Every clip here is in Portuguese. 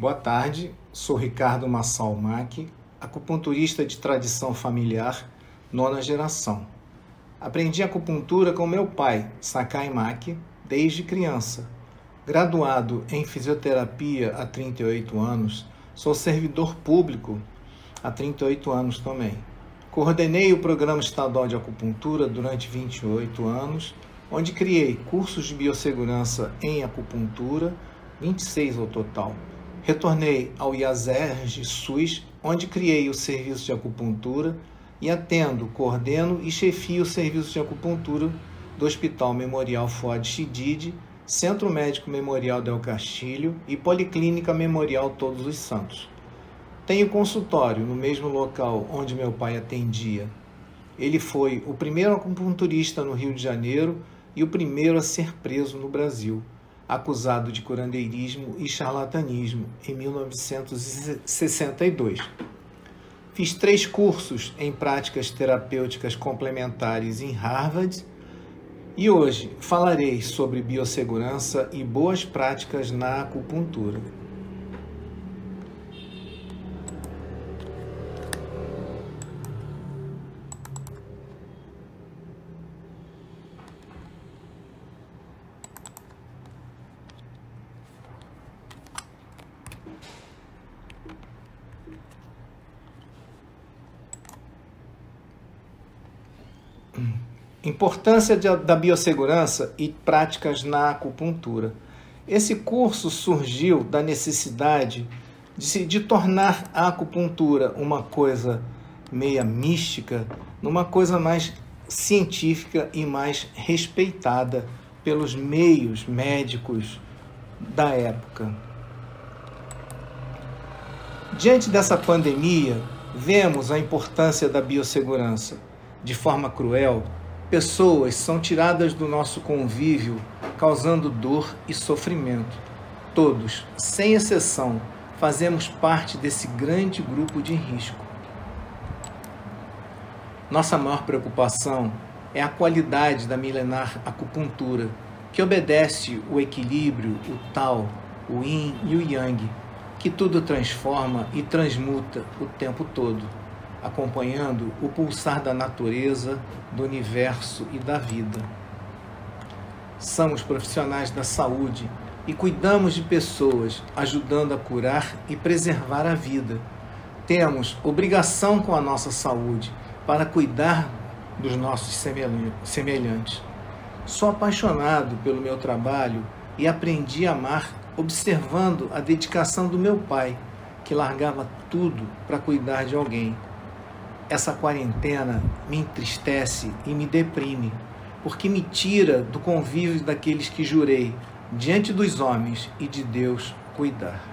Boa tarde, sou Ricardo Massal Mack, acupunturista de tradição familiar, 9ª geração. Aprendi acupuntura com meu pai, Sakai Mack, desde criança. Graduado em fisioterapia há 38 anos, sou servidor público há 38 anos também. Coordenei o Programa Estadual de Acupuntura durante 28 anos, onde criei cursos de biossegurança em acupuntura, 26 ao total. Retornei ao IASERJ SUS, onde criei o serviço de acupuntura e atendo, coordeno e chefio o serviço de acupuntura do Hospital Memorial Fuad Chidid, Centro Médico Memorial Del Castilho e Policlínica Memorial Todos os Santos. Tenho consultório no mesmo local onde meu pai atendia. Ele foi o primeiro acupunturista no Rio de Janeiro e o primeiro a ser preso no Brasil, acusado de curandeirismo e charlatanismo em 1962. Fiz 3 cursos em práticas terapêuticas complementares em Harvard e hoje falarei sobre biossegurança e boas práticas na acupuntura. Importância da biossegurança e práticas na acupuntura. Esse curso surgiu da necessidade de tornar a acupuntura uma coisa meia mística, numa coisa mais científica e mais respeitada pelos meios médicos da época. Diante dessa pandemia, vemos a importância da biossegurança. De forma cruel, pessoas são tiradas do nosso convívio, causando dor e sofrimento. Todos, sem exceção, fazemos parte desse grande grupo de risco. Nossa maior preocupação é a qualidade da milenar acupuntura, que obedece o equilíbrio, o Tao, o Yin e o Yang, que tudo transforma e transmuta o tempo todo, acompanhando o pulsar da natureza, do universo e da vida. Somos profissionais da saúde e cuidamos de pessoas, ajudando a curar e preservar a vida. Temos obrigação com a nossa saúde para cuidar dos nossos semelhantes. Sou apaixonado pelo meu trabalho e aprendi a amar observando a dedicação do meu pai, que largava tudo para cuidar de alguém. Essa quarentena me entristece e me deprime, porque me tira do convívio daqueles que jurei, diante dos homens e de Deus, cuidar.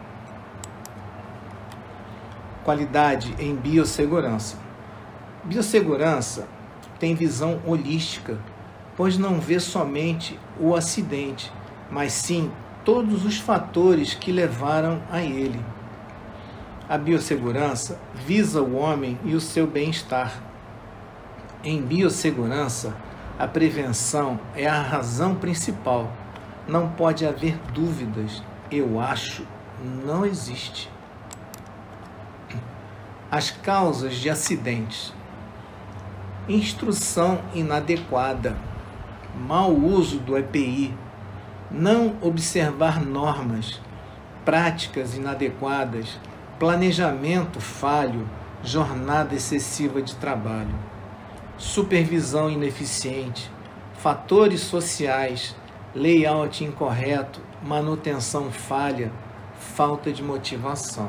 Qualidade em biossegurança. Biossegurança tem visão holística, pois não vê somente o acidente, mas sim todos os fatores que levaram a ele. A biossegurança visa o homem e o seu bem-estar. Em biossegurança, a prevenção é a razão principal. Não pode haver dúvidas. Eu acho, não existe. As causas de acidentes. Instrução inadequada. Mau uso do EPI. Não observar normas. Práticas inadequadas. Planejamento falho, jornada excessiva de trabalho, supervisão ineficiente, fatores sociais, layout incorreto, manutenção falha, falta de motivação.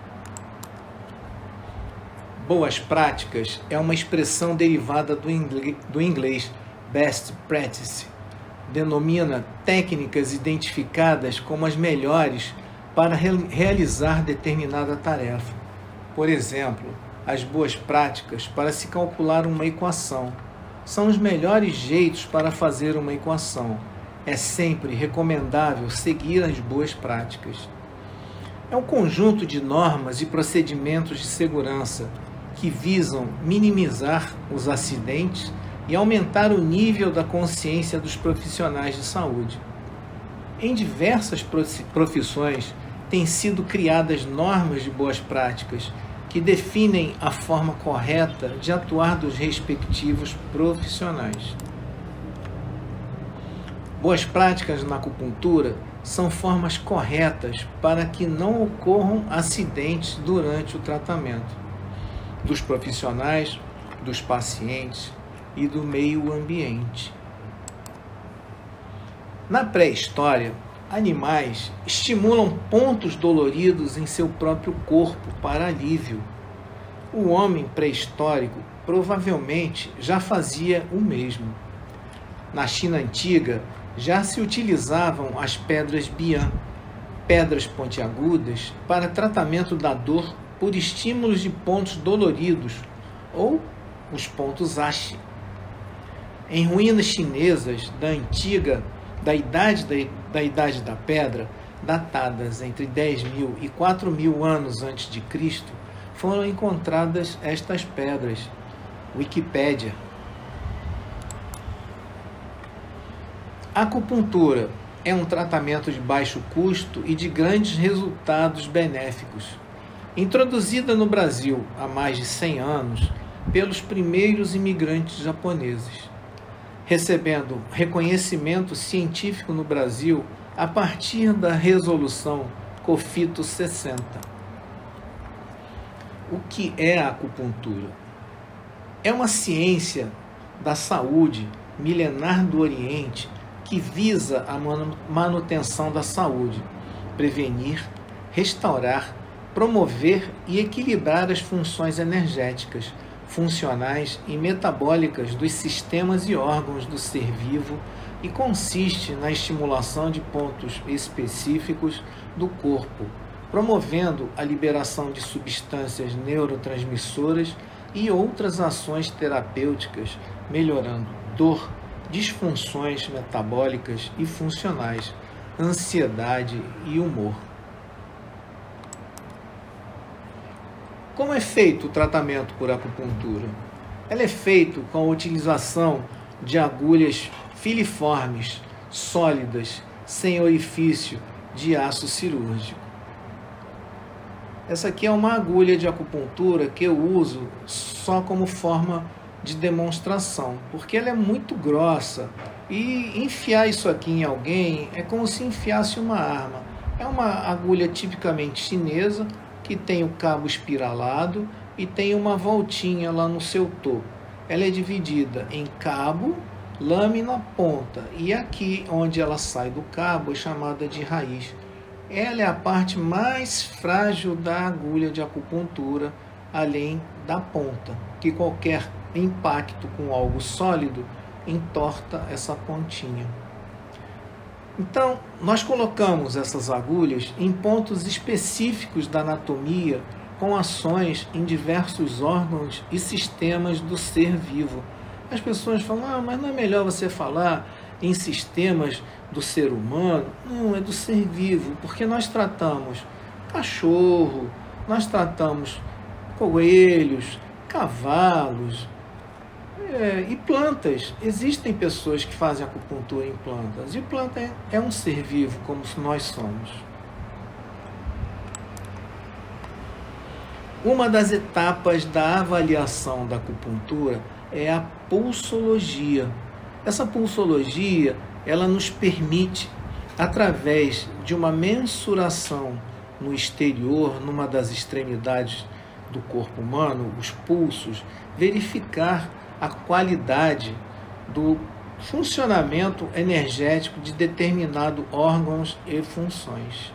Boas práticas é uma expressão derivada do inglês best practice. Denomina técnicas identificadas como as melhores para realizar determinada tarefa. Por exemplo, as boas práticas para se calcular uma equação. São os melhores jeitos para fazer uma equação. É sempre recomendável seguir as boas práticas. É um conjunto de normas e procedimentos de segurança que visam minimizar os acidentes e aumentar o nível da consciência dos profissionais de saúde. Em diversas profissões, têm sido criadas normas de boas práticas que definem a forma correta de atuar dos respectivos profissionais. Boas práticas na acupuntura são formas corretas para que não ocorram acidentes durante o tratamento dos profissionais, dos pacientes e do meio ambiente. Na pré-história, animais estimulam pontos doloridos em seu próprio corpo para alívio. O homem pré-histórico provavelmente já fazia o mesmo. Na China antiga, já se utilizavam as pedras bian, pedras pontiagudas, para tratamento da dor por estímulos de pontos doloridos, ou os pontos ashi. Em ruínas chinesas da Idade da Pedra, datadas entre 10.000 e 4.000 anos antes de Cristo, foram encontradas estas pedras. Wikipédia. A acupuntura é um tratamento de baixo custo e de grandes resultados benéficos. Introduzida no Brasil há mais de 100 anos pelos primeiros imigrantes japoneses, recebendo reconhecimento científico no Brasil a partir da Resolução COFITO 60. O que é a acupuntura? É uma ciência da saúde milenar do Oriente que visa a manutenção da saúde, prevenir, restaurar, promover e equilibrar as funções energéticas, funcionais e metabólicas dos sistemas e órgãos do ser vivo e consiste na estimulação de pontos específicos do corpo, promovendo a liberação de substâncias neurotransmissoras e outras ações terapêuticas, melhorando dor, disfunções metabólicas e funcionais, ansiedade e humor. Como é feito o tratamento por acupuntura? Ela é feito com a utilização de agulhas filiformes, sólidas, sem orifício, de aço cirúrgico. Essa aqui é uma agulha de acupuntura que eu uso só como forma de demonstração, porque ela é muito grossa e enfiar isso aqui em alguém é como se enfiasse uma arma. É uma agulha tipicamente chinesa, que tem o cabo espiralado e tem uma voltinha lá no seu topo. Ela é dividida em cabo, lâmina, ponta, e aqui onde ela sai do cabo é chamada de raiz. Ela é a parte mais frágil da agulha de acupuntura, além da ponta, que qualquer impacto com algo sólido entorta essa pontinha. Então, nós colocamos essas agulhas em pontos específicos da anatomia, com ações em diversos órgãos e sistemas do ser vivo. As pessoas falam, mas não é melhor você falar em sistemas do ser humano? Não, é do ser vivo, porque nós tratamos cachorro, nós tratamos coelhos, cavalos, e plantas. Existem pessoas que fazem acupuntura em plantas, e planta é um ser vivo como nós somos. Uma das etapas da avaliação da acupuntura é a pulsologia. Essa pulsologia, ela nos permite, através de uma mensuração no exterior, numa das extremidades do corpo humano, os pulsos, verificar a qualidade do funcionamento energético de determinados órgãos e funções.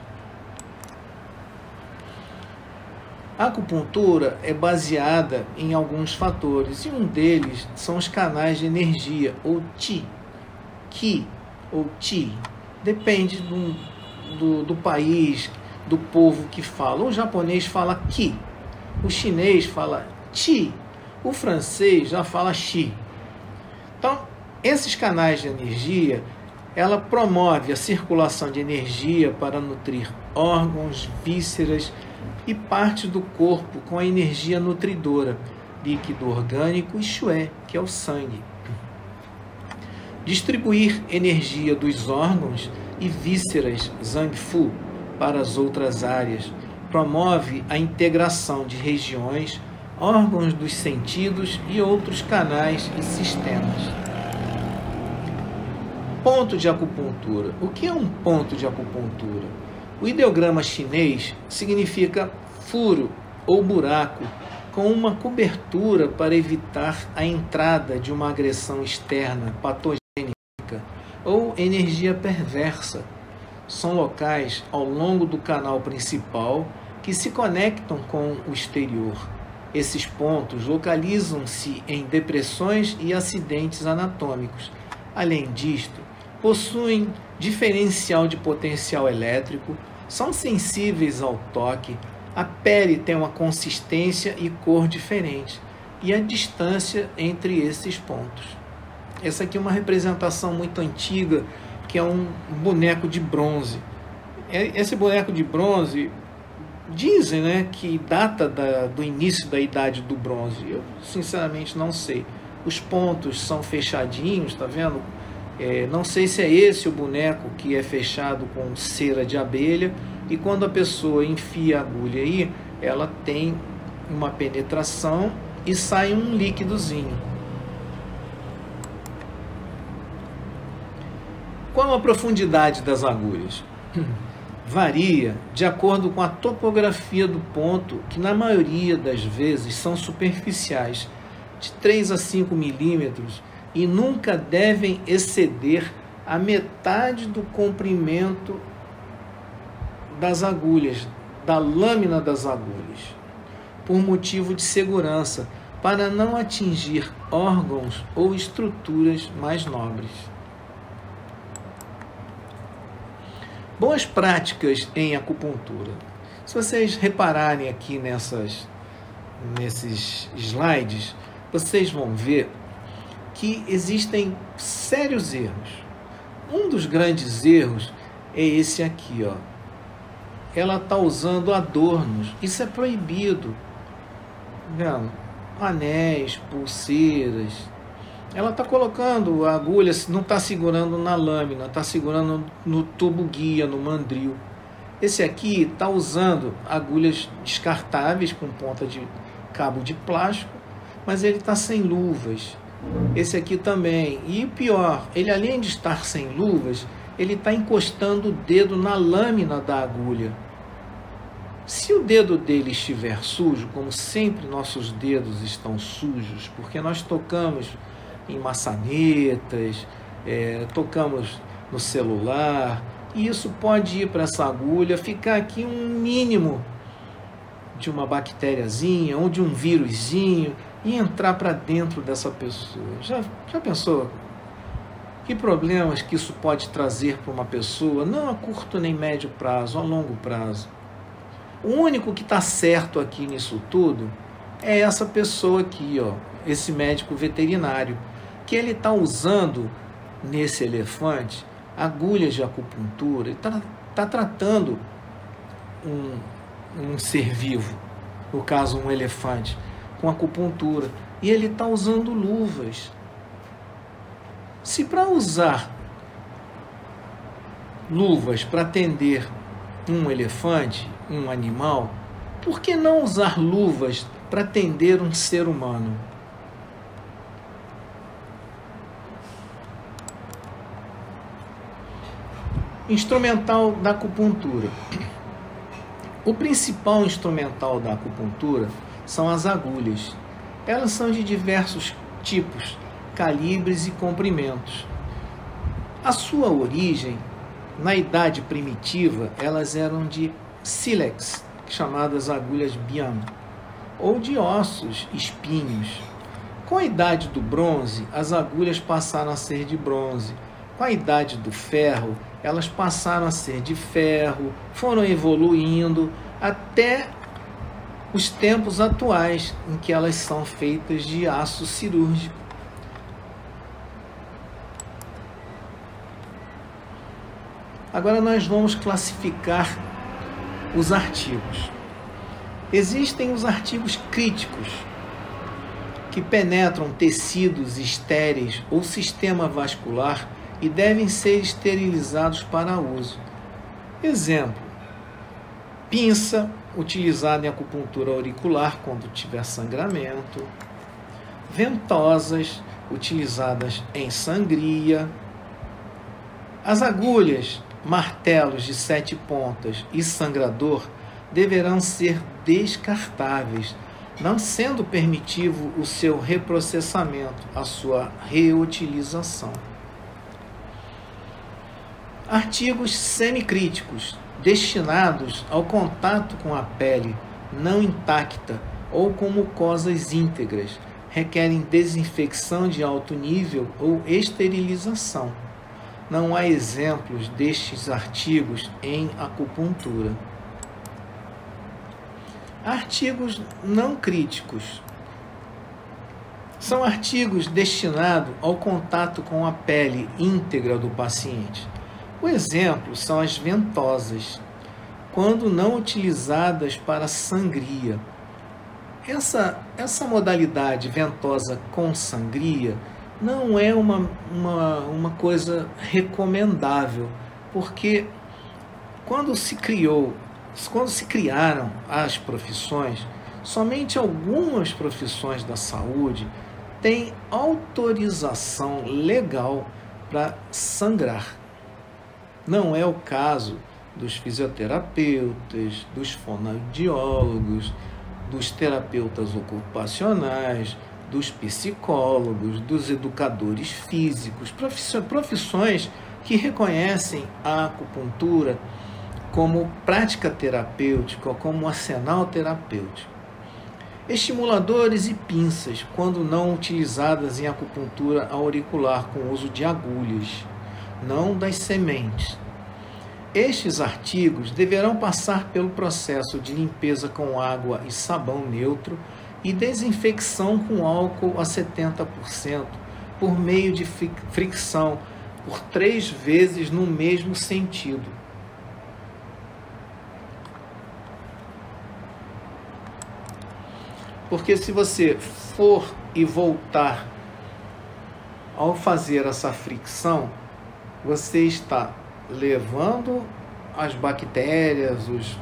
A acupuntura é baseada em alguns fatores, e um deles são os canais de energia, ou Qi, Qi ou Qi, depende do país, do povo que fala. O japonês fala Qi, o chinês fala Qi, o francês já fala Qi. Então, esses canais de energia, ela promove a circulação de energia para nutrir órgãos, vísceras e partes do corpo com a energia nutridora, líquido orgânico e shui, que é o sangue. Distribuir energia dos órgãos e vísceras, zangfu, para as outras áreas, promove a integração de regiões, órgãos dos sentidos e outros canais e sistemas. Ponto de acupuntura. O que é um ponto de acupuntura? O ideograma chinês significa furo ou buraco com uma cobertura para evitar a entrada de uma agressão externa patogênica ou energia perversa. São locais ao longo do canal principal que se conectam com o exterior. Esses pontos localizam-se em depressões e acidentes anatômicos. Além disto, possuem diferencial de potencial elétrico, são sensíveis ao toque, a pele tem uma consistência e cor diferente, e a distância entre esses pontos. Essa aqui é uma representação muito antiga, que é um boneco de bronze. Esse boneco de bronze, dizem, né, que data do início da Idade do Bronze. Eu, sinceramente, não sei. Os pontos são fechadinhos, tá vendo? Não sei se é esse o boneco que é fechado com cera de abelha, e quando a pessoa enfia a agulha aí, ela tem uma penetração e sai um líquidozinho. Qual a profundidade das agulhas? Varia de acordo com a topografia do ponto, que na maioria das vezes são superficiais, de 3 a 5 milímetros, e nunca devem exceder a metade do comprimento das agulhas, da lâmina das agulhas, por motivo de segurança, para não atingir órgãos ou estruturas mais nobres. Boas práticas em acupuntura. Se vocês repararem aqui nesses slides, vocês vão ver que existem sérios erros. Um dos grandes erros é esse aqui, ó. Ela está usando adornos. Isso é proibido. Vendo? Anéis, pulseiras. Ela está colocando a agulha, não está segurando na lâmina, está segurando no tubo guia, no mandril. Esse aqui está usando agulhas descartáveis com ponta de cabo de plástico, mas ele está sem luvas. Esse aqui também. E o pior, ele além de estar sem luvas, ele está encostando o dedo na lâmina da agulha. Se o dedo dele estiver sujo, como sempre nossos dedos estão sujos, porque nós tocamos em maçanetas, tocamos no celular, e isso pode ir para essa agulha, ficar aqui um mínimo de uma bactériazinha ou de um vírusinho e entrar para dentro dessa pessoa. Já pensou? Que problemas que isso pode trazer para uma pessoa, não a curto nem médio prazo, a longo prazo. O único que está certo aqui nisso tudo é essa pessoa aqui, ó, esse médico veterinário, que ele está usando nesse elefante agulhas de acupuntura, ele está tratando um ser vivo, no caso um elefante, com acupuntura, e ele está usando luvas. Se para usar luvas para atender um elefante, um animal, por que não usar luvas para atender um ser humano? Instrumental da acupuntura. O principal instrumental da acupuntura são as agulhas. Elas são de diversos tipos, calibres e comprimentos. A sua origem, na idade primitiva, elas eram de sílex, chamadas agulhas bian, ou de ossos, espinhos. Com a idade do bronze, as agulhas passaram a ser de bronze. Com a idade do ferro, elas passaram a ser de ferro, foram evoluindo até os tempos atuais, em que elas são feitas de aço cirúrgico. Agora nós vamos classificar os artigos. Existem os artigos críticos, que penetram tecidos estéreis ou sistema vascular e devem ser esterilizados para uso. Exemplo: Pinça, utilizada em acupuntura auricular quando tiver sangramento. Ventosas, utilizadas em sangria. As agulhas, martelos de 7 pontas e sangrador deverão ser descartáveis, não sendo permitido o seu reprocessamento, a sua reutilização. Artigos semicríticos, destinados ao contato com a pele não intacta ou com mucosas íntegras, requerem desinfecção de alto nível ou esterilização. Não há exemplos destes artigos em acupuntura. Artigos não críticos. São artigos destinados ao contato com a pele íntegra do paciente. O exemplo são as ventosas, quando não utilizadas para sangria. Essa modalidade ventosa com sangria não é uma coisa recomendável, porque quando se criaram as profissões, somente algumas profissões da saúde têm autorização legal para sangrar. Não é o caso dos fisioterapeutas, dos fonoaudiólogos, dos terapeutas ocupacionais, dos psicólogos, dos educadores físicos, profissões que reconhecem a acupuntura como prática terapêutica, como arsenal terapêutico. Estimuladores e pinças, quando não utilizadas em acupuntura auricular com uso de agulhas, não das sementes. Estes artigos deverão passar pelo processo de limpeza com água e sabão neutro e desinfecção com álcool a 70% por meio de fricção por 3 vezes no mesmo sentido. Porque se você for e voltar ao fazer essa fricção, você está levando as bactérias, os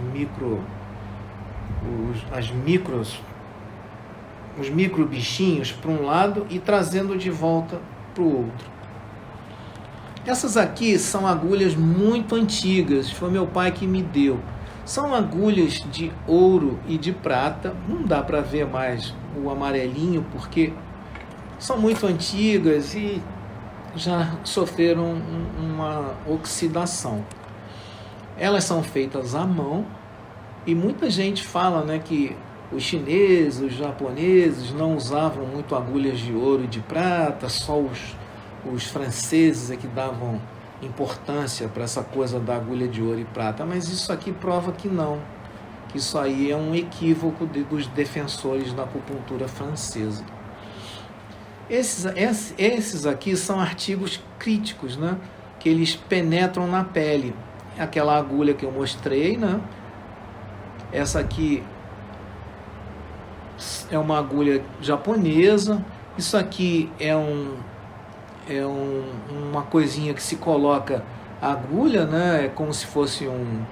micro bichinhos para um lado e trazendo de volta para o outro. Essas aqui são agulhas muito antigas, foi meu pai que me deu. São agulhas de ouro e de prata, não dá para ver mais o amarelinho porque são muito antigas e já sofreram uma oxidação. Elas são feitas à mão e muita gente fala, né, que os chineses, os japoneses não usavam muito agulhas de ouro e de prata, só os franceses é que davam importância para essa coisa da agulha de ouro e prata, mas isso aqui prova que não, que isso aí é um equívoco dos defensores da acupuntura francesa. Esses aqui são artigos críticos, né? Que eles penetram na pele. Aquela agulha que eu mostrei, né? Essa aqui é uma agulha japonesa. Isso aqui é uma coisinha que se coloca a agulha, né? É como se fosse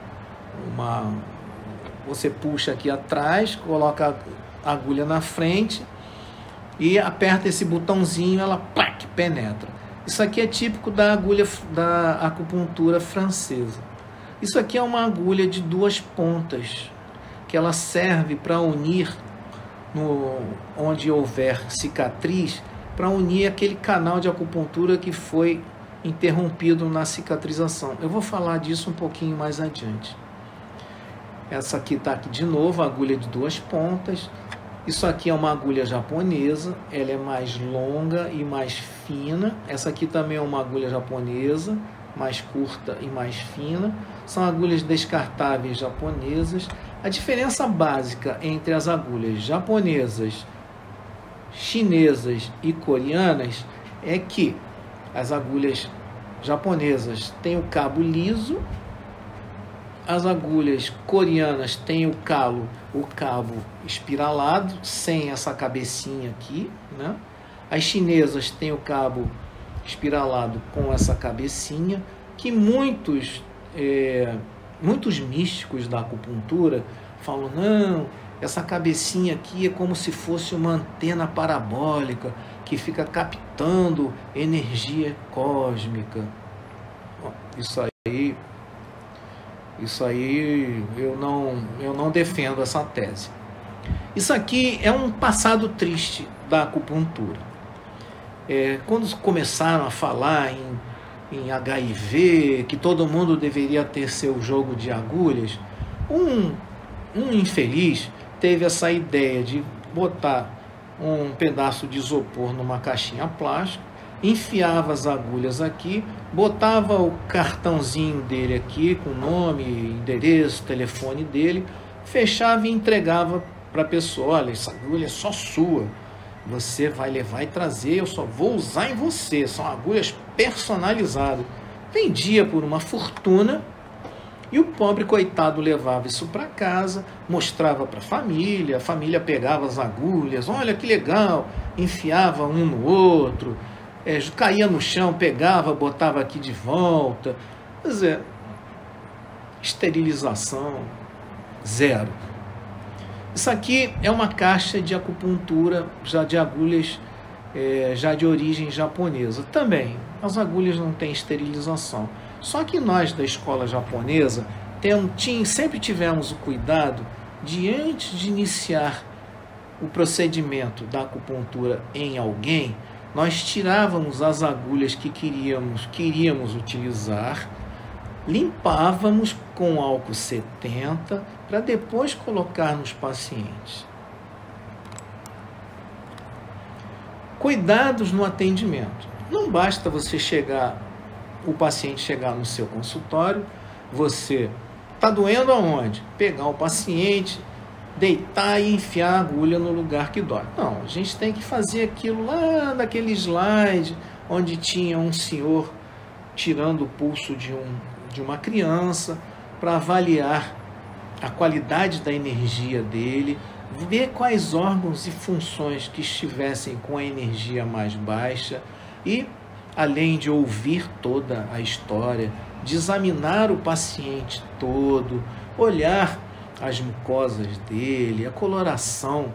você puxa aqui atrás, coloca a agulha na frente e aperta esse botãozinho, ela plac, penetra. Isso aqui é típico da agulha da acupuntura francesa. Isso aqui é uma agulha de 2 pontas, que ela serve para unir, onde houver cicatriz, para unir aquele canal de acupuntura que foi interrompido na cicatrização. Eu vou falar disso um pouquinho mais adiante. Essa aqui está aqui de novo, a agulha de 2 pontas. Isso aqui é uma agulha japonesa, ela é mais longa e mais fina. Essa aqui também é uma agulha japonesa, mais curta e mais fina. São agulhas descartáveis japonesas. A diferença básica entre as agulhas japonesas, chinesas e coreanas é que as agulhas japonesas têm o cabo liso, as agulhas coreanas têm o cabo espiralado, sem essa cabecinha aqui, né? As chinesas têm o cabo espiralado com essa cabecinha, que muitos muitos místicos da acupuntura falam, não, essa cabecinha aqui é como se fosse uma antena parabólica que fica captando energia cósmica. Bom, isso aí eu não defendo essa tese. Isso aqui é um passado triste da acupuntura. Quando começaram a falar em HIV, que todo mundo deveria ter seu jogo de agulhas, um infeliz teve essa ideia de botar um pedaço de isopor numa caixinha plástica, enfiava as agulhas aqui, botava o cartãozinho dele aqui, com nome, endereço, telefone dele, fechava e entregava para a pessoa, olha, essa agulha é só sua, você vai levar e trazer, eu só vou usar em você, são agulhas personalizadas. Vendia por uma fortuna e o pobre coitado levava isso para casa, mostrava para a família pegava as agulhas, olha que legal, enfiava um no outro, caía no chão, pegava, botava aqui de volta. Quer dizer, esterilização zero. Isso aqui é uma caixa de acupuntura, já de agulhas, já de origem japonesa. Também, as agulhas não têm esterilização. Só que nós da escola japonesa sempre tivemos o cuidado de, antes de iniciar o procedimento da acupuntura em alguém, nós tirávamos as agulhas que queríamos utilizar, limpávamos com álcool 70 para depois colocar nos pacientes. Cuidados no atendimento. Não basta o paciente chegar no seu consultório, você está doendo aonde? Pegar o paciente, deitar e enfiar a agulha no lugar que dói. Não, a gente tem que fazer aquilo lá naquele slide onde tinha um senhor tirando o pulso de uma criança para avaliar a qualidade da energia dele, ver quais órgãos e funções que estivessem com a energia mais baixa e, além de ouvir toda a história, de examinar o paciente todo, olhar as mucosas dele, a coloração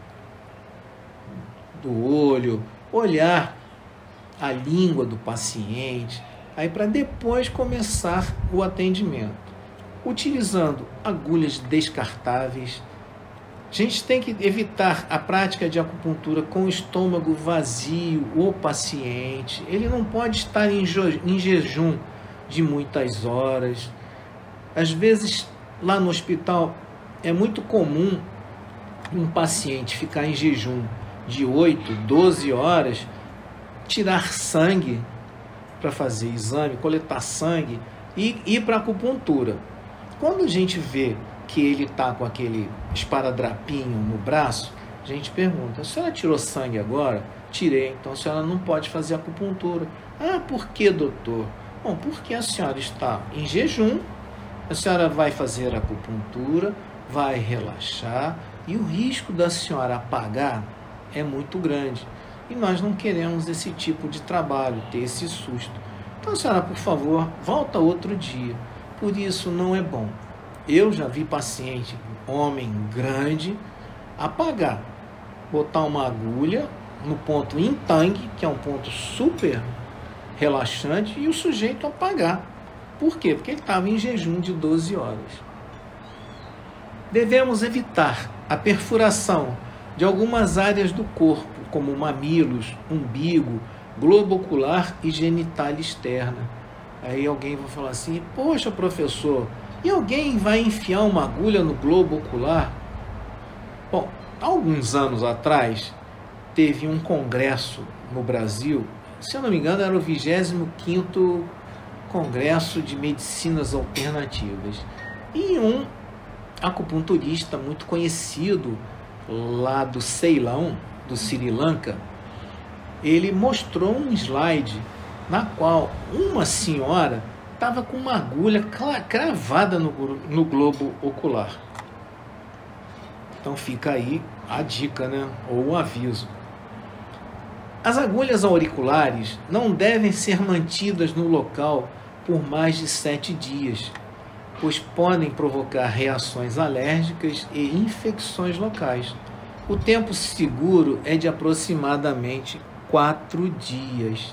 do olho, olhar a língua do paciente, aí para depois começar o atendimento. Utilizando agulhas descartáveis. A gente tem que evitar a prática de acupuntura com o estômago vazio, o paciente. Ele não pode estar em jejum de muitas horas. Às vezes, lá no hospital, é muito comum um paciente ficar em jejum de 8, 12 horas, tirar sangue para fazer exame, coletar sangue e ir para a acupuntura. Quando a gente vê que ele está com aquele esparadrapinho no braço, a gente pergunta, a senhora tirou sangue agora? Tirei, então a senhora não pode fazer acupuntura. Ah, por que, doutor? Bom, porque a senhora está em jejum, a senhora vai fazer acupuntura, vai relaxar e o risco da senhora apagar é muito grande. E nós não queremos esse tipo de trabalho, ter esse susto. Então, senhora, por favor, volta outro dia. Por isso não é bom. Eu já vi paciente, homem grande, apagar, botar uma agulha no ponto yin tang, que é um ponto super relaxante, e o sujeito apagar. Por quê? Porque ele estava em jejum de 12 horas. Devemos evitar a perfuração de algumas áreas do corpo, como mamilos, umbigo, globo ocular e genitália externa. Aí alguém vai falar assim, poxa, professor, e alguém vai enfiar uma agulha no globo ocular? Bom, alguns anos atrás, teve um congresso no Brasil, se eu não me engano, era o 25º Congresso de Medicinas Alternativas. E um acupunturista muito conhecido lá do Ceilão, do Sri Lanka, ele mostrou um slide na qual uma senhora estava com uma agulha cravada no globo ocular. Então fica aí a dica, né? Ou o aviso. As agulhas auriculares não devem ser mantidas no local por mais de 7 dias. pois podem provocar reações alérgicas e infecções locais. O tempo seguro é de aproximadamente 4 dias.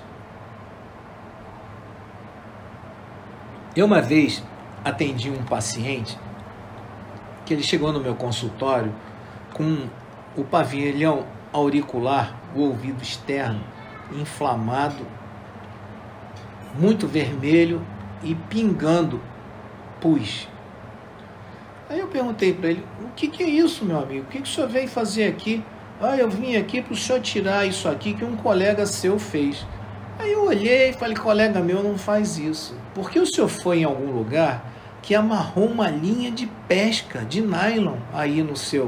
Eu uma vez atendi um paciente que ele chegou no meu consultório com o pavilhão auricular, o ouvido externo, inflamado, muito vermelho e pingando pus. Aí eu perguntei para ele, o que é isso, meu amigo? O que o senhor veio fazer aqui? Ah, eu vim aqui para o senhor tirar isso aqui que um colega seu fez. Aí eu olhei e falei, colega meu não faz isso. Porque o senhor foi em algum lugar que amarrou uma linha de pesca de nylon aí no seu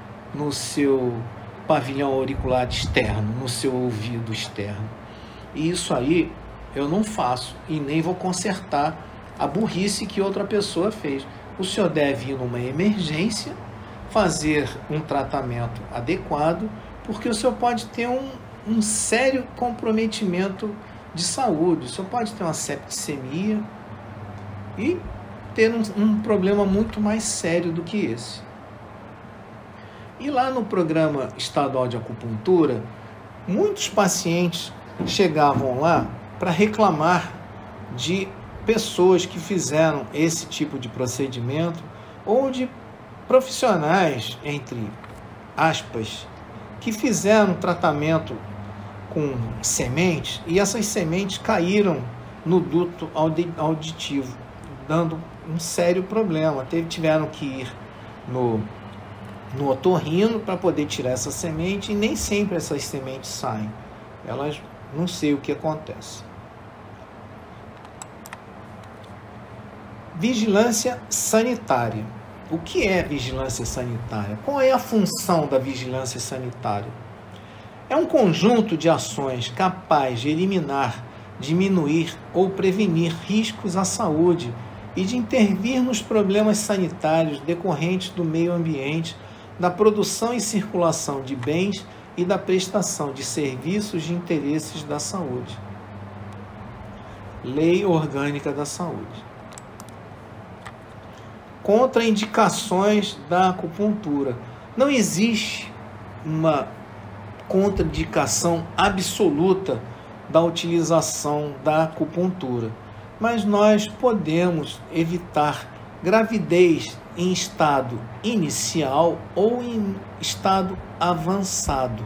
pavilhão auricular externo, no seu ouvido externo. E isso aí eu não faço e nem vou consertar a burrice que outra pessoa fez. O senhor deve ir numa emergência, fazer um tratamento adequado, porque o senhor pode ter um sério comprometimento de saúde. O senhor pode ter uma septicemia e ter um problema muito mais sério do que esse. E lá no programa estadual de acupuntura, muitos pacientes chegavam lá para reclamar de pessoas que fizeram esse tipo de procedimento ou de profissionais, entre aspas, que fizeram tratamento com sementes e essas sementes caíram no duto auditivo, dando um sério problema. Tiveram que ir no otorrino para poder tirar essa semente e nem sempre essas sementes saem. Elas, não sei o que acontece. Vigilância sanitária. O que é vigilância sanitária? Qual é a função da vigilância sanitária? É um conjunto de ações capaz de eliminar, diminuir ou prevenir riscos à saúde e de intervir nos problemas sanitários decorrentes do meio ambiente, da produção e circulação de bens e da prestação de serviços de interesses da saúde. Lei Orgânica da Saúde. Contraindicações da acupuntura. Não existe uma contraindicação absoluta da utilização da acupuntura, mas nós podemos evitar gravidez em estado inicial ou em estado avançado.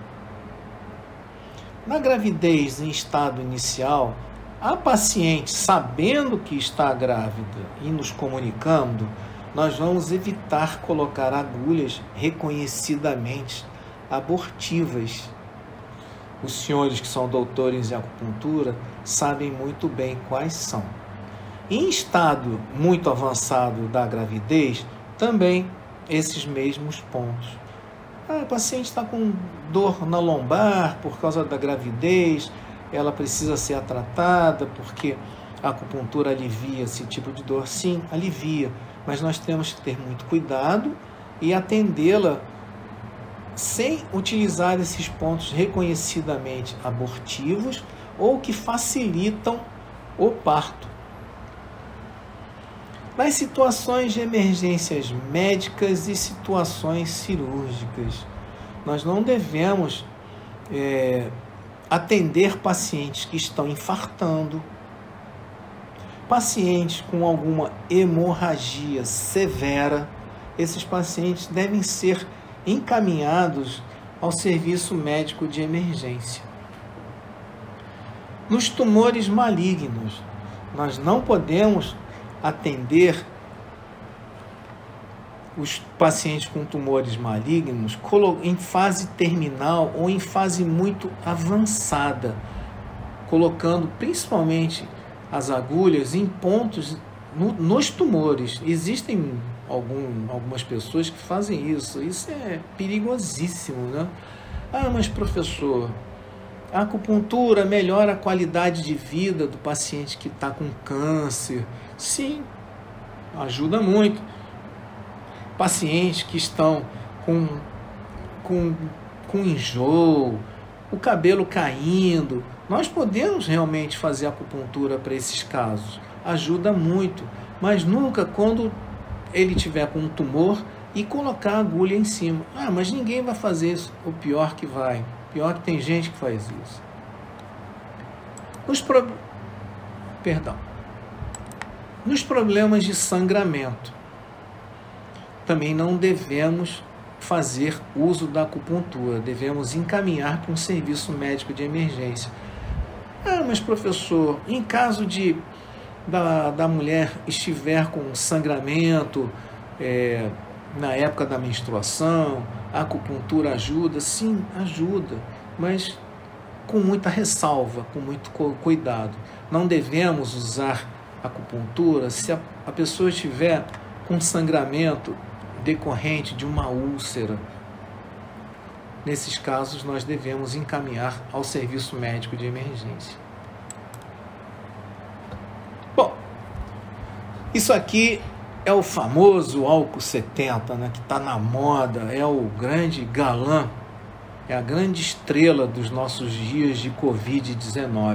Na gravidez em estado inicial, a paciente, sabendo que está grávida e nos comunicando, nós vamos evitar colocar agulhas reconhecidamente abortivas. Os senhores que são doutores em acupuntura sabem muito bem quais são. Em estado muito avançado da gravidez, também esses mesmos pontos. A paciente está com dor na lombar por causa da gravidez, ela precisa ser tratada porque a acupuntura alivia esse tipo de dor. Sim, alivia, mas nós temos que ter muito cuidado e atendê-la sem utilizar esses pontos reconhecidamente abortivos ou que facilitam o parto. Nas situações de emergências médicas e situações cirúrgicas, nós não devemos atender pacientes que estão infartando, pacientes com alguma hemorragia severa. Esses pacientes devem ser encaminhados ao serviço médico de emergência. Nos tumores malignos, nós não podemos atender os pacientes com tumores malignos em fase terminal ou em fase muito avançada, colocando principalmente as agulhas em pontos nos tumores. Existem algumas pessoas que fazem isso. Isso é perigosíssimo, né? Ah, mas professor, a acupuntura melhora a qualidade de vida do paciente que está com câncer. Sim, ajuda muito. Pacientes que estão com enjoo, o cabelo caindo, nós podemos realmente fazer acupuntura para esses casos. Ajuda muito, mas nunca quando ele tiver com um tumor e colocar a agulha em cima. Ah, mas ninguém vai fazer isso. O pior que vai. Pior que tem gente que faz isso. Nos problemas de sangramento, também não devemos fazer uso da acupuntura. Devemos encaminhar para um serviço médico de emergência. Ah, mas professor, em caso de da mulher estiver com sangramento, na época da menstruação, a acupuntura ajuda? Sim, ajuda, mas com muita ressalva, com muito cuidado. Não devemos usar acupuntura se a pessoa estiver com sangramento decorrente de uma úlcera. Nesses casos, nós devemos encaminhar ao serviço médico de emergência. Bom, isso aqui é o famoso álcool 70, né, que está na moda, é o grande galã, é a grande estrela dos nossos dias de Covid-19.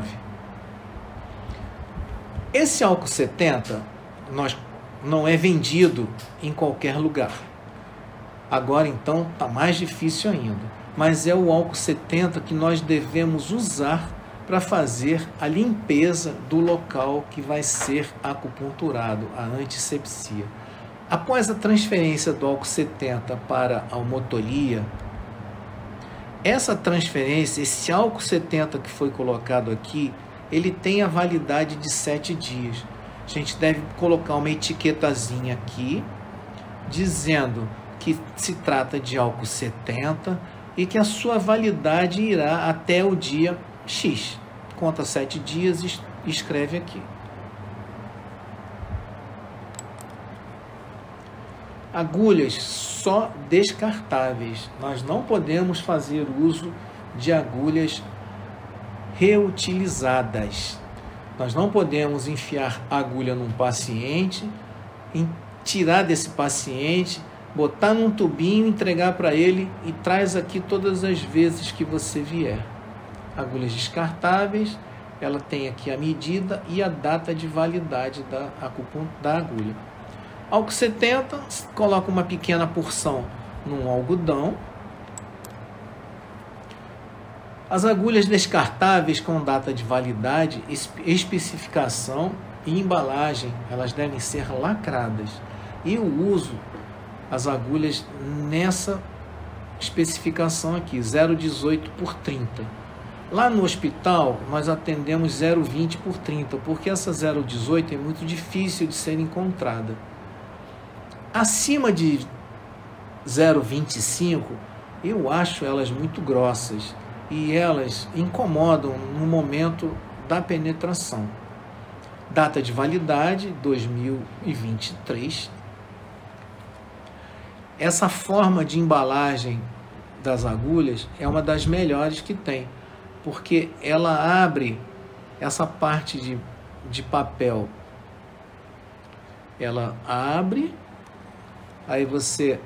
Esse álcool 70 não é vendido em qualquer lugar. Agora, então, está mais difícil ainda. Mas é o álcool 70 que nós devemos usar para fazer a limpeza do local que vai ser acupunturado, a antisepsia. Após a transferência do álcool 70 para a homotolia, essa transferência, esse álcool 70 que foi colocado aqui, ele tem a validade de 7 dias. A gente deve colocar uma etiquetazinha aqui, dizendo que se trata de álcool 70 e que a sua validade irá até o dia X. Conta 7 dias e escreve aqui. Agulhas só descartáveis. Nós não podemos fazer uso de agulhas reutilizadas. Nós não podemos enfiar a agulha num paciente, tirar desse paciente, botar num tubinho, entregar para ele e traz aqui todas as vezes que você vier. Agulhas descartáveis, ela tem aqui a medida e a data de validade da agulha. Álcool 70, coloca uma pequena porção num algodão. As agulhas descartáveis com data de validade, especificação e embalagem, elas devem ser lacradas. E eu uso as agulhas nessa especificação aqui, 0,18 por 30. Lá no hospital, nós atendemos 0,20 por 30, porque essa 0,18 é muito difícil de ser encontrada. Acima de 0,25, eu acho elas muito grossas e elas incomodam no momento da penetração. Data de validade, 2023. Essa forma de embalagem das agulhas é uma das melhores que tem, porque ela abre essa parte de papel. Ela abre, aí você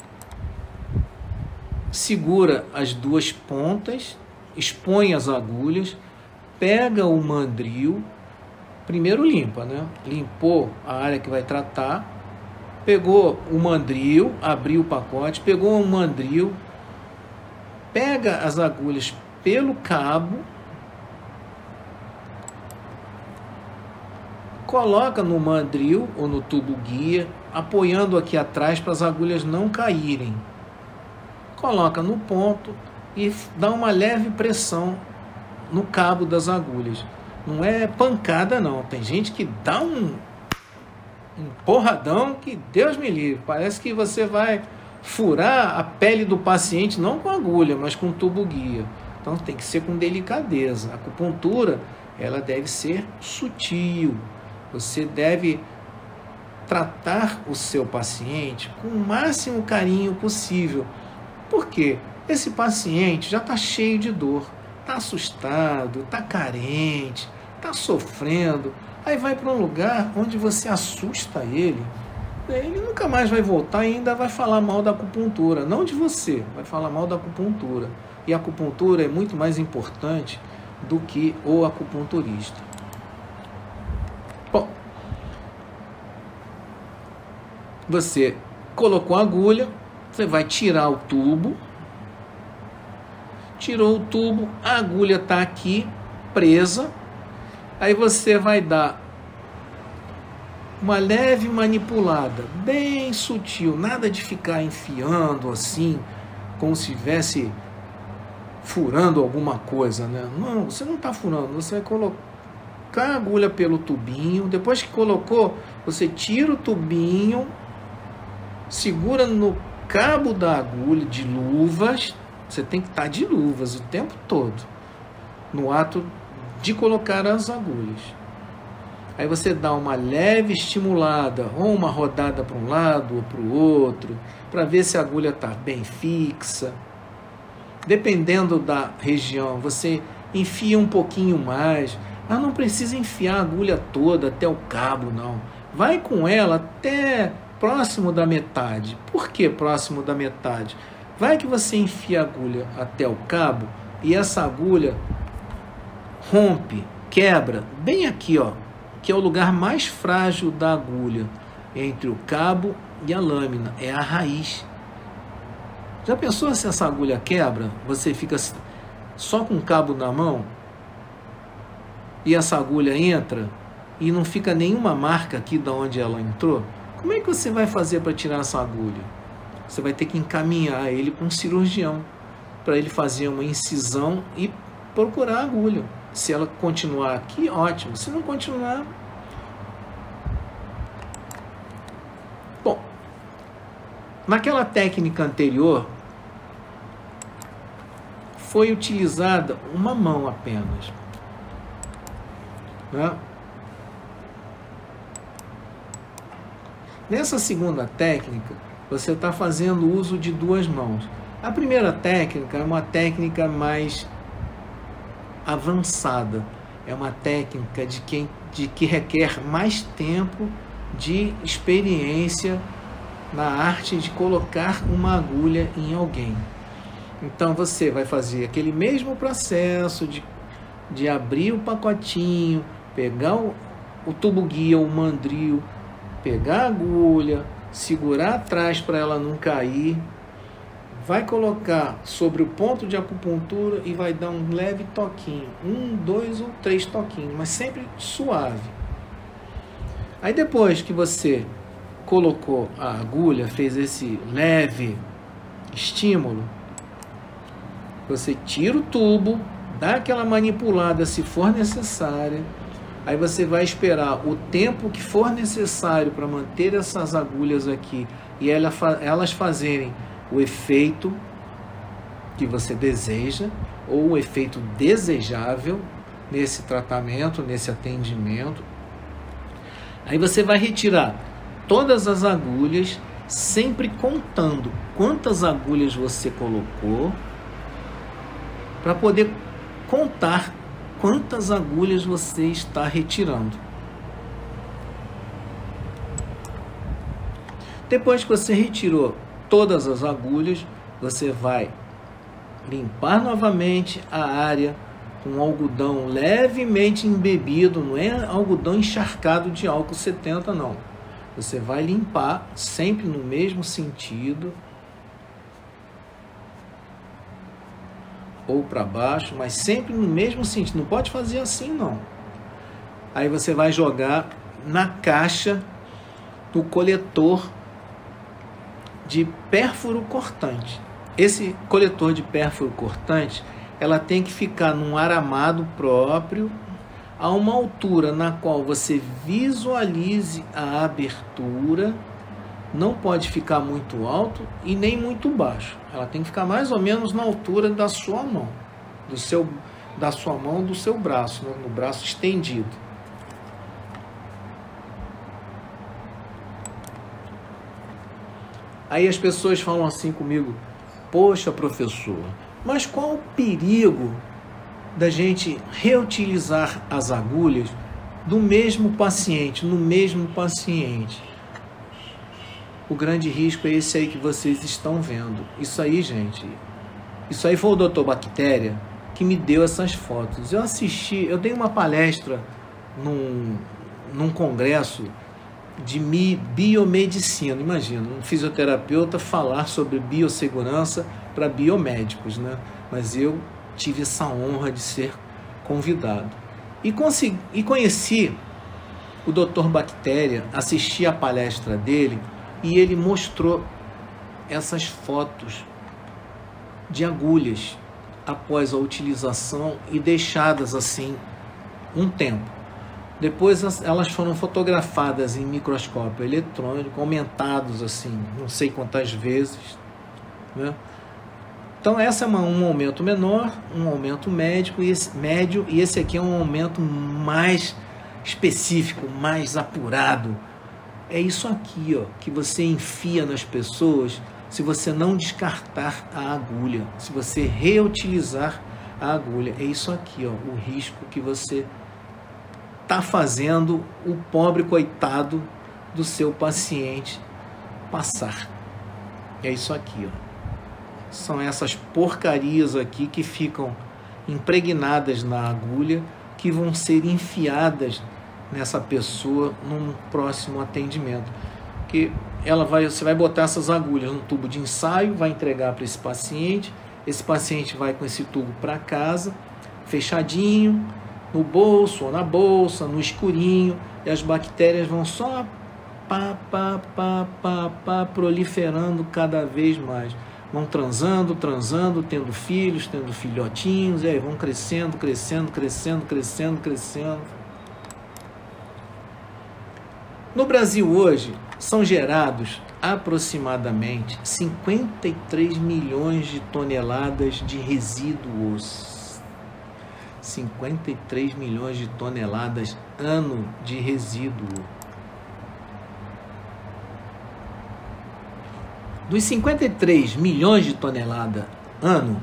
segura as duas pontas, expõe as agulhas, pega o mandril, primeiro limpa, né? Limpou a área que vai tratar, pegou o mandril, abriu o pacote, pegou o mandril, pega as agulhas pelo cabo, coloca no mandril ou no tubo guia, apoiando aqui atrás para as agulhas não caírem. Coloca no ponto e dá uma leve pressão no cabo das agulhas. Não é pancada não, tem gente que dá um porradão que Deus me livre, parece que você vai furar a pele do paciente, não com agulha, mas com tubo guia. Então tem que ser com delicadeza. A acupuntura, ela deve ser sutil. Você deve tratar o seu paciente com o máximo carinho possível. Por quê? Esse paciente já está cheio de dor, está assustado, está carente, está sofrendo. Aí vai para um lugar onde você assusta ele nunca mais vai voltar e ainda vai falar mal da acupuntura. Não de você, vai falar mal da acupuntura. E a acupuntura é muito mais importante do que o acupunturista. Bom, você colocou a agulha, você vai tirar o tubo, tirou o tubo, a agulha está aqui presa, aí você vai dar uma leve manipulada, bem sutil, nada de ficar enfiando assim, como se estivesse furando alguma coisa, né? Não, você não está furando, você vai colocar a agulha pelo tubinho, depois que colocou, você tira o tubinho, segura no cabo da agulha de luvas, você tem que estar de luvas o tempo todo, no ato de colocar as agulhas. Aí você dá uma leve estimulada, ou uma rodada para um lado ou para o outro, para ver se a agulha está bem fixa. Dependendo da região, você enfia um pouquinho mais, mas não precisa enfiar a agulha toda até o cabo, não. Vai com ela até próximo da metade. Por que próximo da metade? Vai que você enfia a agulha até o cabo e essa agulha rompe, quebra, bem aqui, ó, que é o lugar mais frágil da agulha, entre o cabo e a lâmina, é a raiz. Já pensou se essa agulha quebra, você fica só com o cabo na mão e essa agulha entra e não fica nenhuma marca aqui de onde ela entrou? Como é que você vai fazer para tirar essa agulha? Você vai ter que encaminhar ele para um cirurgião, para ele fazer uma incisão e procurar a agulha. Se ela continuar aqui, ótimo. Se não continuar... Bom, naquela técnica anterior, foi utilizada uma mão apenas, né? Nessa segunda técnica, você está fazendo uso de duas mãos. A primeira técnica é uma técnica mais avançada, é uma técnica de que requer mais tempo de experiência na arte de colocar uma agulha em alguém. Então você vai fazer aquele mesmo processo de abrir o pacotinho, pegar o tubo guia, o mandril, pegar a agulha, segurar atrás para ela não cair, vai colocar sobre o ponto de acupuntura e vai dar um leve toquinho, 1, 2 ou 3 toquinhos, mas sempre suave. Aí depois que você colocou a agulha, fez esse leve estímulo, você tira o tubo, dá aquela manipulada se for necessária, aí você vai esperar o tempo que for necessário para manter essas agulhas aqui e elas fazerem o efeito que você deseja ou o efeito desejável nesse tratamento, nesse atendimento. Aí você vai retirar todas as agulhas, sempre contando quantas agulhas você colocou, para poder contar quantas agulhas você está retirando. Depois que você retirou todas as agulhas, você vai limpar novamente a área com algodão levemente embebido, não é algodão encharcado de álcool 70 não. Você vai limpar sempre no mesmo sentido, ou para baixo, mas sempre no mesmo sentido, não pode fazer assim não. Aí você vai jogar na caixa do coletor de pérfuro cortante. Esse coletor de pérfuro cortante, ela tem que ficar num aramado próprio, a uma altura na qual você visualize a abertura, não pode ficar muito alto e nem muito baixo. Ela tem que ficar mais ou menos na altura da sua mão, do seu braço, né? No braço estendido. Aí as pessoas falam assim comigo: poxa, professor, mas qual o perigo da gente reutilizar as agulhas do mesmo paciente, no mesmo paciente? O grande risco é esse aí que vocês estão vendo. Isso aí, gente, isso aí foi o Dr. Bactéria que me deu essas fotos. Eu dei uma palestra num congresso de biomedicina. Imagina, um fisioterapeuta falar sobre biossegurança para biomédicos, né? Mas eu tive essa honra de ser convidado. E conheci o Dr. Bactéria, assisti a palestra dele e ele mostrou essas fotos de agulhas após a utilização e deixadas assim um tempo. Depois elas foram fotografadas em microscópio eletrônico, aumentados assim, não sei quantas vezes, né? Então essa é um aumento menor, um aumento médio, e esse aqui é um aumento mais específico, mais apurado. É isso aqui, ó, que você enfia nas pessoas se você não descartar a agulha, se você reutilizar a agulha. É isso aqui, ó, o risco que você está fazendo o pobre coitado do seu paciente passar. É isso aqui, ó. São essas porcarias aqui que ficam impregnadas na agulha, que vão ser enfiadas nessa pessoa num próximo atendimento. Que você vai botar essas agulhas no tubo de ensaio, vai entregar para esse paciente vai com esse tubo para casa, fechadinho, no bolso ou na bolsa, no escurinho, e as bactérias vão só proliferando cada vez mais. Vão transando, tendo filhos, tendo filhotinhos, e aí vão crescendo. No Brasil hoje, são gerados aproximadamente 53 milhões de toneladas de resíduos. 53 milhões de toneladas ano de resíduo. Dos 53 milhões de toneladas ano,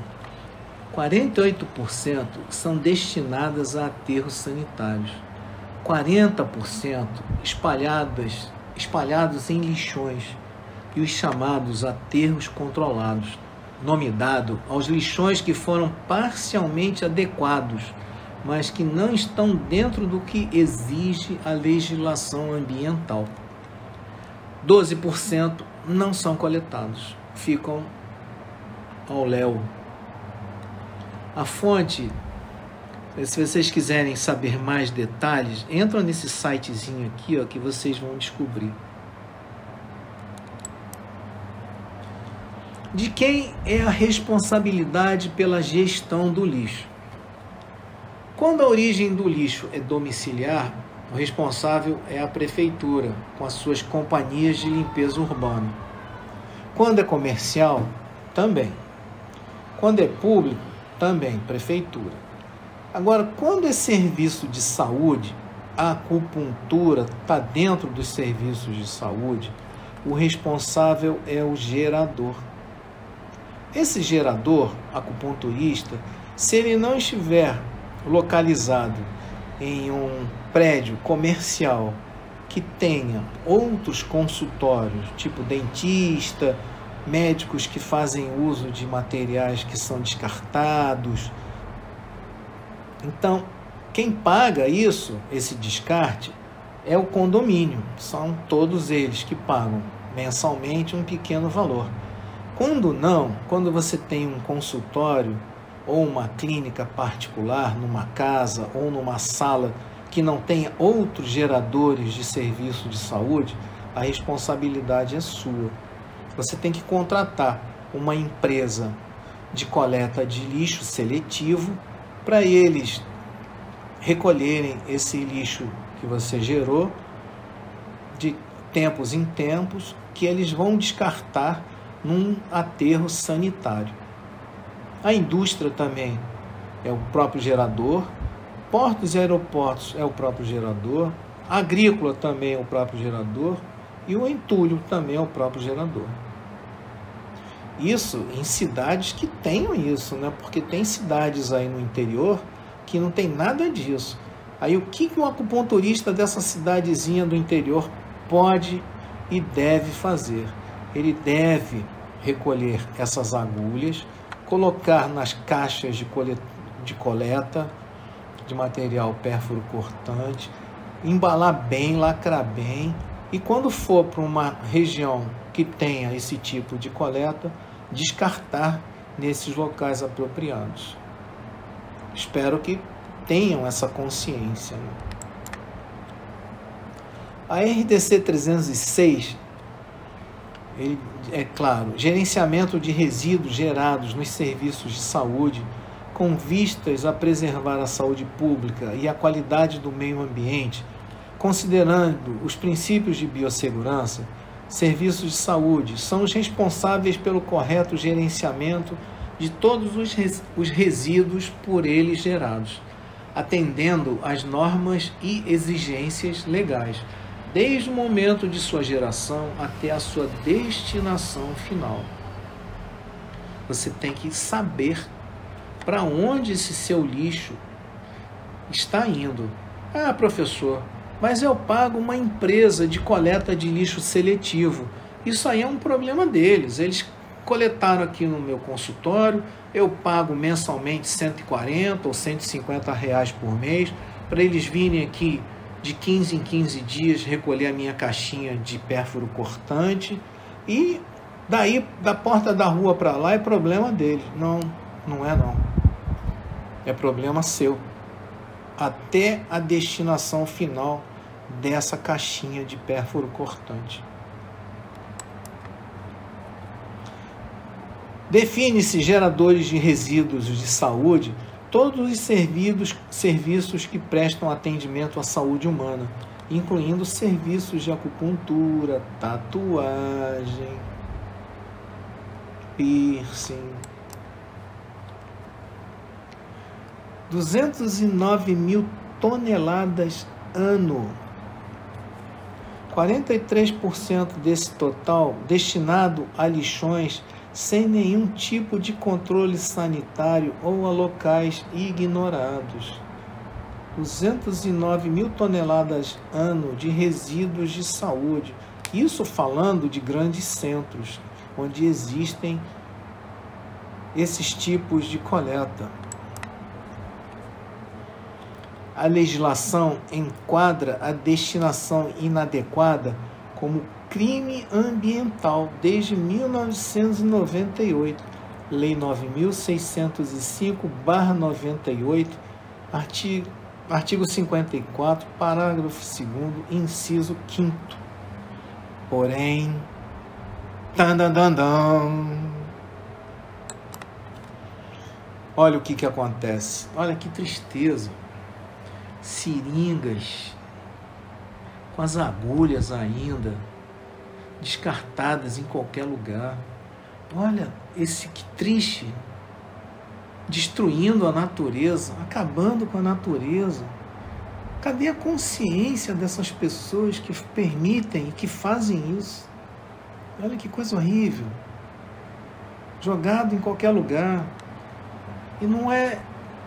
48% são destinadas a aterros sanitários. 40% espalhados em lixões e os chamados aterros controlados, nome dado aos lixões que foram parcialmente adequados, mas que não estão dentro do que exige a legislação ambiental. 12% não são coletados, ficam ao léu. A fonte, se vocês quiserem saber mais detalhes, entram nesse sitezinho aqui, ó, que vocês vão descobrir. De quem é a responsabilidade pela gestão do lixo? Quando a origem do lixo é domiciliar, o responsável é a prefeitura, com as suas companhias de limpeza urbana. Quando é comercial, também. Quando é público, também, prefeitura. Agora, quando é serviço de saúde, a acupuntura está dentro dos serviços de saúde, o responsável é o gerador. Esse gerador, acupunturista, se ele não estiver localizado em um prédio comercial que tenha outros consultórios, tipo dentista, médicos que fazem uso de materiais que são descartados. Então, quem paga isso, esse descarte, é o condomínio. São todos eles que pagam mensalmente um pequeno valor. Quando não, quando você tem um consultório ou uma clínica particular, numa casa ou numa sala que não tenha outros geradores de serviço de saúde, a responsabilidade é sua. Você tem que contratar uma empresa de coleta de lixo seletivo para eles recolherem esse lixo que você gerou de tempos em tempos, que eles vão descartar num aterro sanitário. A indústria também é o próprio gerador, portos e aeroportos é o próprio gerador, a agrícola também é o próprio gerador e o entulho também é o próprio gerador. Isso em cidades que tenham isso, né? Porque tem cidades aí no interior que não tem nada disso. Aí o que um acupunturista dessa cidadezinha do interior pode e deve fazer? Ele deve recolher essas agulhas, colocar nas caixas de coleta de material pérfuro cortante, embalar bem, lacrar bem E quando for para uma região que tenha esse tipo de coleta, descartar nesses locais apropriados. Espero que tenham essa consciência. A RDC 306, é claro, gerenciamento de resíduos gerados nos serviços de saúde com vistas a preservar a saúde pública e a qualidade do meio ambiente, considerando os princípios de biossegurança, serviços de saúde são os responsáveis pelo correto gerenciamento de todos os resíduos por eles gerados, atendendo às normas e exigências legais, desde o momento de sua geração até a sua destinação final. Você tem que saber para onde esse seu lixo está indo. Ah, professor, mas eu pago uma empresa de coleta de lixo seletivo. Isso aí é um problema deles. Eles coletaram aqui no meu consultório, eu pago mensalmente 140 ou 150 reais por mês para eles virem aqui de 15 em 15 dias recolher a minha caixinha de pérfuro cortante e daí da porta da rua para lá é problema deles. Não, não é não. É problema seu. Até a destinação final dessa caixinha de pérfuro cortante. Define-se geradores de resíduos de saúde todos os serviços que prestam atendimento à saúde humana, incluindo serviços de acupuntura, tatuagem, piercing. 209 mil toneladas ano. 43% desse total destinado a lixões sem nenhum tipo de controle sanitário ou a locais ignorados. 209 mil toneladas ano de resíduos de saúde. Isso falando de grandes centros, onde existem esses tipos de coleta. A legislação enquadra a destinação inadequada como crime ambiental desde 1998, Lei 9.605/98, artigo 54, parágrafo 2º, inciso 5º. Porém, olha o que acontece, olha que tristeza. Seringas com as agulhas ainda descartadas em qualquer lugar. Olha que triste, destruindo a natureza, acabando com a natureza. Cadê a consciência dessas pessoas que permitem e que fazem isso? Olha que coisa horrível, jogado em qualquer lugar. E não é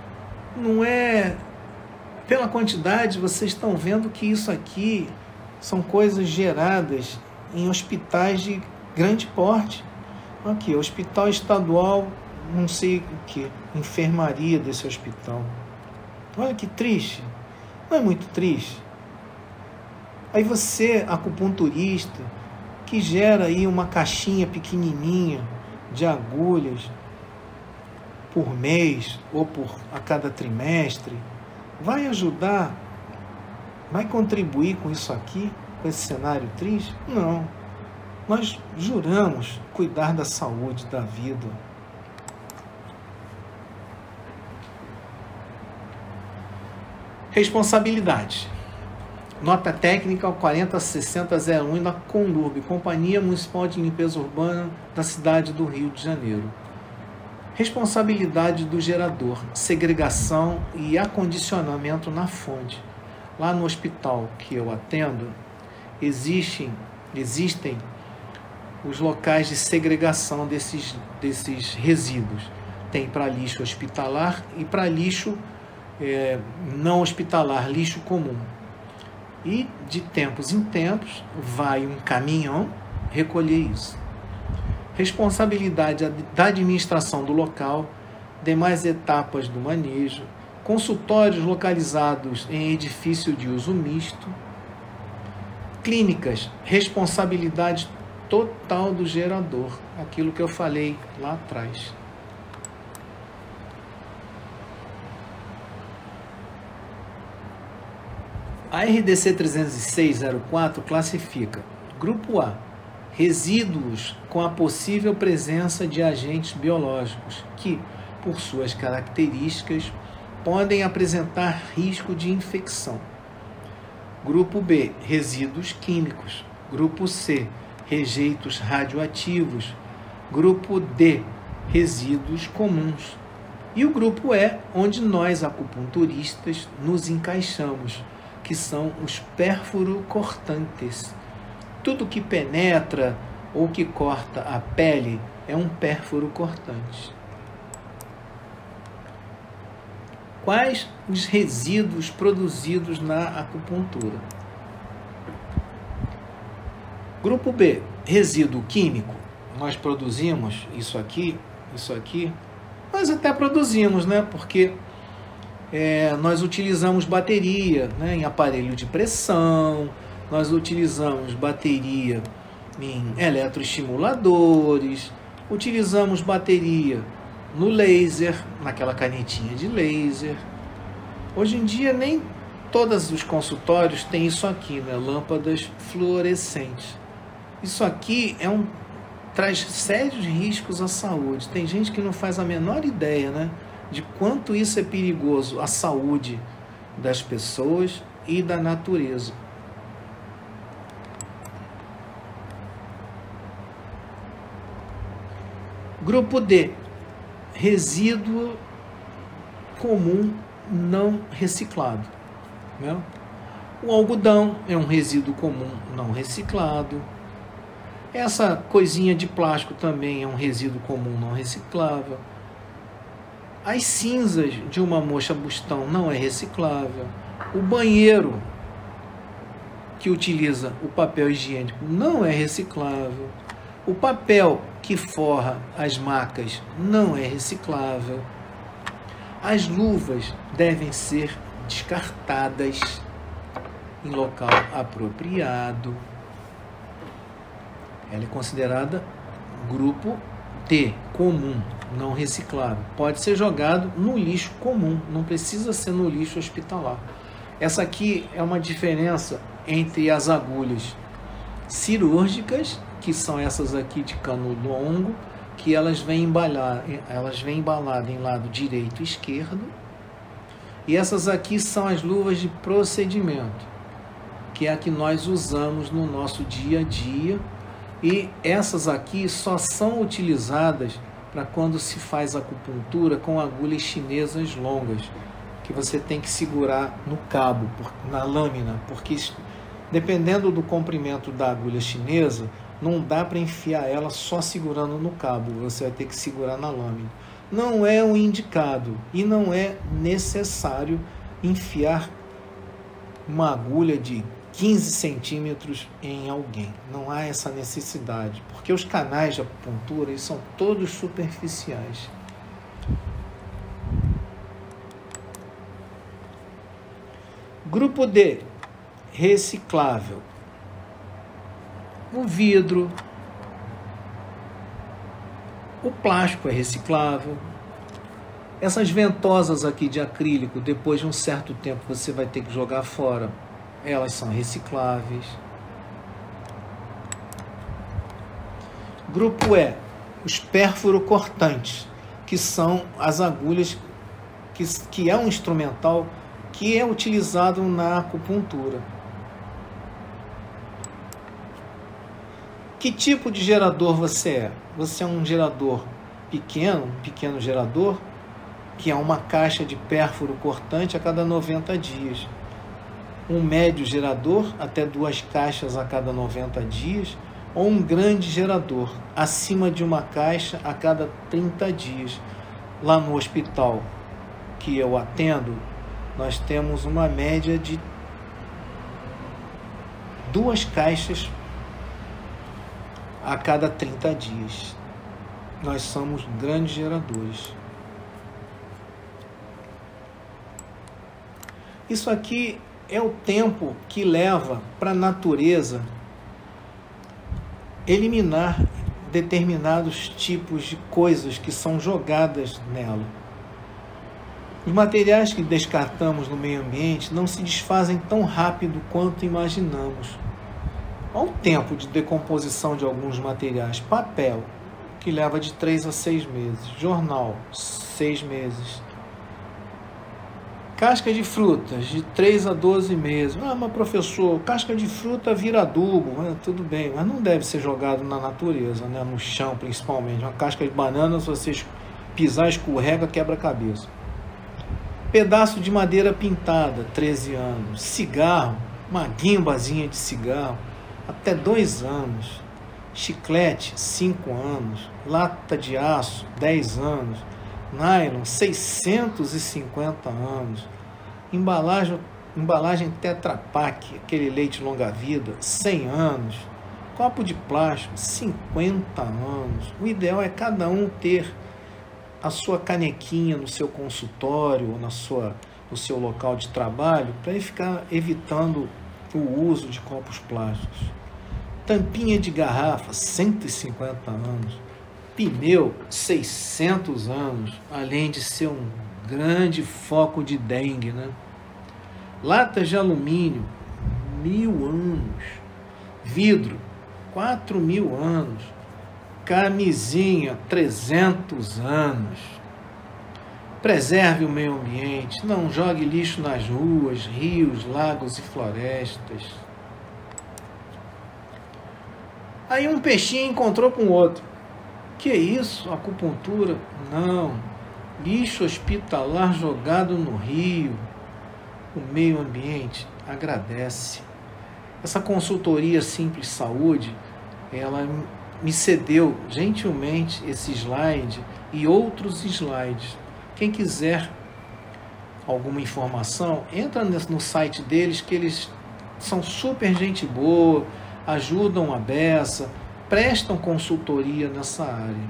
pela quantidade. Vocês estão vendo que isso aqui são coisas geradas em hospitais de grande porte. Aqui, hospital estadual, não sei o que, enfermaria desse hospital. Olha que triste, não é muito triste? Aí você, acupunturista, que gera aí uma caixinha pequenininha de agulhas por mês ou a cada trimestre, vai ajudar, vai contribuir com isso aqui, com esse cenário triste? Não. Nós juramos cuidar da saúde, da vida. Responsabilidade. Nota técnica 406001 da Conlurb, Companhia Municipal de Limpeza Urbana da cidade do Rio de Janeiro. Responsabilidade do gerador, segregação e acondicionamento na fonte. Lá no hospital que eu atendo, existem os locais de segregação desses resíduos. Tem para lixo hospitalar e para lixo não hospitalar, lixo comum. E de tempos em tempos vai um caminhão recolher isso. Responsabilidade da administração do local, demais etapas do manejo, consultórios localizados em edifício de uso misto, Clínicas, responsabilidade total do gerador, aquilo que eu falei lá atrás. A RDC 306/04 classifica: Grupo A, resíduos com a possível presença de agentes biológicos que, por suas características, podem apresentar risco de infecção. Grupo B, resíduos químicos. Grupo C, rejeitos radioativos. Grupo D, resíduos comuns. E o grupo E, onde nós, acupunturistas, nos encaixamos, que são os pérfuro-cortantes. Tudo que penetra ou que corta a pele é um pérfuro cortante. Quais os resíduos produzidos na acupuntura? Grupo B, resíduo químico. Nós produzimos isso aqui. Nós até produzimos, né? Porque nós utilizamos bateria, né, em aparelho de pressão, nós utilizamos bateria em eletroestimuladores, utilizamos bateria no laser, naquela canetinha de laser. Hoje em dia nem todos os consultórios têm isso aqui, né? Lâmpadas fluorescentes. Isso aqui traz sérios riscos à saúde. Tem gente que não faz a menor ideia, né, de quanto isso é perigoso à saúde das pessoas e da natureza. Grupo D, resíduo comum não reciclado, né? O algodão é um resíduo comum não reciclado. Essa coisinha de plástico também é um resíduo comum não reciclável. As cinzas de uma moxa bustão não é reciclável. O banheiro que utiliza o papel higiênico não é reciclável. O papel que forra as macas não é reciclável. As luvas devem ser descartadas em local apropriado. Ela é considerada grupo D, comum, não reciclável. Pode ser jogado no lixo comum, não precisa ser no lixo hospitalar. Essa aqui é uma diferença entre as agulhas cirúrgicas, que são essas aqui de cano longo, que elas vêm embaladas em lado direito e esquerdo. E essas aqui são as luvas de procedimento, que é a que nós usamos no nosso dia a dia. E essas aqui só são utilizadas para quando se faz acupuntura com agulhas chinesas longas, que você tem que segurar no cabo, na lâmina, porque dependendo do comprimento da agulha chinesa, não dá para enfiar ela só segurando no cabo, você vai ter que segurar na lâmina. Não é o indicado e não é necessário enfiar uma agulha de 15 centímetros em alguém. Não há essa necessidade, porque os canais de acupuntura eles são todos superficiais. Grupo D, reciclável. O vidro, o plástico é reciclável. Essas ventosas aqui de acrílico, depois de um certo tempo você vai ter que jogar fora. Elas são recicláveis. Grupo E, os pérfuro-cortantes, que são as agulhas, que é um instrumental que é utilizado na acupuntura. Que tipo de gerador você é? Você é um gerador pequeno, um pequeno gerador, que é uma caixa de pérfuro cortante a cada 90 dias. Um médio gerador, até 2 caixas a cada 90 dias, ou um grande gerador, acima de uma caixa a cada 30 dias. Lá no hospital que eu atendo, nós temos uma média de 2 caixas a cada 30 dias. Nós somos grandes geradores. Isso aqui é o tempo que leva para a natureza eliminar determinados tipos de coisas que são jogadas nela. Os materiais que descartamos no meio ambiente não se desfazem tão rápido quanto imaginamos. Olha o tempo de decomposição de alguns materiais. Papel, que leva de 3 a 6 meses. Jornal, 6 meses. Casca de frutas, de 3 a 12 meses. Ah, mas professor, casca de fruta vira adubo. Tudo bem, mas não deve ser jogado na natureza, né? No chão principalmente. Uma casca de banana, se você pisar, escorrega, quebra a cabeça. Pedaço de madeira pintada, 13 anos. Cigarro, uma guimbazinha de cigarro, até 2 anos. Chiclete, 5 anos. Lata de aço, 10 anos. Nylon, 650 anos. Embalagem Tetra Pak, aquele leite longa-vida, 100 anos. Copo de plástico, 50 anos. O ideal é cada um ter a sua canequinha no seu consultório ou no seu local de trabalho para ficar evitando o uso de copos plásticos. Tampinha de garrafa, 150 anos. Pneu, 600 anos, além de ser um grande foco de dengue, né? Latas de alumínio, 1000 anos. Vidro, 4000 anos. Camisinha, 300 anos. Preserve o meio ambiente, não jogue lixo nas ruas, rios, lagos e florestas. Aí um peixinho encontrou com outro. Que isso? Acupuntura? Não. Lixo hospitalar jogado no rio. O meio ambiente agradece. Essa consultoria Simples Saúde, ela me cedeu gentilmente esse slide e outros slides. Quem quiser alguma informação, entra no site deles, que eles são super gente boa, ajudam a beça, prestam consultoria nessa área.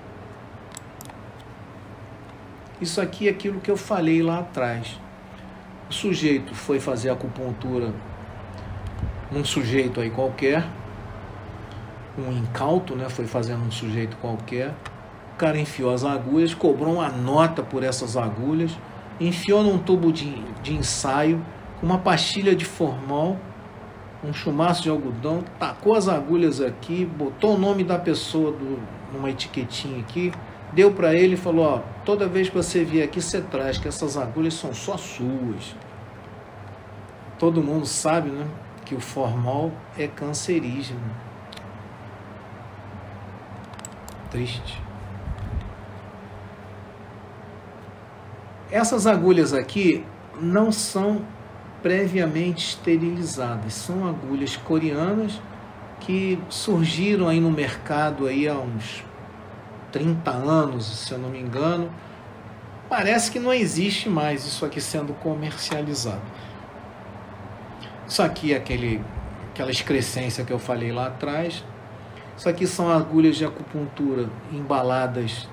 Isso aqui é aquilo que eu falei lá atrás. O sujeito foi fazer acupuntura num sujeito aí qualquer, um incauto, né? Foi fazendo um sujeito qualquer. O cara enfiou as agulhas, cobrou uma nota por essas agulhas, enfiou num tubo de ensaio, com uma pastilha de formol, um chumaço de algodão, tacou as agulhas aqui, botou o nome da pessoa numa etiquetinha aqui, deu para ele e falou: ó, toda vez que você vier aqui, você traz, que essas agulhas são só suas. Todo mundo sabe, né, que o formol é cancerígeno. Triste. Essas agulhas aqui não são previamente esterilizadas, são agulhas coreanas que surgiram aí no mercado aí há uns 30 anos, se eu não me engano. Parece que não existe mais isso aqui sendo comercializado. Isso aqui é aquela excrescência que eu falei lá atrás. Isso aqui são agulhas de acupuntura embaladas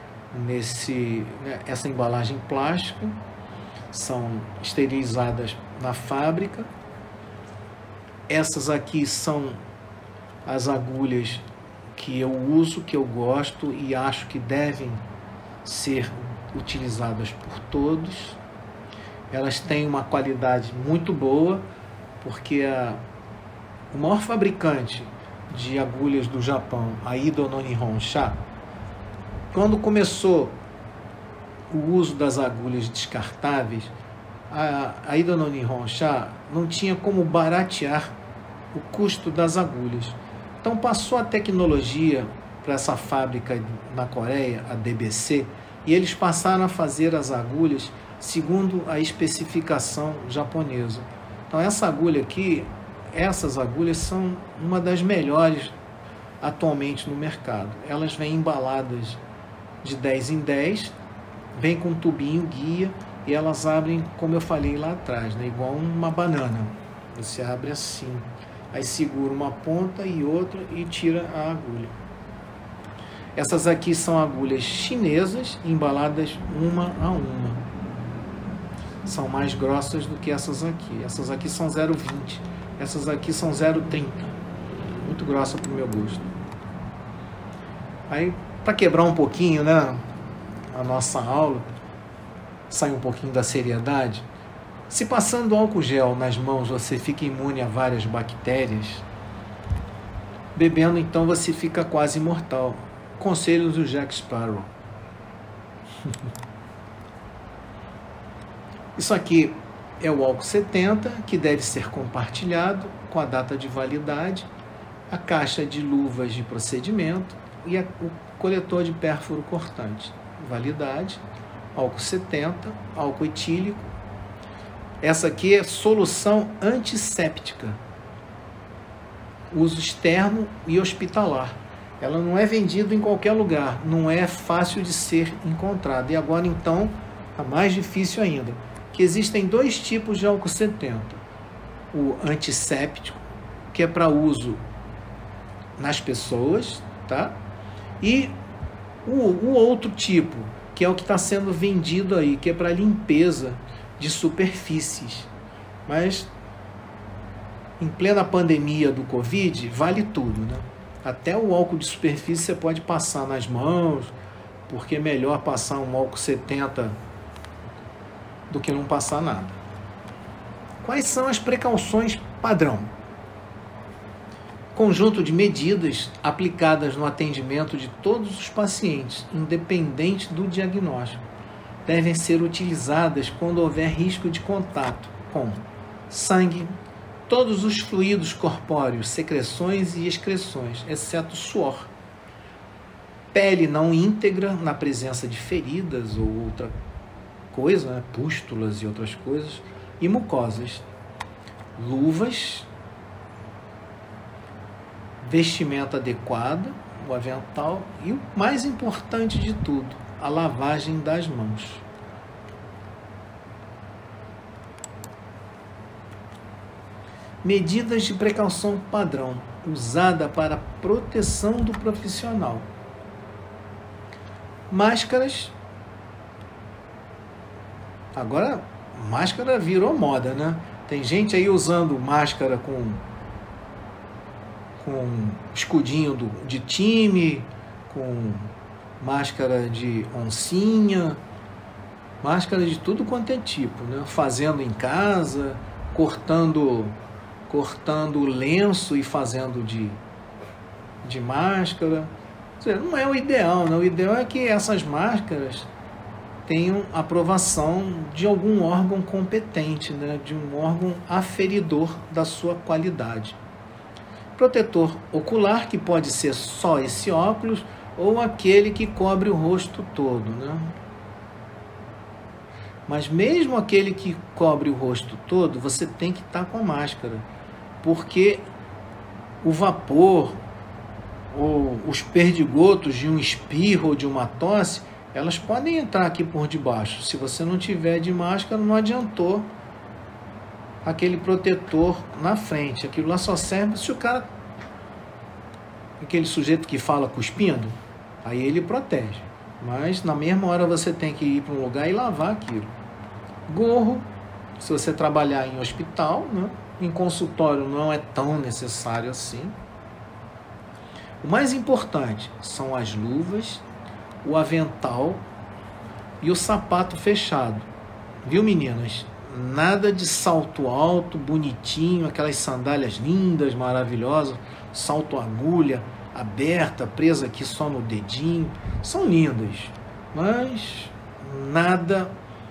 essa embalagem plástica, são esterilizadas na fábrica. Essas aqui são as agulhas que eu uso, que eu gosto e acho que devem ser utilizadas por todos. Elas têm uma qualidade muito boa, porque o maior fabricante de agulhas do Japão, a Ido no Nihon Sha, quando começou o uso das agulhas descartáveis, a Ido no Nihon Sha não tinha como baratear o custo das agulhas. Então passou a tecnologia para essa fábrica na Coreia, a DBC, e eles passaram a fazer as agulhas segundo a especificação japonesa. Então essa agulha aqui, essas agulhas são uma das melhores atualmente no mercado. Elas vêm embaladas de 10 em 10, vem com um tubinho guia e elas abrem, como eu falei lá atrás, né? Igual uma banana. Você abre assim, aí segura uma ponta e outra e tira a agulha. Essas aqui são agulhas chinesas, embaladas uma a uma. são mais grossas do que essas aqui. Essas aqui são 0,20. Essas aqui são 0,30. Muito grossa para o meu gosto. Aí, para quebrar um pouquinho, né, a nossa aula, sair um pouquinho da seriedade, se passando álcool gel nas mãos você fica imune a várias bactérias, bebendo então você fica quase imortal. Conselhos do Jack Sparrow. Isso aqui é o álcool 70, que deve ser compartilhado com a data de validade, a caixa de luvas de procedimento e o coletor de pérfuro cortante. Validade, álcool 70, álcool etílico. Essa aqui é solução antisséptica, uso externo e hospitalar. Ela não é vendida em qualquer lugar, não é fácil de ser encontrada. E agora então, a mais difícil ainda, que existem dois tipos de álcool 70. O antisséptico, que é para nas pessoas, tá? E o outro tipo, que é o que está sendo vendido aí, que é para limpeza de superfícies. Mas em plena pandemia do Covid, vale tudo, né? Até o álcool de superfície você pode passar nas mãos, porque é melhor passar um álcool 70 do que não passar nada. Quais são as precauções padrão? Conjunto de medidas aplicadas no atendimento de todos os pacientes, independente do diagnóstico, devem ser utilizadas quando houver risco de contato com sangue, todos os fluidos corpóreos, secreções e excreções, exceto suor, pele não íntegra na presença de feridas ou outra coisa, né? Pústulas e outras coisas, e mucosas, luvas, vestimenta adequada, o avental e o mais importante de tudo, a lavagem das mãos. Medidas de precaução padrão, usada para proteção do profissional. Máscaras. Agora, máscara virou moda, né? Tem gente aí usando máscara com escudinho de time, com máscara de oncinha, máscara de tudo quanto é tipo, né? Fazendo em casa, cortando lenço e fazendo de máscara. Ou seja, não é o ideal, né? O ideal é que essas máscaras tenham aprovação de algum órgão competente, né? De um órgão aferidor da sua qualidade. Protetor ocular, que pode ser só esse óculos ou aquele que cobre o rosto todo, né? Mas mesmo aquele que cobre o rosto todo, você tem que estar com a máscara, porque o vapor ou os perdigotos de um espirro ou de uma tosse, elas podem entrar aqui por debaixo. Se você não tiver de máscara, não adiantou aquele protetor na frente. Aquilo lá só serve se o cara, aquele sujeito que fala cuspindo, aí ele protege. Mas na mesma hora você tem que ir para um lugar e lavar aquilo. Gorro, se você trabalhar em hospital, né? Em consultório não é tão necessário assim. O mais importante são as luvas, o avental e o sapato fechado. Viu, meninas? Nada de salto alto, bonitinho, aquelas sandálias lindas, maravilhosas, salto agulha, aberta, presa aqui só no dedinho. São lindas, mas nada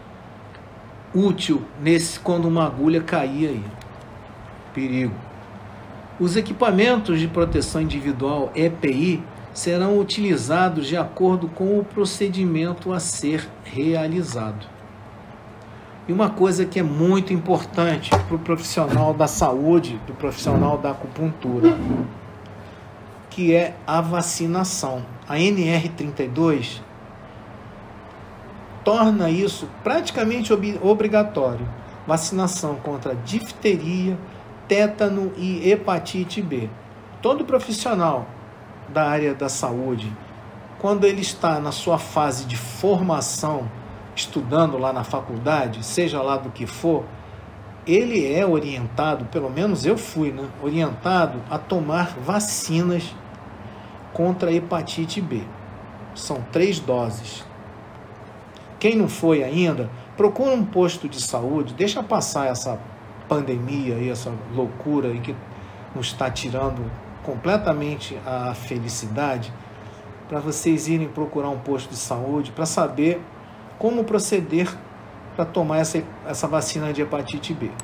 útil quando uma agulha cair aí. Perigo. Os equipamentos de proteção individual EPI serão utilizados de acordo com o procedimento a ser realizado. E uma coisa que é muito importante para o profissional da saúde, do profissional da acupuntura, que é a vacinação. A NR32 torna isso praticamente obrigatório. Vacinação contra difteria, tétano e hepatite B. Todo profissional da área da saúde, quando ele está na sua fase de formação, estudando lá na faculdade, seja lá do que for, ele é orientado, pelo menos eu fui, né, orientado a tomar vacinas contra a hepatite B. São 3 doses. Quem não foi ainda, procura um posto de saúde, deixa passar essa pandemia e essa loucura aí que nos está tirando completamente a felicidade, para vocês irem procurar um posto de saúde para saber como proceder para tomar essa vacina de hepatite B.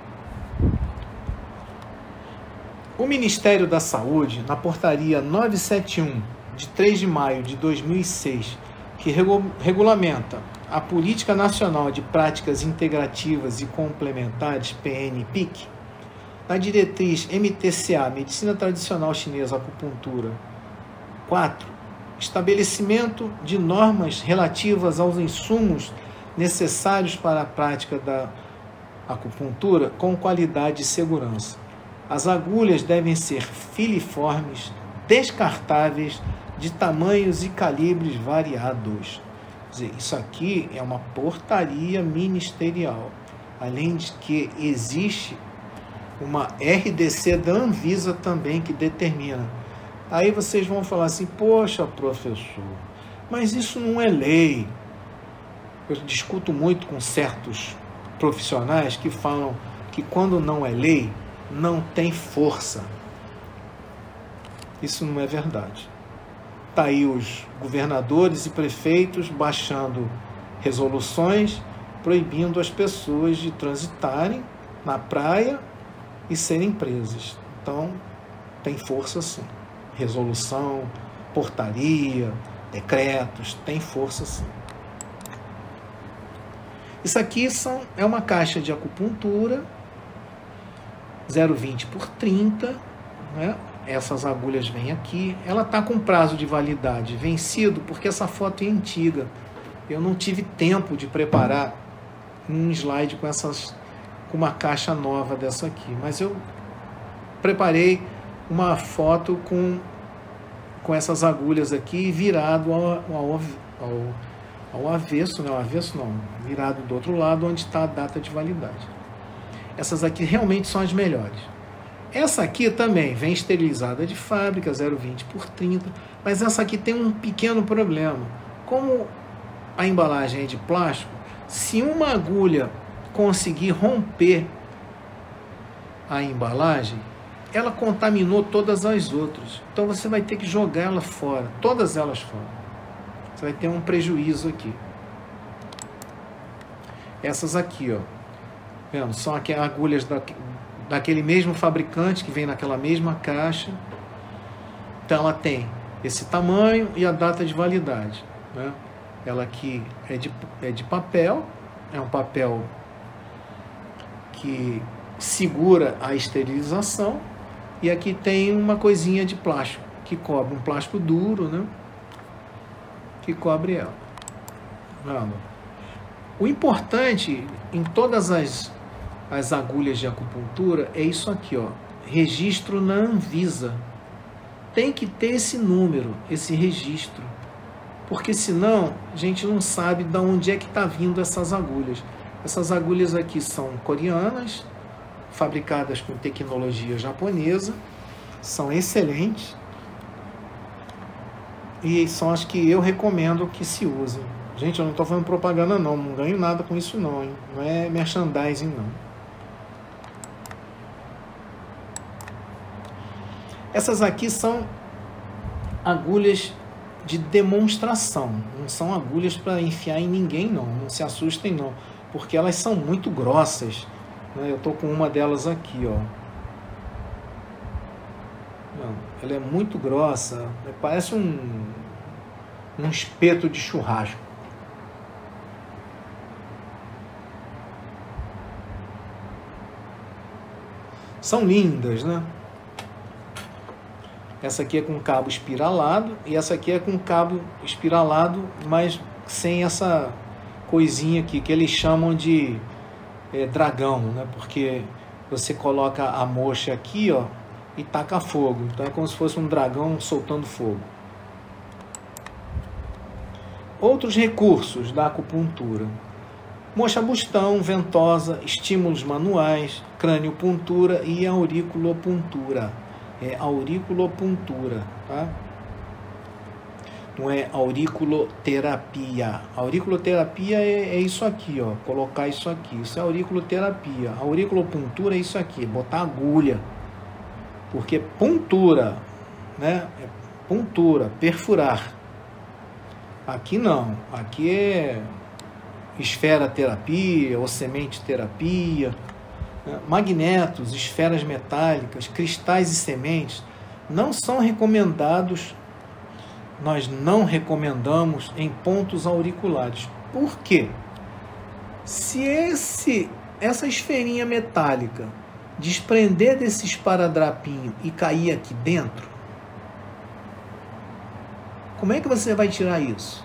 O Ministério da Saúde, na portaria 971, de 3 de maio de 2006, que regulamenta a Política Nacional de Práticas Integrativas e Complementares, PNPIC, na diretriz MTCA, Medicina Tradicional Chinesa, Acupuntura 4, estabelecimento de normas relativas aos insumos necessários para a prática da acupuntura com qualidade e segurança. As agulhas devem ser filiformes, descartáveis, de tamanhos e calibres variados. Quer dizer, isso aqui é uma portaria ministerial, além de que existe uma RDC da Anvisa também que determina. Aí vocês vão falar assim, poxa, professor, mas isso não é lei. Eu discuto muito com certos profissionais que falam que quando não é lei, não tem força. Isso não é verdade. Está aí os governadores e prefeitos baixando resoluções proibindo as pessoas de transitarem na praia e serem presas. Então, tem força sim. Resolução, portaria, decretos, tem força sim. Isso aqui é uma caixa de acupuntura 0,20 por 30, né? Essas agulhas vêm aqui. Ela está com prazo de validade vencido porque essa foto é antiga. Eu não tive tempo de preparar um slide com uma caixa nova dessa aqui, mas eu preparei uma foto com essas agulhas aqui virado ao avesso, não, avesso não, virado do outro lado onde está a data de validade. Essas aqui realmente são as melhores. Essa aqui também vem esterilizada de fábrica, 0,20 por 30, mas essa aqui tem um pequeno problema. Como a embalagem é de plástico, se uma agulha conseguir romper a embalagem, ela contaminou todas as outras. Então você vai ter que jogar ela fora, todas elas fora. Você vai ter um prejuízo aqui. Essas aqui, ó, vendo? São aqui agulhas daquele mesmo fabricante que vem naquela mesma caixa. Então ela tem esse tamanho e a data de validade, né? Ela aqui é de papel, é um papel que segura a esterilização, e aqui tem uma coisinha de plástico que cobre, um plástico duro, né? Que cobre ela. Vamos. O importante em todas as agulhas de acupuntura é isso aqui, ó, registro na Anvisa. Tem que ter esse número, esse registro, porque senão a gente não sabe de onde é que está vindo essas agulhas. Essas agulhas aqui são coreanas, fabricadas com tecnologia japonesa, são excelentes e são as que eu recomendo que se usem. Gente, eu não estou fazendo propaganda não ganho nada com isso não, hein? Não é merchandising não. Essas aqui são agulhas de demonstração, não são agulhas para enfiar em ninguém não se assustem não, porque elas são muito grossas, né? Eu estou com uma delas aqui, ó. Ela é muito grossa, parece um espeto de churrasco. São lindas, né? Essa aqui é com cabo espiralado e essa aqui é com cabo espiralado, mas sem essa coisinha aqui que eles chamam de dragão, né? Porque você coloca a mocha aqui, ó, e taca fogo. Então é como se fosse um dragão soltando fogo. Outros recursos da acupuntura: moxa bustão, ventosa, estímulos manuais, crâniopuntura e auriculopuntura. É auriculopuntura, tá? Não é auriculoterapia. Auriculoterapia é isso aqui, ó, colocar isso aqui. Isso é auriculoterapia. Auriculopuntura é isso aqui, botar agulha. Porque puntura, né? É puntura, perfurar. Aqui não. Aqui é esfera terapia ou semente terapia. Magnetos, esferas metálicas, cristais e sementes não são recomendados. Nós não recomendamos em pontos auriculares. Por quê? Se essa esferinha metálica desprender desse esparadrapinho e cair aqui dentro, como é que você vai tirar isso?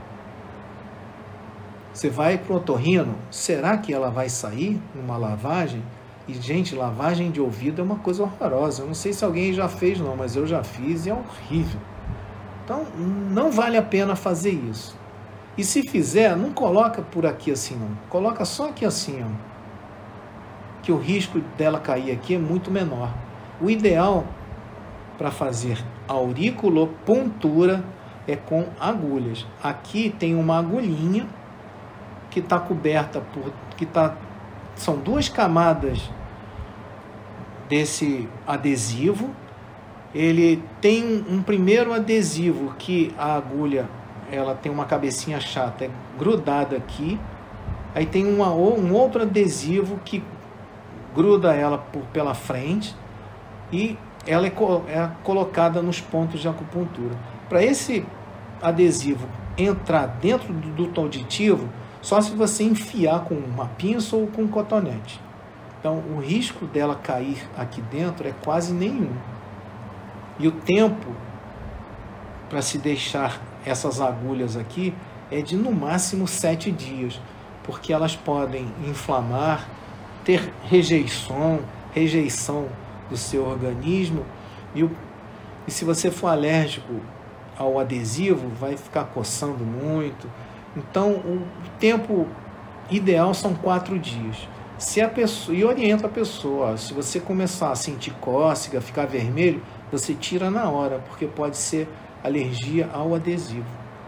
Você vai para o otorrino, será que ela vai sair numa lavagem? E, gente, lavagem de ouvido é uma coisa horrorosa. Eu não sei se alguém já fez não, mas eu já fiz e é horrível. Então, não vale a pena fazer isso. E se fizer, não coloca por aqui assim não. Coloca só aqui assim, ó. Que o risco dela cair aqui é muito menor. O ideal para fazer auriculopuntura é com agulhas. Aqui tem uma agulhinha que está coberta por... são 2 camadas desse adesivo. Ele tem um primeiro adesivo que a agulha, ela tem uma cabecinha chata, é grudada aqui. Aí tem um outro adesivo que gruda ela pela frente e ela é colocada nos pontos de acupuntura. Para esse adesivo entrar dentro do duto auditivo, só se você enfiar com uma pinça ou com um cotonete. Então, o risco dela cair aqui dentro é quase nenhum. E o tempo para se deixar essas agulhas aqui é de no máximo 7 dias, porque elas podem inflamar, ter rejeição do seu organismo, e se você for alérgico ao adesivo, vai ficar coçando muito. Então, o tempo ideal são 4 dias. E orienta a pessoa, ó, se você começar a sentir cócega, ficar vermelho, você tira na hora, porque pode ser alergia ao adesivo.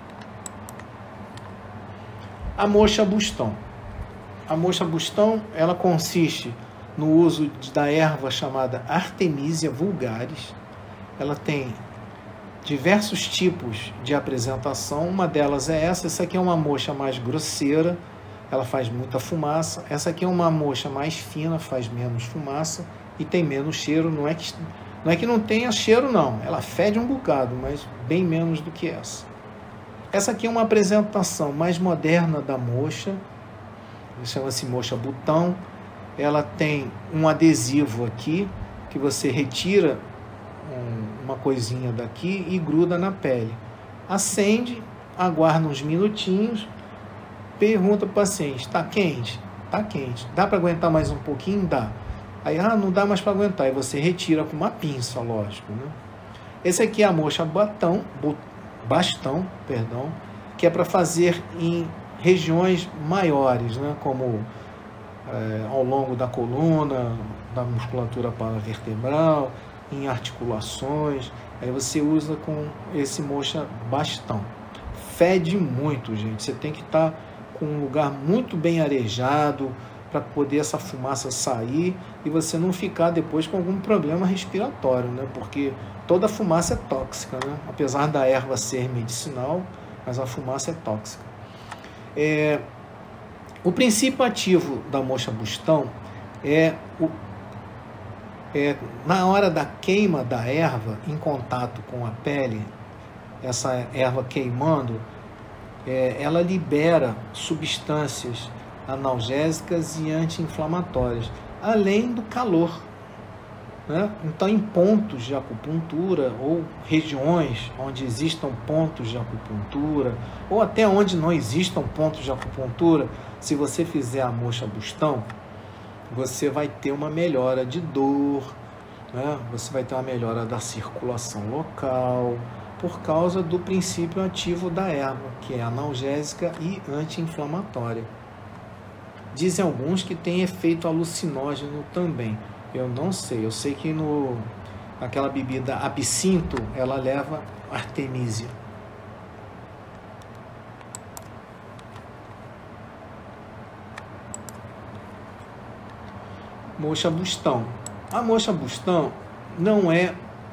A moxa bustão. A moxa bustão, ela consiste no uso da erva chamada Artemisia vulgaris. Ela tem diversos tipos de apresentação. Uma delas é essa. Essa aqui é uma moxa mais grosseira, ela faz muita fumaça. Essa aqui é uma moxa mais fina, faz menos fumaça e tem menos cheiro. Não é que não tenha cheiro, não. Ela fede um bocado, mas bem menos do que essa. Essa aqui é uma apresentação mais moderna da moxa. Chama-se moxa butão. Ela tem um adesivo aqui, que você retira uma coisinha daqui e gruda na pele. Acende, aguarda uns minutinhos, pergunta para o paciente, está quente? Está quente. Dá para aguentar mais um pouquinho? Dá. Aí, não dá mais para aguentar. Aí você retira com uma pinça, lógico, né? Esse aqui é a moxa bastão, que é para fazer em regiões maiores, né? Como ao longo da coluna, da musculatura paravertebral, em articulações. Aí você usa com esse moxa bastão. Fede muito, gente. Você tem que estar com um lugar muito bem arejado para poder essa fumaça sair e você não ficar depois com algum problema respiratório, né? Porque toda fumaça é tóxica, né? Apesar da erva ser medicinal, mas a fumaça é tóxica. O princípio ativo da moxa bustão na hora da queima da erva em contato com a pele, essa erva queimando, ela libera substâncias analgésicas e anti-inflamatórias, além do calor, né? Então, em pontos de acupuntura ou regiões onde existam pontos de acupuntura, ou até onde não existam pontos de acupuntura, se você fizer a moxa bustão, você vai ter uma melhora de dor, né? Você vai ter uma melhora da circulação local, por causa do princípio ativo da erva, que é analgésica e anti-inflamatória. Dizem alguns que tem efeito alucinógeno também. Eu não sei. Eu sei que naquela bebida absinto, ela leva artemisia. Moxa bustão. A moxa bustão não é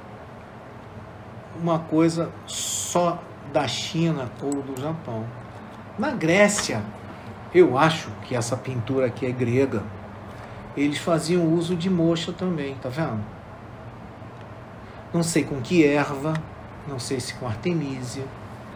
uma coisa só da China ou do Japão. Na Grécia, eu acho que essa pintura aqui é grega, eles faziam uso de moxa também, tá vendo? Não sei com que erva, não sei se com artemisia.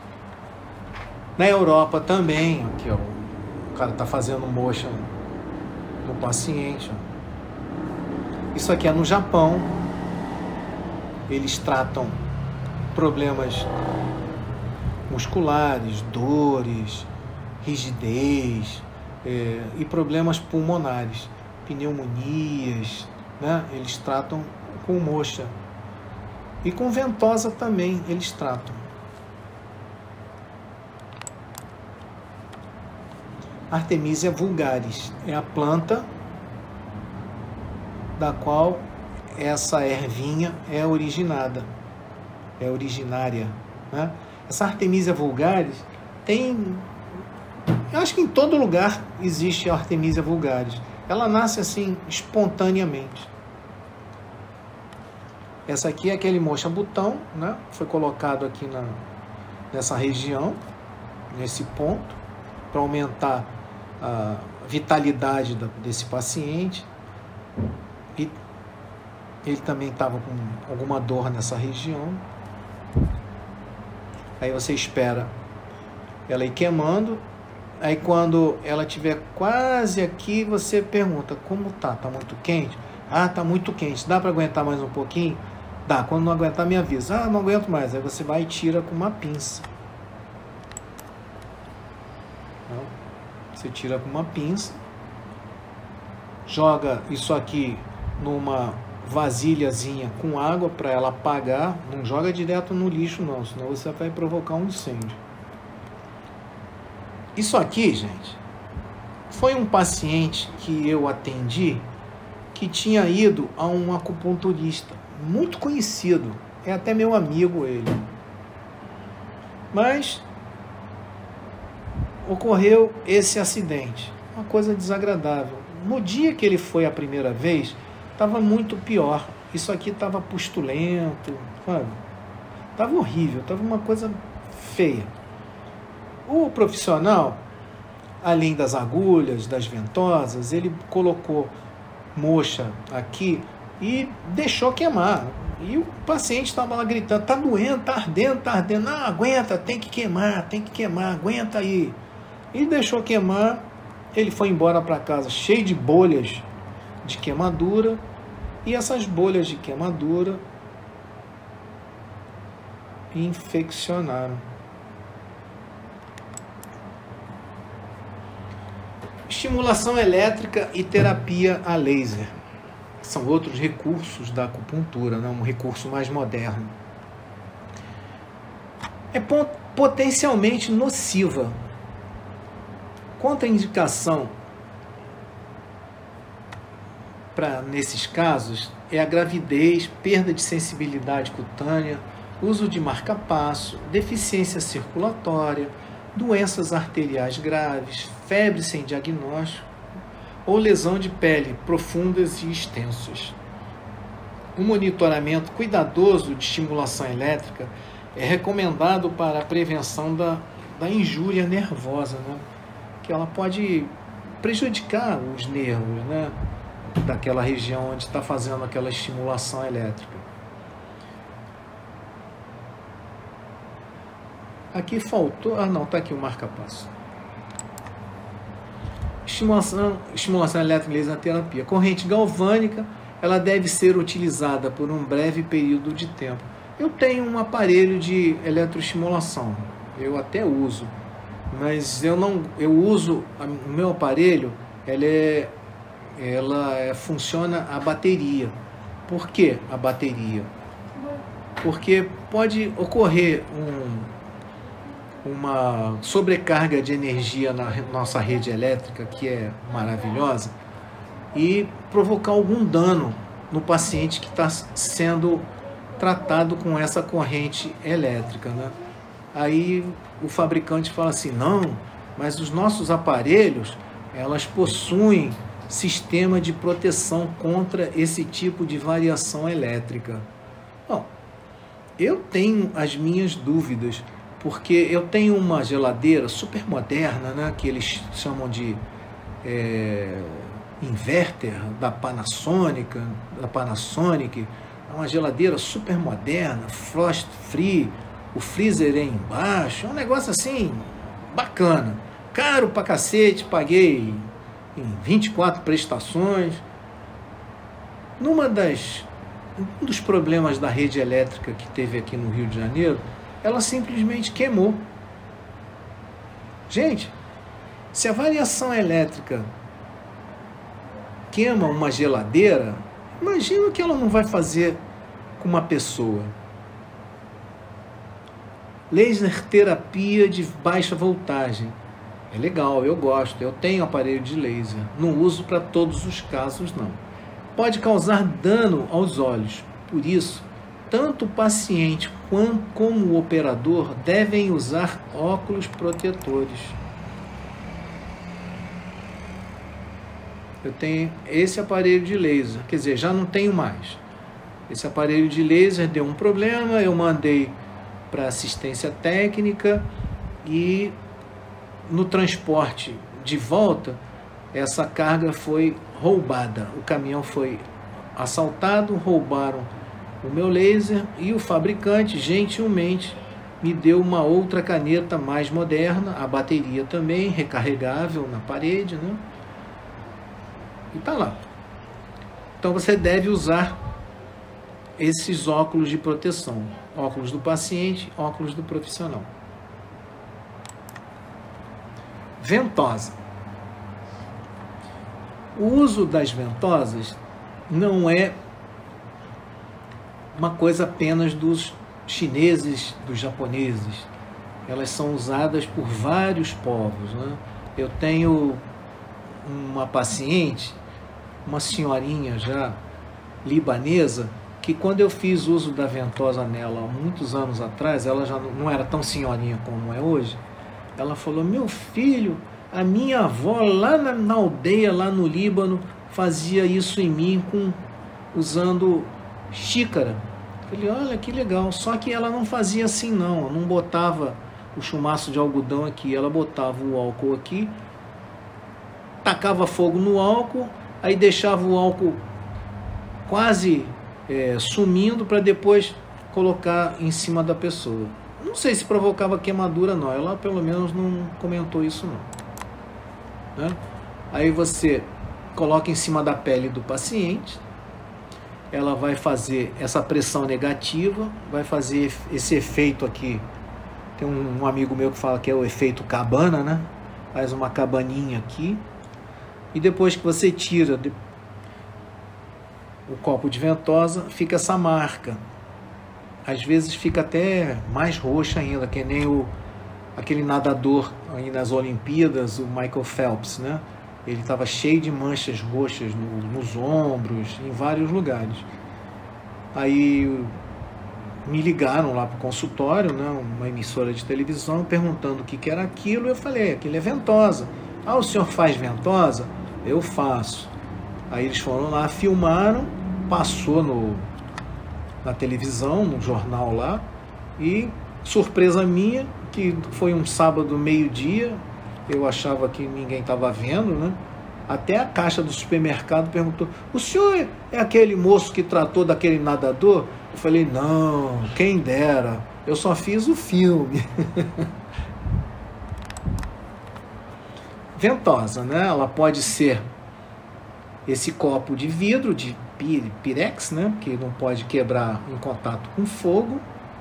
Na Europa também, aqui ó, o cara tá fazendo moxa no paciente, ó. Isso aqui é no Japão. Eles tratam problemas musculares, dores, rigidez e problemas pulmonares, pneumonias, né? Eles tratam com moxa. E com ventosa também eles tratam. Artemisia vulgaris é a planta da qual essa ervinha é originária, né? Essa Artemisia vulgaris tem, eu acho que em todo lugar existe a Artemisia vulgaris. Ela nasce assim espontaneamente. Essa aqui é aquele moxa butão, né? Foi colocado aqui nessa região, nesse ponto, para aumentar a vitalidade desse paciente. E ele também estava com alguma dor nessa região. Aí você espera ela ir queimando. Aí quando ela estiver quase aqui, você pergunta, como tá? Tá muito quente? Ah, tá muito quente. Dá para aguentar mais um pouquinho? Dá. Quando não aguentar, me avisa. Ah, não aguento mais. Aí você vai e tira com uma pinça. Então, você tira com uma pinça. Joga isso aqui numa vasilhazinha com água para ela apagar. Não joga direto no lixo não, senão você vai provocar um incêndio. Isso aqui, gente, foi um paciente que eu atendi que tinha ido a um acupunturista muito conhecido, é até meu amigo ele. Mas ocorreu esse acidente, uma coisa desagradável. No dia que ele foi a primeira vez, estava muito pior. Isso aqui estava pustulento, sabe? Estava horrível, estava uma coisa feia. O profissional, além das agulhas, das ventosas, ele colocou moxa aqui e deixou queimar. E o paciente estava lá gritando, tá doendo, tá ardendo, tá ardendo. Não, aguenta, tem que queimar, aguenta aí. E deixou queimar. Ele foi embora para casa cheio de bolhas de queimadura, e essas bolhas de queimadura infeccionaram. Estimulação elétrica e terapia a laser são outros recursos da acupuntura, né? Um recurso mais moderno. É potencialmente nociva. Contraindicação nesses casos é a gravidez, perda de sensibilidade cutânea, uso de marca-passo, deficiência circulatória, doenças arteriais graves, febre sem diagnóstico ou lesão de pele profundas e extensas. Um monitoramento cuidadoso de estimulação elétrica é recomendado para a prevenção da injúria nervosa, né? Que ela pode prejudicar os nervos, né? Daquela região onde está fazendo aquela estimulação elétrica. Aqui faltou... Ah, não, está aqui o marca-passo. Estimulação elétrica e laser terapia. Corrente galvânica, ela deve ser utilizada por um breve período de tempo. Eu tenho um aparelho de eletroestimulação, eu até uso, mas eu uso o meu aparelho, ela funciona a bateria. Por que a bateria? porque pode ocorrer uma sobrecarga de energia na nossa rede elétrica, que é maravilhosa, e provocar algum dano no paciente que está sendo tratado com essa corrente elétrica, né? Aí o fabricante fala assim, não, mas os nossos aparelhos, elas possuem sistema de proteção contra esse tipo de variação elétrica. Bom, eu tenho as minhas dúvidas, porque eu tenho uma geladeira super moderna, né, que eles chamam de inverter da Panasonic, é uma geladeira super moderna, frost free, o freezer é embaixo, é um negócio assim, bacana, caro pra cacete, paguei em 24 prestações. Um dos problemas da rede elétrica que teve aqui no Rio de Janeiro, ela simplesmente queimou. Gente, se a variação elétrica queima uma geladeira, imagina o que ela não vai fazer com uma pessoa. Laser terapia de baixa voltagem. É legal, eu gosto, eu tenho aparelho de laser. Não uso para todos os casos, não. Pode causar dano aos olhos. Por isso, tanto o paciente como o operador devem usar óculos protetores. Eu tenho esse aparelho de laser, quer dizer, já não tenho mais. Esse aparelho de laser deu um problema, eu mandei para assistência técnica e no transporte de volta, essa carga foi roubada. O caminhão foi assaltado, roubaram o meu laser e o fabricante gentilmente me deu uma outra caneta mais moderna, a bateria também recarregável na parede, né? E tá lá. Então você deve usar esses óculos de proteção, óculos do paciente, óculos do profissional. Ventosa. O uso das ventosas não é uma coisa apenas dos chineses, dos japoneses. Elas são usadas por vários povos, né? Eu tenho uma paciente, uma senhorinha já libanesa, que quando eu fiz uso da ventosa nela há muitos anos atrás, ela já não era tão senhorinha como é hoje, ela falou, meu filho, a minha avó lá na aldeia, lá no Líbano, fazia isso em mim usando xícara. Eu falei, olha que legal, só que ela não fazia assim não botava o chumaço de algodão aqui, ela botava o álcool aqui, tacava fogo no álcool, aí deixava o álcool quase sumindo para depois colocar em cima da pessoa. Não sei se provocava queimadura não, ela pelo menos não comentou isso não, né? Aí você coloca em cima da pele do paciente, ela vai fazer essa pressão negativa, vai fazer esse efeito aqui, tem um amigo meu que fala que é o efeito cabana, né? Faz uma cabaninha aqui, e depois que você tira o copo de ventosa, fica essa marca. Às vezes fica até mais roxa ainda, que nem aquele nadador aí nas Olimpíadas, o Michael Phelps, né? Ele estava cheio de manchas roxas nos ombros, em vários lugares. Aí me ligaram lá para o consultório, né? Uma emissora de televisão, perguntando o que era aquilo. Eu falei, aquilo é ventosa. Ah, o senhor faz ventosa? Eu faço. Aí eles foram lá, filmaram, passou na televisão, no jornal lá, e surpresa minha, que foi um sábado meio-dia, eu achava que ninguém estava vendo, né? Até a caixa do supermercado perguntou, o senhor é aquele moço que tratou daquele nadador? Eu falei, não, quem dera, eu só fiz o filme. Ventosa, né? Ela pode ser esse copo de vidro, de pirex, né? Que não pode quebrar em contato com fogo.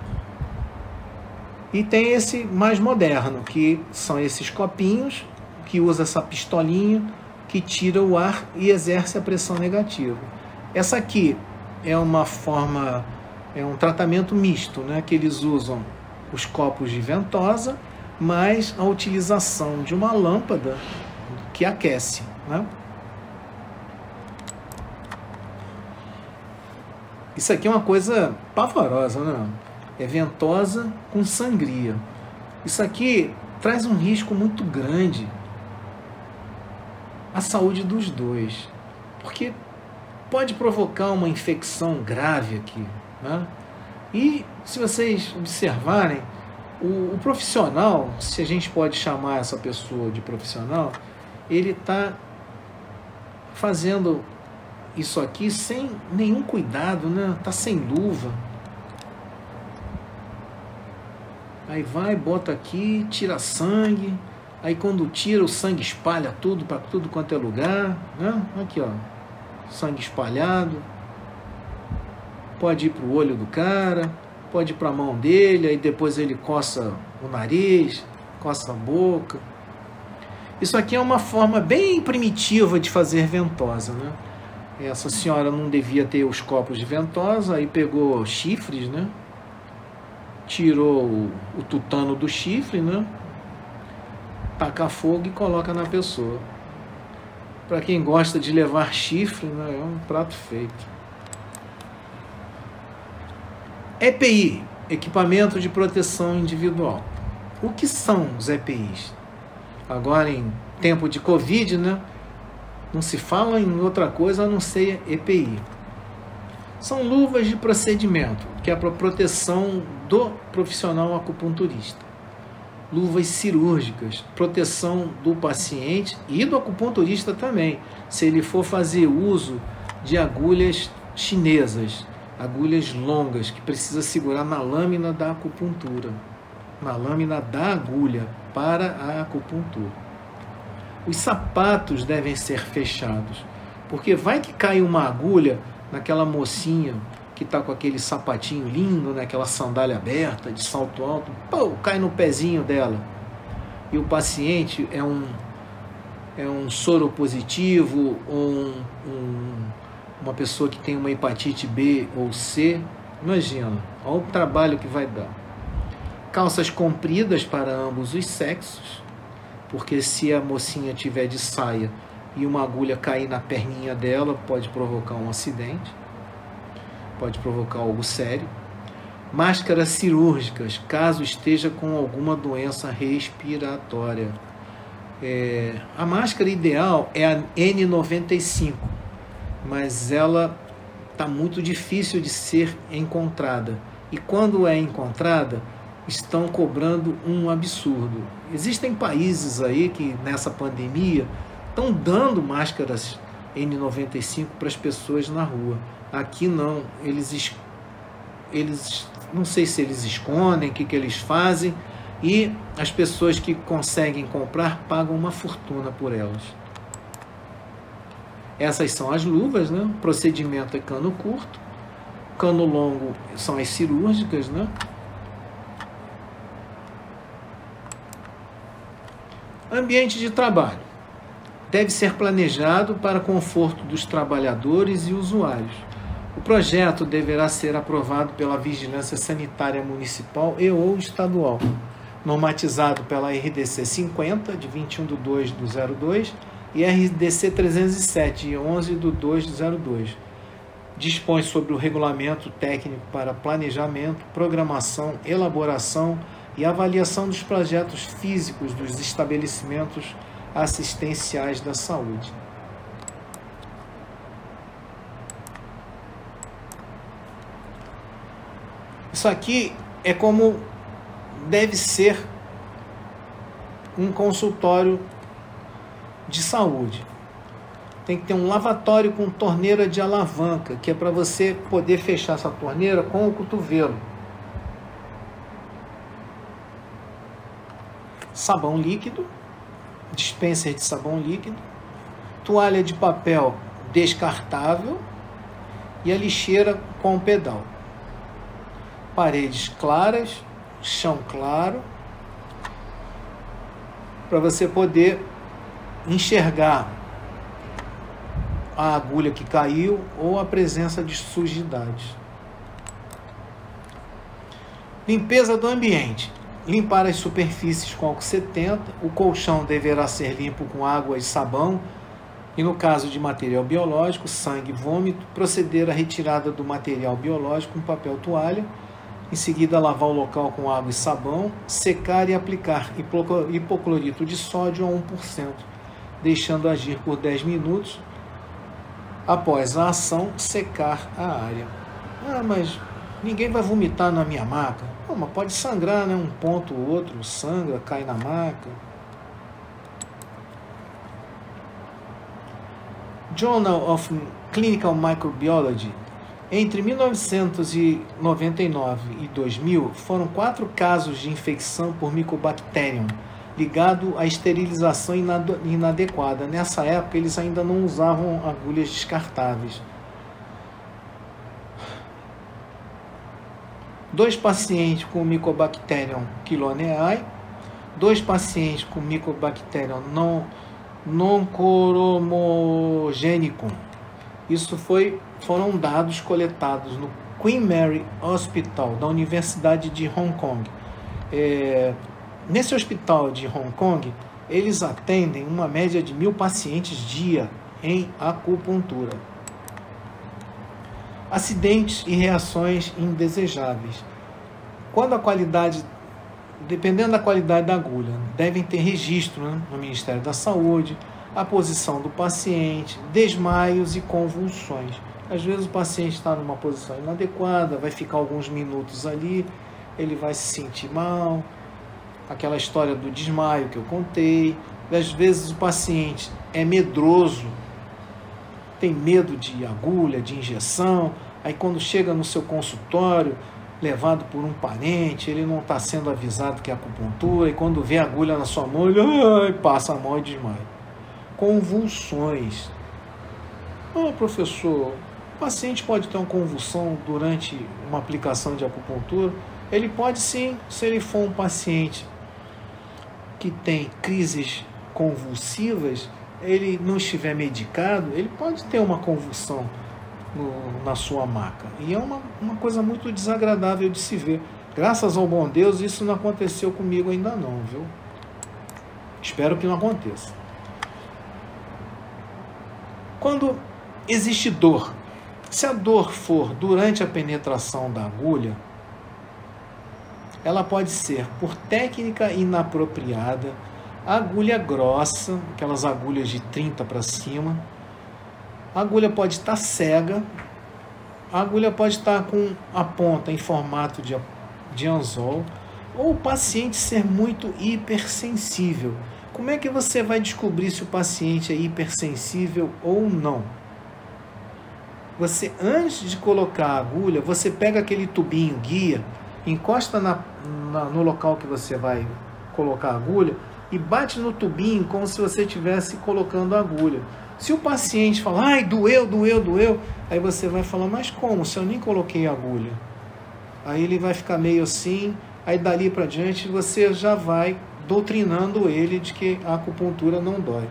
E tem esse mais moderno, que são esses copinhos, que usa essa pistolinha, que tira o ar e exerce a pressão negativa. Essa aqui é uma forma É um tratamento misto, né, que eles usam os copos de ventosa, mais a utilização de uma lâmpada que aquece, né? Isso aqui é uma coisa pavorosa, né? É ventosa com sangria. Isso aqui traz um risco muito grande à saúde dos dois, porque pode provocar uma infecção grave aqui, né? E se vocês observarem, o profissional, se a gente pode chamar essa pessoa de profissional, ele está fazendo isso aqui sem nenhum cuidado, né? Tá sem luva. Aí vai, bota aqui, tira sangue. Aí quando tira, o sangue espalha tudo para tudo quanto é lugar, né? Aqui, ó, sangue espalhado. Pode ir para o olho do cara, pode ir para a mão dele, aí depois ele coça o nariz, coça a boca. Isso aqui é uma forma bem primitiva de fazer ventosa, né? Essa senhora não devia ter os copos de ventosa, aí pegou chifres, né? Tirou o tutano do chifre, né? Taca fogo e coloca na pessoa. Para quem gosta de levar chifre, né? É um prato feito. EPI, equipamento de proteção individual. O que são os EPIs? Agora em tempo de Covid, né? Não se fala em outra coisa a não ser EPI. São luvas de procedimento, que é para proteção do profissional acupunturista. Luvas cirúrgicas, proteção do paciente e do acupunturista também, se ele for fazer uso de agulhas chinesas, agulhas longas, que precisa segurar na lâmina da acupuntura, na lâmina da agulha para a acupuntura. Os sapatos devem ser fechados, porque vai que cai uma agulha naquela mocinha que está com aquele sapatinho lindo, né, aquela sandália aberta, de salto alto, pô, cai no pezinho dela. E o paciente é um soro positivo, uma pessoa que tem uma hepatite B ou C. Imagina, olha o trabalho que vai dar. Calças compridas para ambos os sexos, porque se a mocinha tiver de saia e uma agulha cair na perninha dela, pode provocar um acidente, pode provocar algo sério. Máscaras cirúrgicas, caso esteja com alguma doença respiratória. A máscara ideal é a N95, mas ela está muito difícil de ser encontrada. E quando é encontrada, estão cobrando um absurdo. Existem países aí que nessa pandemia estão dando máscaras N95 para as pessoas na rua. Aqui não, eles não sei se eles escondem, o que eles fazem, e as pessoas que conseguem comprar pagam uma fortuna por elas. Essas são as luvas, né? O procedimento é cano curto, cano longo são as cirúrgicas, né? Ambiente de trabalho deve ser planejado para conforto dos trabalhadores e usuários. O projeto deverá ser aprovado pela Vigilância Sanitária Municipal e ou estadual, normatizado pela RDC 50, de 21/2/02, e RDC 307, de 11/2/02. Dispõe sobre o regulamento técnico para planejamento, programação, elaboração e avaliação dos projetos físicos dos estabelecimentos assistenciais da saúde. Isso aqui é como deve ser um consultório de saúde. Tem que ter um lavatório com torneira de alavanca, que é para você poder fechar essa torneira com o cotovelo. Sabão líquido, dispenser de sabão líquido, toalha de papel descartável e a lixeira com pedal. Paredes claras, chão claro, para você poder enxergar a agulha que caiu ou a presença de sujidades. Limpeza do ambiente. Limpar as superfícies com álcool 70. O colchão deverá ser limpo com água e sabão. E no caso de material biológico, sangue e vômito, proceder à retirada do material biológico com papel toalha. Em seguida, lavar o local com água e sabão, secar e aplicar hipoclorito de sódio a 1%, deixando agir por 10 minutos. Após a ação, secar a área. Mas ninguém vai vomitar na minha maca. Mas pode sangrar, né? Um ponto ou outro sangra, cai na maca. Journal of Clinical Microbiology. Entre 1999 e 2000, foram 4 casos de infecção por Mycobacterium, ligado à esterilização inadequada. Nessa época, eles ainda não usavam agulhas descartáveis. 2 pacientes com Mycobacterium quiloneae, 2 pacientes com Mycobacterium non-coromogenicum. Isso foram dados coletados no Queen Mary Hospital da Universidade de Hong Kong. Nesse hospital de Hong Kong, eles atendem uma média de 1.000 pacientes dia em acupuntura. Acidentes e reações indesejáveis. Dependendo da qualidade da agulha, devem ter registro, né, no Ministério da Saúde, a posição do paciente, desmaios e convulsões. Às vezes o paciente está numa posição inadequada, vai ficar alguns minutos ali, ele vai se sentir mal, aquela história do desmaio que eu contei. Às vezes o paciente é medroso, tem medo de agulha, de injeção, aí quando chega no seu consultório, levado por um parente, ele não está sendo avisado que é acupuntura, e quando vê a agulha na sua mão, ele passa a mão e desmaia. Convulsões. Professor, o paciente pode ter uma convulsão durante uma aplicação de acupuntura? Ele pode sim, se ele for um paciente que tem crises convulsivas, ele não estiver medicado, ele pode ter uma convulsão na sua maca. E é uma coisa muito desagradável de se ver. Graças ao bom Deus, isso não aconteceu comigo ainda não, viu? Espero que não aconteça. Quando existe dor, se a dor for durante a penetração da agulha, ela pode ser por técnica inapropriada, agulha grossa, aquelas agulhas de 30 para cima, a agulha pode estar cega, a agulha pode estar com a ponta em formato de anzol, ou o paciente ser muito hipersensível. Como é que você vai descobrir se o paciente é hipersensível ou não? Você, antes de colocar a agulha, você pega aquele tubinho guia, encosta no local que você vai colocar a agulha e bate no tubinho como se você estivesse colocando a agulha. Se o paciente falar, ai, doeu, aí você vai falar, mas como? Se eu nem coloquei a agulha? Aí ele vai ficar meio assim, aí dali para diante você já vai doutrinando ele de que a acupuntura não dói.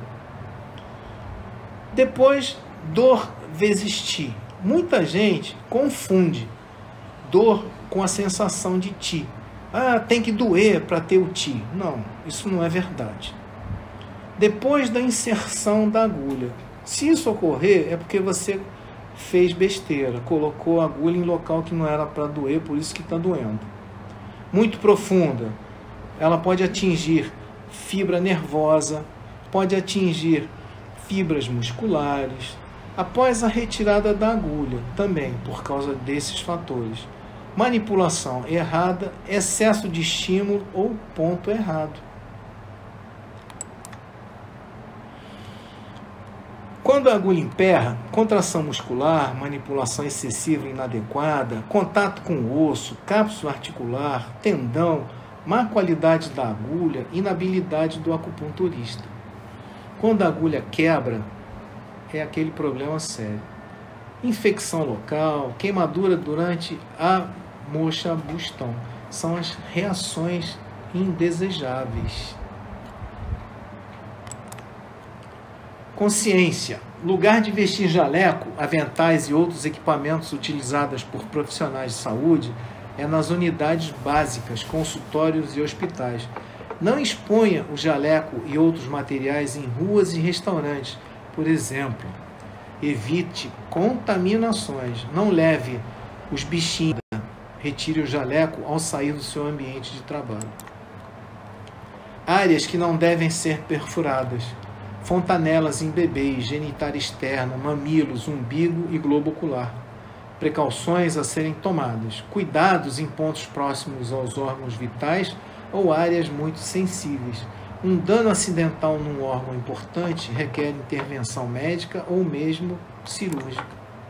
Depois, dor vezes ti. Muita gente confunde dor com a sensação de ti. Tem que doer para ter o ti. Não, isso não é verdade. Depois da inserção da agulha. Se isso ocorrer, é porque você fez besteira, colocou a agulha em local que não era para doer, por isso que está doendo. Muito profunda. Ela pode atingir fibra nervosa, pode atingir fibras musculares, após a retirada da agulha, também por causa desses fatores. Manipulação errada, excesso de estímulo ou ponto errado. Quando a agulha emperra, contração muscular, manipulação excessiva e inadequada, contato com o osso, cápsula articular, tendão, má qualidade da agulha, inabilidade do acupunturista. Quando a agulha quebra, é aquele problema sério. Infecção local, queimadura durante a moxa-bustão. São as reações indesejáveis. Consciência. Lugar de vestir jaleco, aventais e outros equipamentos utilizados por profissionais de saúde é nas unidades básicas, consultórios e hospitais. Não exponha o jaleco e outros materiais em ruas e restaurantes, por exemplo. Evite contaminações. Não leve os bichinhos. Retire o jaleco ao sair do seu ambiente de trabalho. Áreas que não devem ser perfuradas. Fontanelas em bebês, genitália externa, mamilos, umbigo e globo ocular. Precauções a serem tomadas. Cuidados em pontos próximos aos órgãos vitais ou áreas muito sensíveis. Um dano acidental num órgão importante requer intervenção médica ou mesmo cirúrgica.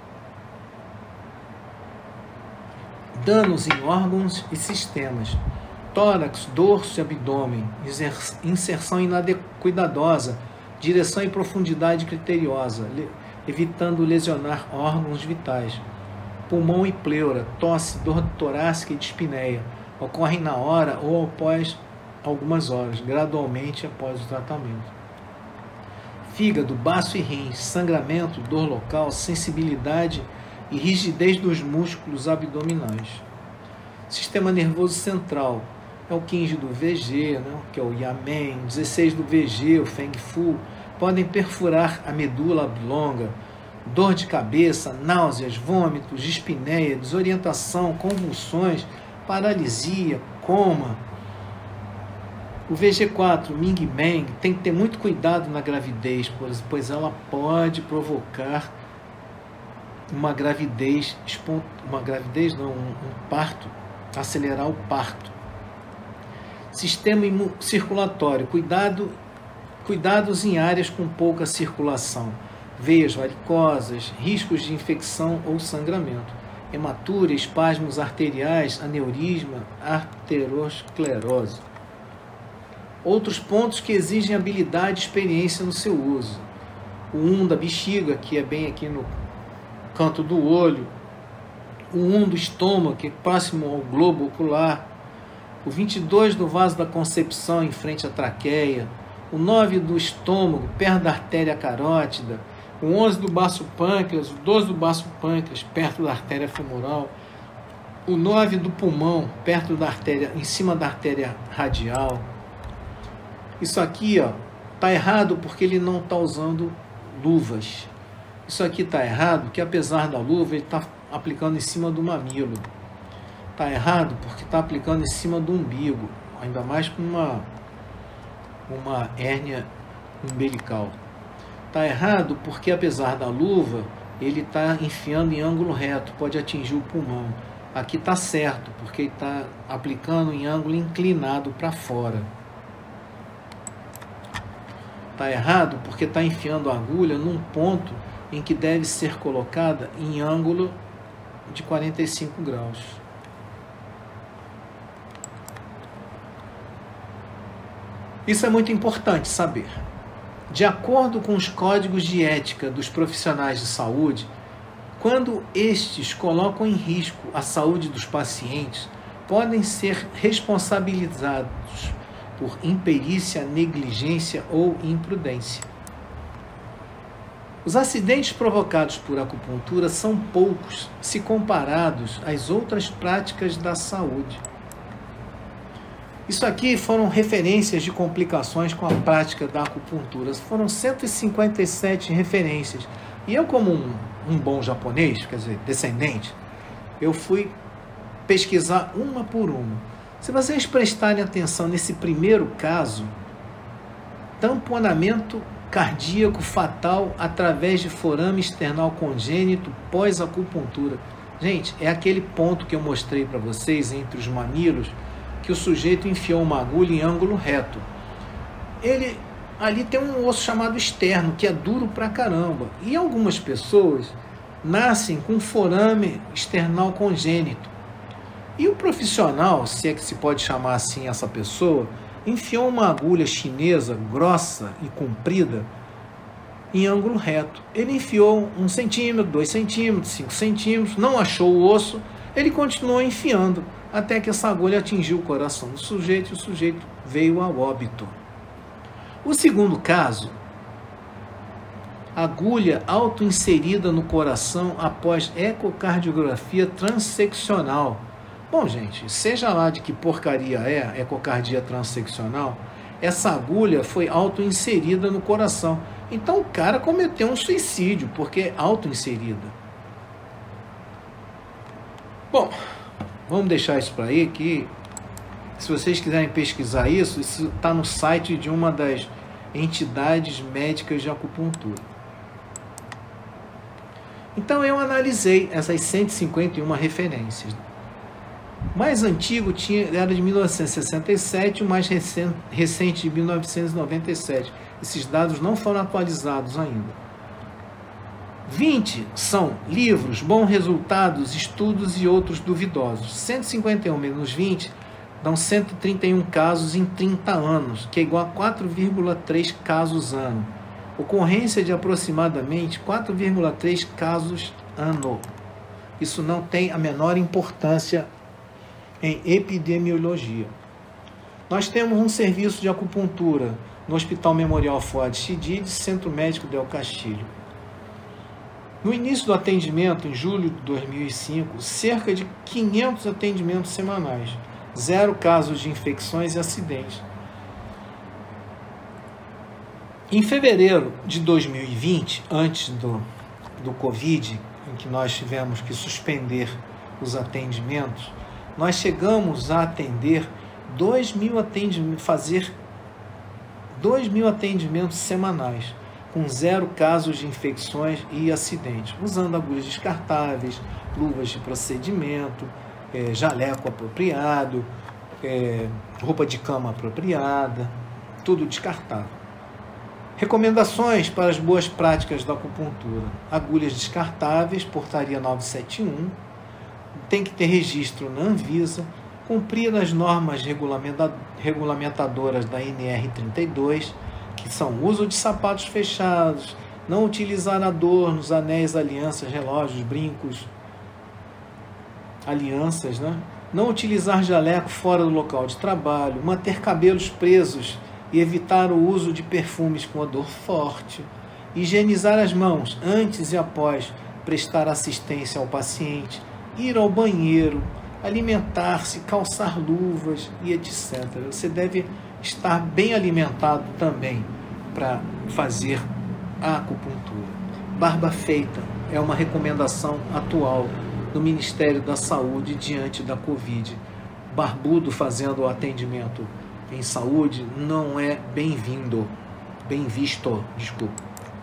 Danos em órgãos e sistemas. Tórax, dorso e abdômen. Inserção cuidadosa. Direção e profundidade criteriosa, evitando lesionar órgãos vitais. Pulmão e pleura, tosse, dor torácica e dispneia. Ocorrem na hora ou após algumas horas, gradualmente após o tratamento. Fígado, baço e rins, sangramento, dor local, sensibilidade e rigidez dos músculos abdominais. Sistema nervoso central, é o 15 do VG, né, que é o Yamen, 16 do VG, o Feng Fu, podem perfurar a medula oblonga, dor de cabeça, náuseas, vômitos, dispneia, desorientação, convulsões, paralisia, coma. O VG4, Ming Meng, tem que ter muito cuidado na gravidez, pois ela pode provocar um parto, acelerar o parto. Sistema circulatório, cuidados em áreas com pouca circulação, veias varicosas, riscos de infecção ou sangramento, hematura, espasmos arteriais, aneurisma, arteriosclerose. Outros pontos que exigem habilidade e experiência no seu uso. O 1 da bexiga, que é bem aqui no canto do olho. O 1 do estômago, que é próximo ao globo ocular. O 22 do vaso da concepção, em frente à traqueia. O 9 do estômago, perto da artéria carótida. O 11 do baço pâncreas. O 12 do baço pâncreas, perto da artéria femoral. O 9 do pulmão, perto da artéria, em cima da artéria radial. Isso aqui, ó, tá errado porque ele não está usando luvas. Isso aqui está errado porque, apesar da luva, ele está aplicando em cima do mamilo. Está errado porque está aplicando em cima do umbigo, ainda mais com uma hérnia umbilical. Está errado porque, apesar da luva, ele está enfiando em ângulo reto, pode atingir o pulmão. Aqui está certo, porque ele está aplicando em ângulo inclinado para fora. Está errado porque está enfiando a agulha num ponto em que deve ser colocada em ângulo de 45 graus. Isso é muito importante saber. De acordo com os códigos de ética dos profissionais de saúde, quando estes colocam em risco a saúde dos pacientes, podem ser responsabilizados por imperícia, negligência ou imprudência. Os acidentes provocados por acupuntura são poucos se comparados às outras práticas da saúde. Isso aqui foram referências de complicações com a prática da acupuntura. Foram 157 referências. E eu, como um bom japonês, quer dizer, descendente, eu fui pesquisar uma por uma. Se vocês prestarem atenção nesse primeiro caso, tamponamento cardíaco fatal através de forame external congênito pós-acupuntura. Gente, é aquele ponto que eu mostrei para vocês entre os mamilos, que o sujeito enfiou uma agulha em ângulo reto. Ali tem um osso chamado externo, que é duro pra caramba. E algumas pessoas nascem com forame external congênito. E o profissional, se é que se pode chamar assim essa pessoa, enfiou uma agulha chinesa grossa e comprida em ângulo reto. Ele enfiou 1 centímetro, 2 centímetros, 5 centímetros, não achou o osso, ele continuou enfiando, até que essa agulha atingiu o coração do sujeito e o sujeito veio ao óbito. O segundo caso, agulha auto-inserida no coração após ecocardiografia transeccional. Bom, gente, seja lá de que porcaria é ecocardia transeccional, essa agulha foi auto-inserida no coração. Então o cara cometeu um suicídio, porque é auto-inserida. Bom, vamos deixar isso para aí, que se vocês quiserem pesquisar isso está no site de uma das entidades médicas de acupuntura. Então eu analisei essas 151 referências. O mais antigo era de 1967, o mais recente de 1997. Esses dados não foram atualizados ainda. 20 são livros, bons resultados, estudos e outros duvidosos. 151 menos 20 dão 131 casos em 30 anos, que é igual a 4,3 casos ano. Ocorrência de aproximadamente 4,3 casos ano. Isso não tem a menor importância em epidemiologia. Nós temos um serviço de acupuntura no Hospital Memorial Fuad Chidid, Centro Médico Del Castilho. No início do atendimento, em julho de 2005, cerca de 500 atendimentos semanais, 0 casos de infecções e acidentes. Em fevereiro de 2020, antes do Covid, em que nós tivemos que suspender os atendimentos, nós chegamos a atender 2.000 atendimentos, fazer 2.000 atendimentos semanais, com 0 casos de infecções e acidentes, usando agulhas descartáveis, luvas de procedimento, jaleco apropriado, roupa de cama apropriada, tudo descartável. Recomendações para as boas práticas da acupuntura: agulhas descartáveis, portaria 971, tem que ter registro na Anvisa, cumprir as normas regulamentadoras da NR32, que são o uso de sapatos fechados, não utilizar adornos, anéis, alianças, relógios, brincos, alianças, né? Não utilizar jaleco fora do local de trabalho, manter cabelos presos e evitar o uso de perfumes com odor forte, higienizar as mãos antes e após prestar assistência ao paciente, ir ao banheiro, alimentar-se, calçar luvas e etc. Você deve estar bem alimentado também para fazer a acupuntura. Barba feita é uma recomendação atual do Ministério da Saúde diante da Covid. Barbudo fazendo o atendimento em saúde não é bem-vindo, bem visto, desculpa.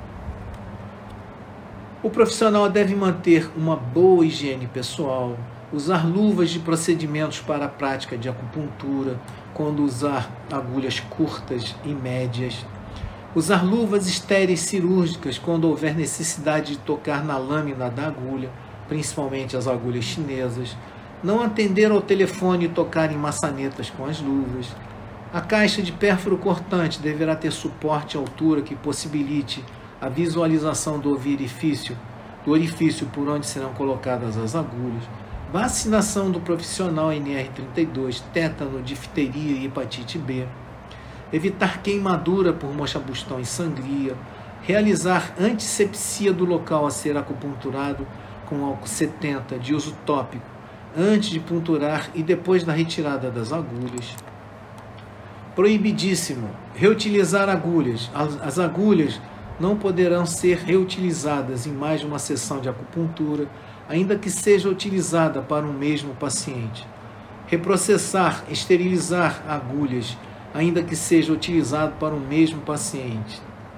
O profissional deve manter uma boa higiene pessoal, usar luvas de procedimentos para a prática de acupuntura, quando usar agulhas curtas e médias, usar luvas estéreis cirúrgicas quando houver necessidade de tocar na lâmina da agulha, principalmente as agulhas chinesas, não atender ao telefone e tocar em maçanetas com as luvas. A caixa de pérfuro cortante deverá ter suporte à altura que possibilite a visualização do orifício por onde serão colocadas as agulhas. Vacinação do profissional NR32, tétano, difteria e hepatite B. Evitar queimadura por mochabustão e sangria. Realizar antisepsia do local a ser acupunturado com álcool 70 de uso tópico antes de punturar e depois da retirada das agulhas. Proibidíssimo reutilizar agulhas. As agulhas não poderão ser reutilizadas em mais de uma sessão de acupuntura, ainda que seja utilizada para um mesmo paciente. Reprocessar, esterilizar agulhas, ainda que seja utilizado para um mesmo paciente.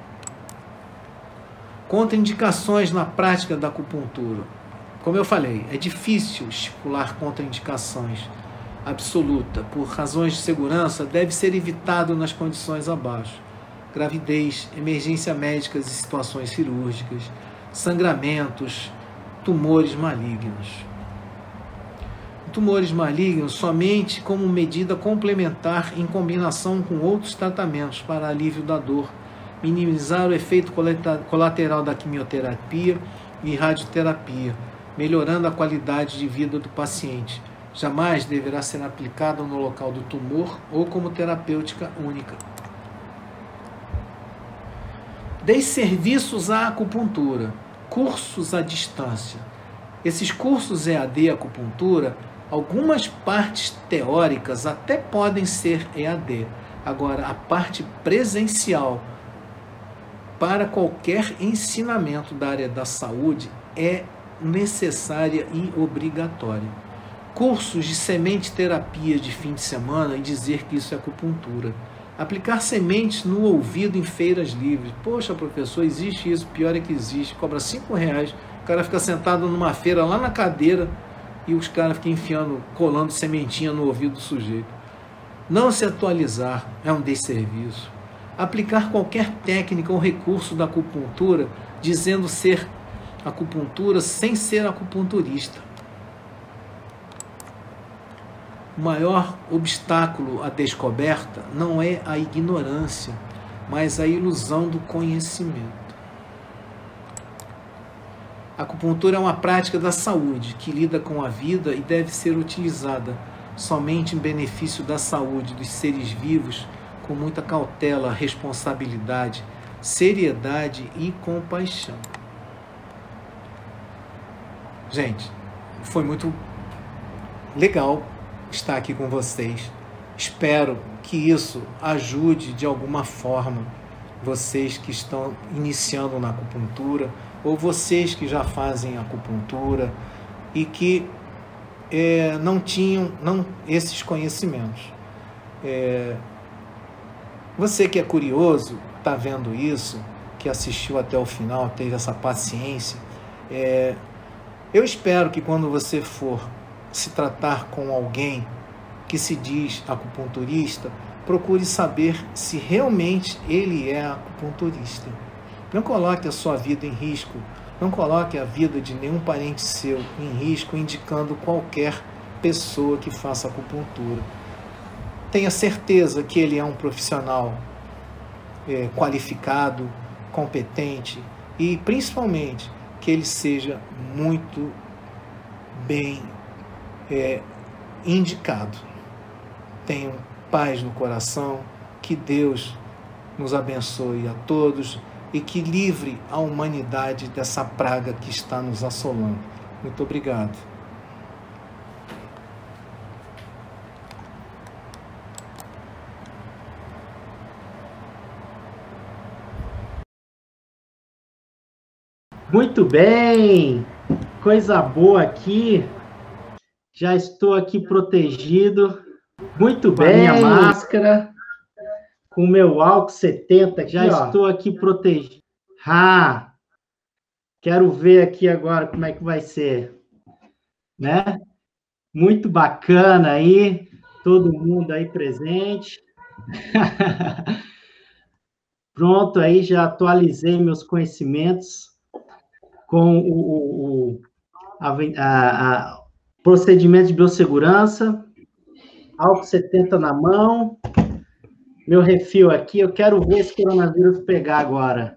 Contraindicações na prática da acupuntura. Como eu falei, é difícil estipular contraindicações absoluta. Por razões de segurança, deve ser evitado nas condições abaixo: gravidez, emergência médicas e situações cirúrgicas, sangramentos, tumores malignos. Tumores malignos somente como medida complementar em combinação com outros tratamentos para alívio da dor, minimizar o efeito colateral da quimioterapia e radioterapia, melhorando a qualidade de vida do paciente. Jamais deverá ser aplicado no local do tumor ou como terapêutica única. 10 serviços à acupuntura, cursos à distância. Esses cursos EAD acupuntura Algumas partes teóricas até podem ser EAD. Agora, a parte presencial para qualquer ensinamento da área da saúde é necessária e obrigatória. Cursos de semente terapia de fim de semana e dizer que isso é acupuntura. Aplicar sementes no ouvido em feiras livres. Poxa, professor, existe isso? Pior é que existe. Cobra R$5. O cara fica sentado numa feira lá na cadeira e os caras ficam enfiando, colando sementinha no ouvido do sujeito. Não se atualizar é um desserviço. Aplicar qualquer técnica ou recurso da acupuntura dizendo ser acupuntura sem ser acupunturista. O maior obstáculo à descoberta não é a ignorância, mas a ilusão do conhecimento. A acupuntura é uma prática da saúde que lida com a vida e deve ser utilizada somente em benefício da saúde dos seres vivos, com muita cautela, responsabilidade, seriedade e compaixão. Gente, foi muito legal estar aqui com vocês. Espero que isso ajude de alguma forma vocês que estão iniciando na acupuntura ou vocês que já fazem acupuntura e que não tinham esses conhecimentos. Você que é curioso, está vendo isso, que assistiu até o final, teve essa paciência, eu espero que quando você for se tratar com alguém que se diz acupunturista, procure saber se realmente ele é acupunturista. Não coloque a sua vida em risco, não coloque a vida de nenhum parente seu em risco, indicando qualquer pessoa que faça acupuntura. Tenha certeza que ele é um profissional qualificado, competente e, principalmente, que ele seja muito bem indicado. Tenham paz no coração, que Deus nos abençoe a todos e que livre a humanidade dessa praga que está nos assolando. Muito obrigado. Muito bem, coisa boa aqui. Já estou aqui protegido. Muito bem. Com a minha máscara, com o meu álcool 70 aqui, já estou aqui protegido. Quero ver aqui agora como é que vai ser, né? Muito bacana aí, todo mundo aí presente. Pronto, aí já atualizei meus conhecimentos com o procedimento de biossegurança, álcool 70 na mão, meu refil aqui, eu quero ver esse coronavírus pegar agora.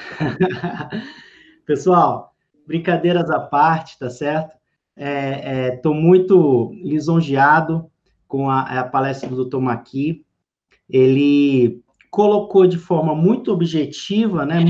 Pessoal, brincadeiras à parte, tá certo? Estou muito lisonjeado com a palestra do Dr. Maqui. Ele colocou de forma muito objetiva, né,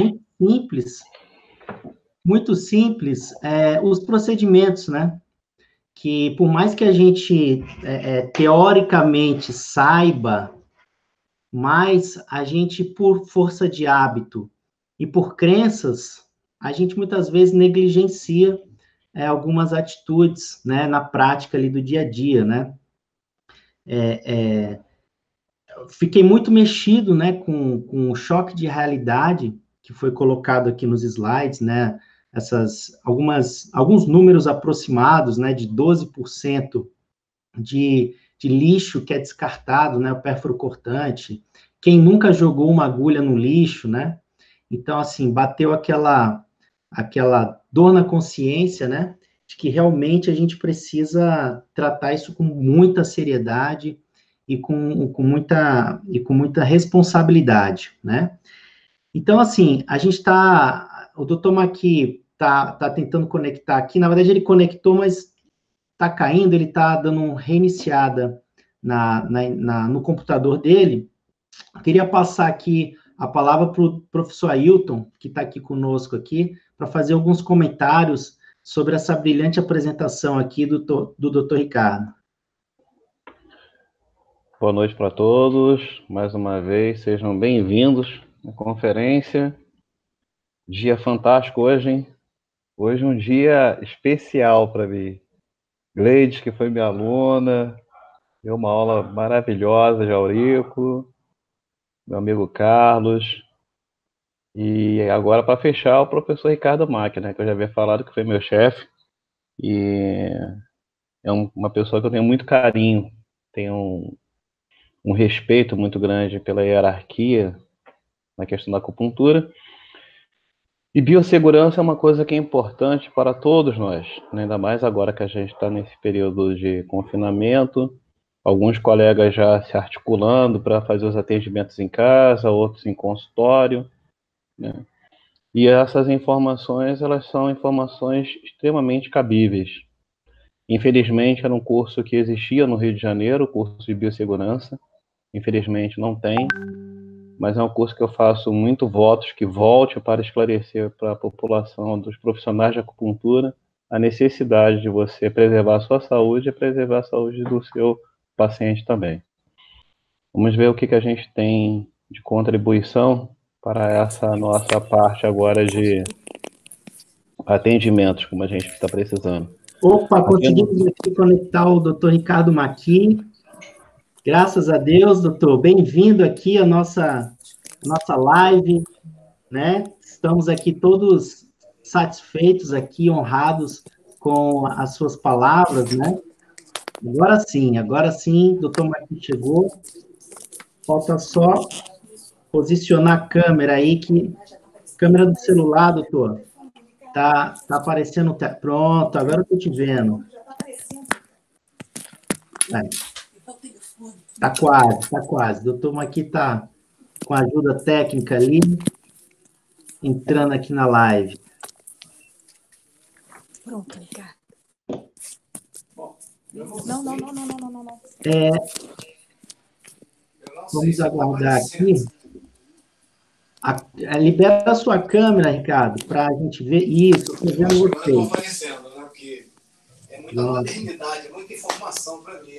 muito simples, os procedimentos, né? Que por mais que a gente teoricamente saiba, mas a gente, por força de hábito e por crenças, a gente muitas vezes negligencia algumas atitudes, né, na prática ali do dia a dia, né? Fiquei muito mexido, né, com o choque de realidade que foi colocado aqui nos slides, né? Alguns números aproximados, né, de 12% de lixo que é descartado, né, o pérfuro cortante. Quem nunca jogou uma agulha no lixo, né? Então, assim, bateu aquela dor na consciência, né, de que realmente a gente precisa tratar isso com muita seriedade e com muita responsabilidade, né? Então, assim, o Dr. Maqui está tentando conectar aqui, na verdade ele conectou, mas está caindo, ele está dando uma reiniciada no computador dele. Eu queria passar aqui a palavra para o professor Ailton, que está aqui conosco aqui, para fazer alguns comentários sobre essa brilhante apresentação aqui do Dr. Ricardo. Boa noite para todos, mais uma vez, sejam bem-vindos à conferência. Dia fantástico hoje, hein? Hoje é um dia especial para mim. Gleides, que foi minha aluna, deu uma aula maravilhosa de Aurico, meu amigo Carlos, e agora para fechar o professor Ricardo Mack, né, que eu já havia falado que foi meu chefe, e é uma pessoa que eu tenho muito carinho, tenho um respeito muito grande pela hierarquia na questão da acupuntura. E biossegurança é uma coisa que é importante para todos nós, né? Ainda mais agora que a gente está nesse período de confinamento, alguns colegas já se articulando para fazer os atendimentos em casa, outros em consultório, né? E essas informações, elas são informações extremamente cabíveis. Infelizmente, era um curso que existia no Rio de Janeiro, o curso de biossegurança. Infelizmente, não tem. Mas é um curso que eu faço muito votos que volte para esclarecer para a população dos profissionais de acupuntura a necessidade de você preservar a sua saúde e preservar a saúde do seu paciente também. Vamos ver o que a gente tem de contribuição para essa nossa parte agora de atendimentos, como a gente está precisando. Opa, conseguimos aqui conectar o Dr. Ricardo Mack. Graças a Deus, doutor. Bem-vindo aqui à nossa live, né? Estamos aqui todos satisfeitos aqui, honrados com as suas palavras, né? Agora sim, doutor Mack chegou. Falta só posicionar a câmera aí, câmera do celular, doutor. Tá aparecendo, pronto, agora eu tô te vendo. Aí. Tá quase. Doutor Mack tá com a ajuda técnica ali, entrando aqui na live. Pronto, Ricardo. Não. Vamos aguardar aqui. Libera a sua câmera, Ricardo, para a gente ver isso. Estou vendo você. Estou aparecendo, né? Porque é muita modernidade, é muita informação para mim.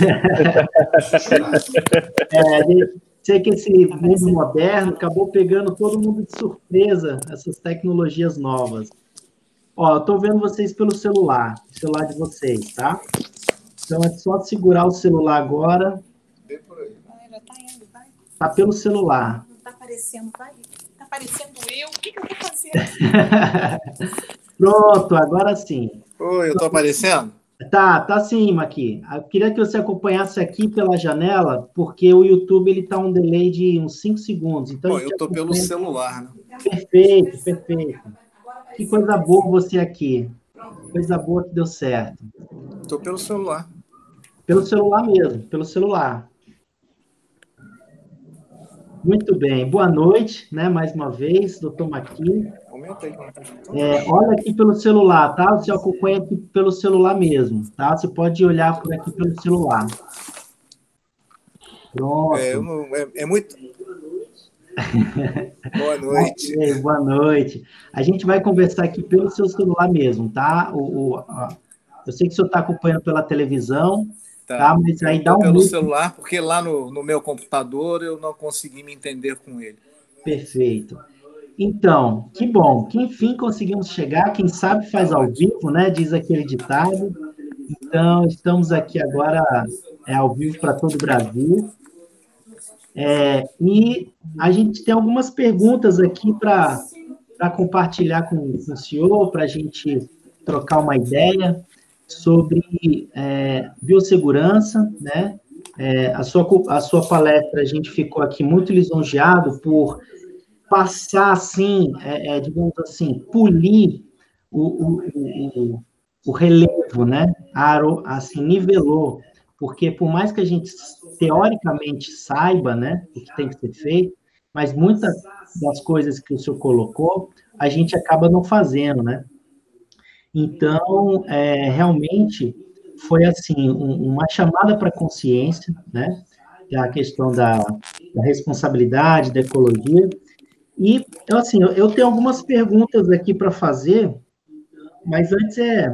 Sei que esse mundo moderno acabou pegando todo mundo de surpresa, essas tecnologias novas. Ó, eu estou vendo vocês pelo celular, o celular de vocês, tá? Então, é só segurar o celular agora. Já tá indo, vai. Tá pelo celular. Não tá aparecendo, vai. Tá aparecendo eu. O que eu vou fazer? Pronto, agora sim. Oi, eu tô aparecendo? Tá sim, Maqui. Eu queria que você acompanhasse aqui pela janela, porque o YouTube ele tá um delay de uns 5 segundos. Então, eu tô pelo celular, né? Perfeito. Que coisa boa você aqui. Coisa boa que deu certo. Tô pelo celular. Pelo celular mesmo, pelo celular. Muito bem. Boa noite, né? Mais uma vez, doutor Maqui. Olha aqui pelo celular, tá? Você acompanha aqui pelo celular mesmo, tá? Você pode olhar por aqui pelo celular. Pronto. É muito... Boa noite. Boa noite. A gente vai conversar aqui pelo seu celular mesmo, tá? Eu sei que o senhor está acompanhando pela televisão, tá? Mas aí dá um pelo celular, porque lá no meu computador eu não consegui me entender com ele. Perfeito. Então, que bom, que enfim conseguimos chegar, quem sabe faz ao vivo, né? Diz aquele ditado. Então, estamos aqui agora ao vivo para todo o Brasil. E a gente tem algumas perguntas aqui para compartilhar com o senhor, para a gente trocar uma ideia sobre biossegurança, né? A sua palestra, a gente ficou aqui muito lisonjeado por passar, assim, digamos assim, polir o relevo, né? Assim, nivelou, porque por mais que a gente, teoricamente, saiba, né, o que tem que ser feito, mas muitas das coisas que o senhor colocou, a gente acaba não fazendo, né? Então, realmente, foi, assim, uma chamada para a consciência, né? A questão da responsabilidade, da ecologia. E, então, assim, eu tenho algumas perguntas aqui para fazer, Mas antes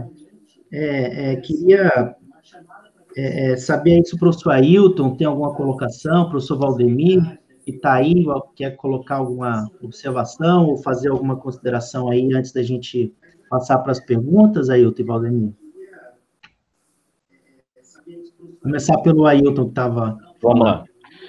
queria saber aí se o professor Ailton tem alguma colocação, professor Valdemir, que está aí, quer colocar alguma observação ou fazer alguma consideração aí antes da gente passar para as perguntas, Ailton e Valdemir. Começar pelo Ailton, que estava Vamos falando. lá.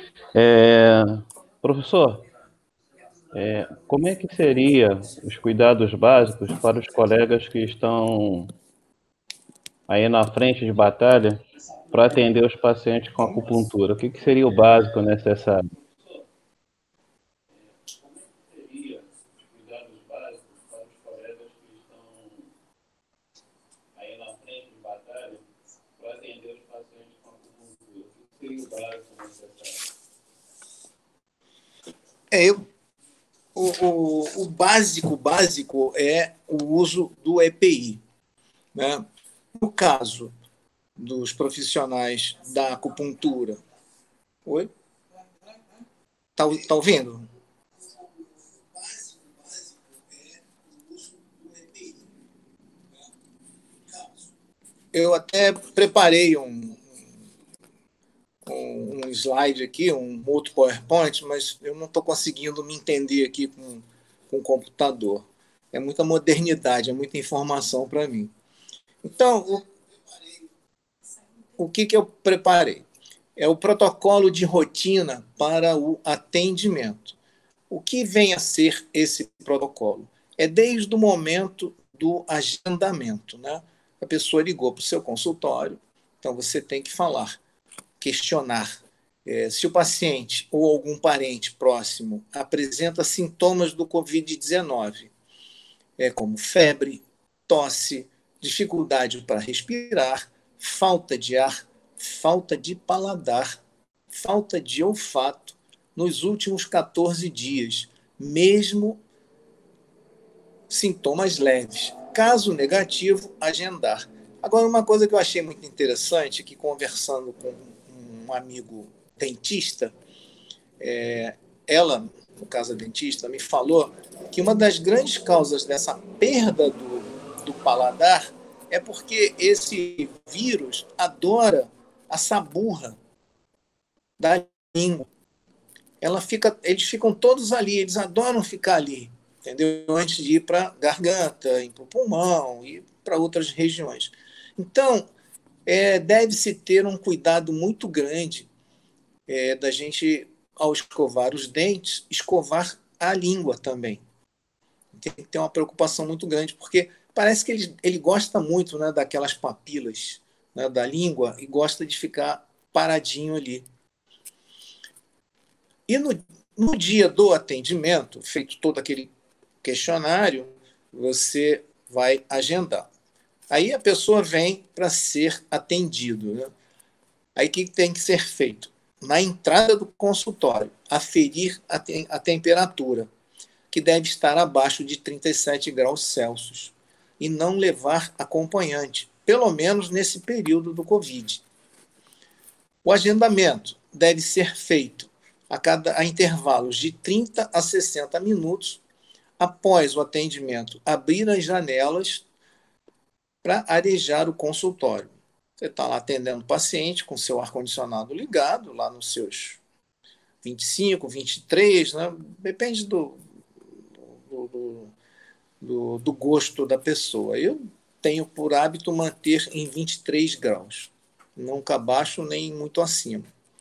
Professor, como é que seria os cuidados básicos para os colegas que estão aí na frente de batalha para atender os pacientes com acupuntura? O que seria o básico necessário? O básico é o uso do EPI, né? No caso dos profissionais da acupuntura. Oi? Tá ouvindo? Eu até preparei um slide aqui, um outro PowerPoint, mas eu não estou conseguindo me entender aqui com o computador. É muita modernidade, é muita informação para mim. Então, o que eu preparei? É o protocolo de rotina para o atendimento. O que vem a ser esse protocolo? É desde o momento do agendamento, né? A pessoa ligou para o seu consultório, então você tem que falar, questionar. Se o paciente ou algum parente próximo apresenta sintomas do Covid-19, como febre, tosse, dificuldade para respirar, falta de ar, falta de paladar, falta de olfato nos últimos 14 dias, mesmo sintomas leves. Caso negativo, agendar. Agora, uma coisa que eu achei muito interessante, que conversando com um amigo dentista, ela, no caso a dentista, me falou que uma das grandes causas dessa perda do paladar é porque esse vírus adora a saburra da língua. Eles ficam todos ali, eles adoram ficar ali, entendeu? Antes de ir para a garganta, ir para o pulmão, ir para outras regiões. Então, deve-se ter um cuidado muito grande da gente, ao escovar os dentes, escovar a língua também. Tem que ter uma preocupação muito grande, porque parece que ele gosta muito, né, daquelas papilas, né, da língua, e gosta de ficar paradinho ali. E no dia do atendimento, feito todo aquele questionário, você vai agendar. Aí a pessoa vem para ser atendido, né? Aí o que tem que ser feito? Na entrada do consultório, aferir a temperatura, que deve estar abaixo de 37 graus Celsius, e não levar acompanhante, pelo menos nesse período do Covid. O agendamento deve ser feito a intervalos de 30 a 60 minutos após o atendimento, abrir as janelas para arejar o consultório. Você está lá atendendo o paciente com seu ar-condicionado ligado, lá nos seus 25, 23, né? Depende do gosto da pessoa. Eu tenho por hábito manter em 23 graus, nunca abaixo nem muito acima.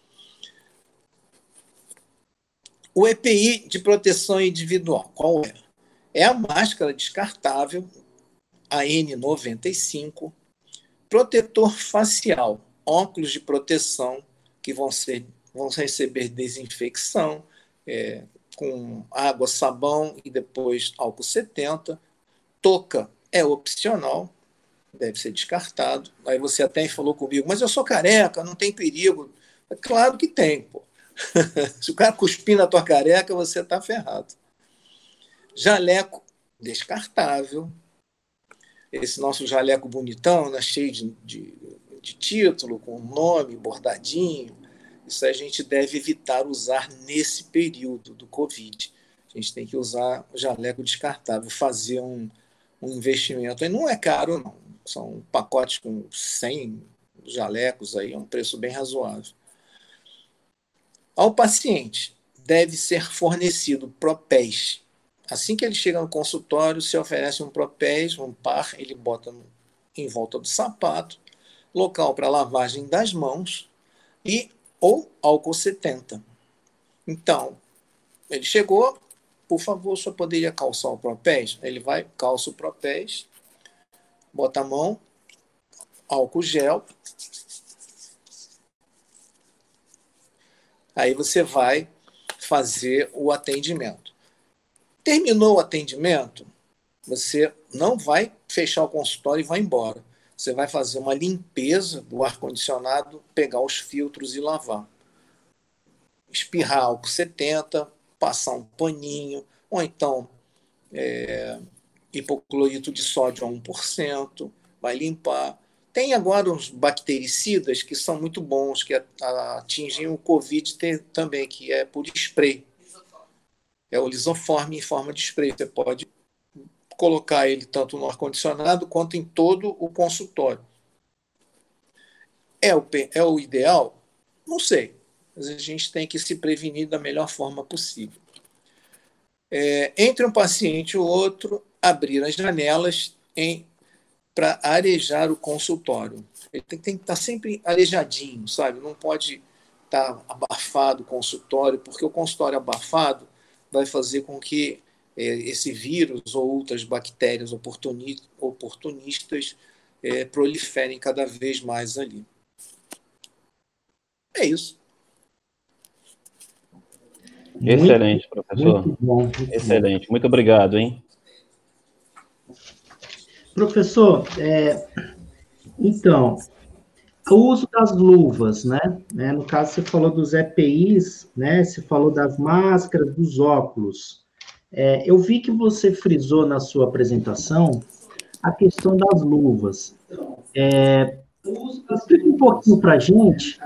O EPI de proteção individual, qual é? É a máscara descartável, a N95, protetor facial, óculos de proteção que vão receber desinfecção com água, sabão e depois álcool 70. Touca é opcional, deve ser descartado. Aí você até falou comigo, mas eu sou careca, não tem perigo. Claro que tem, pô. Se o cara cuspir na tua careca, você está ferrado. Jaleco descartável. Esse nosso jaleco bonitão, né, cheio de título, com nome, bordadinho. Isso a gente deve evitar usar nesse período do Covid. A gente tem que usar o jaleco descartável, fazer um investimento. E não é caro, não. São pacotes com 100 jalecos aí, é um preço bem razoável. Ao paciente deve ser fornecido propés. Assim que ele chega no consultório, se oferece um propés, um par, ele bota em volta do sapato, local para lavagem das mãos e ou álcool 70. Então, ele chegou, por favor, só poderia calçar o propés? Ele vai, calça o propés, bota a mão, álcool gel. Aí você vai fazer o atendimento. Terminou o atendimento, você não vai fechar o consultório e vai embora. Você vai fazer uma limpeza do ar-condicionado, pegar os filtros e lavar. Espirrar álcool 70, passar um paninho, ou então hipoclorito de sódio a 1%, vai limpar. Tem agora uns bactericidas que são muito bons, que atingem o Covid também, que é por spray. É o lisoforme em forma de spray. Você pode colocar ele tanto no ar-condicionado quanto em todo o consultório. É o ideal? Não sei. Mas a gente tem que se prevenir da melhor forma possível. Entre um paciente e o outro, abrir as janelas para arejar o consultório. Ele tem que estar sempre arejadinho, sabe? Não pode estar abafado o consultório, porque o consultório abafado vai fazer com que esse vírus ou outras bactérias oportunistas proliferem cada vez mais ali. É isso. Excelente, professor. Muito bom. Excelente. Muito obrigado, hein? Professor, então, o uso das luvas, né? No caso, você falou dos EPIs, né? Você falou das máscaras, dos óculos. Eu vi que você frisou na sua apresentação a questão das luvas. Explica um pouquinho para a gente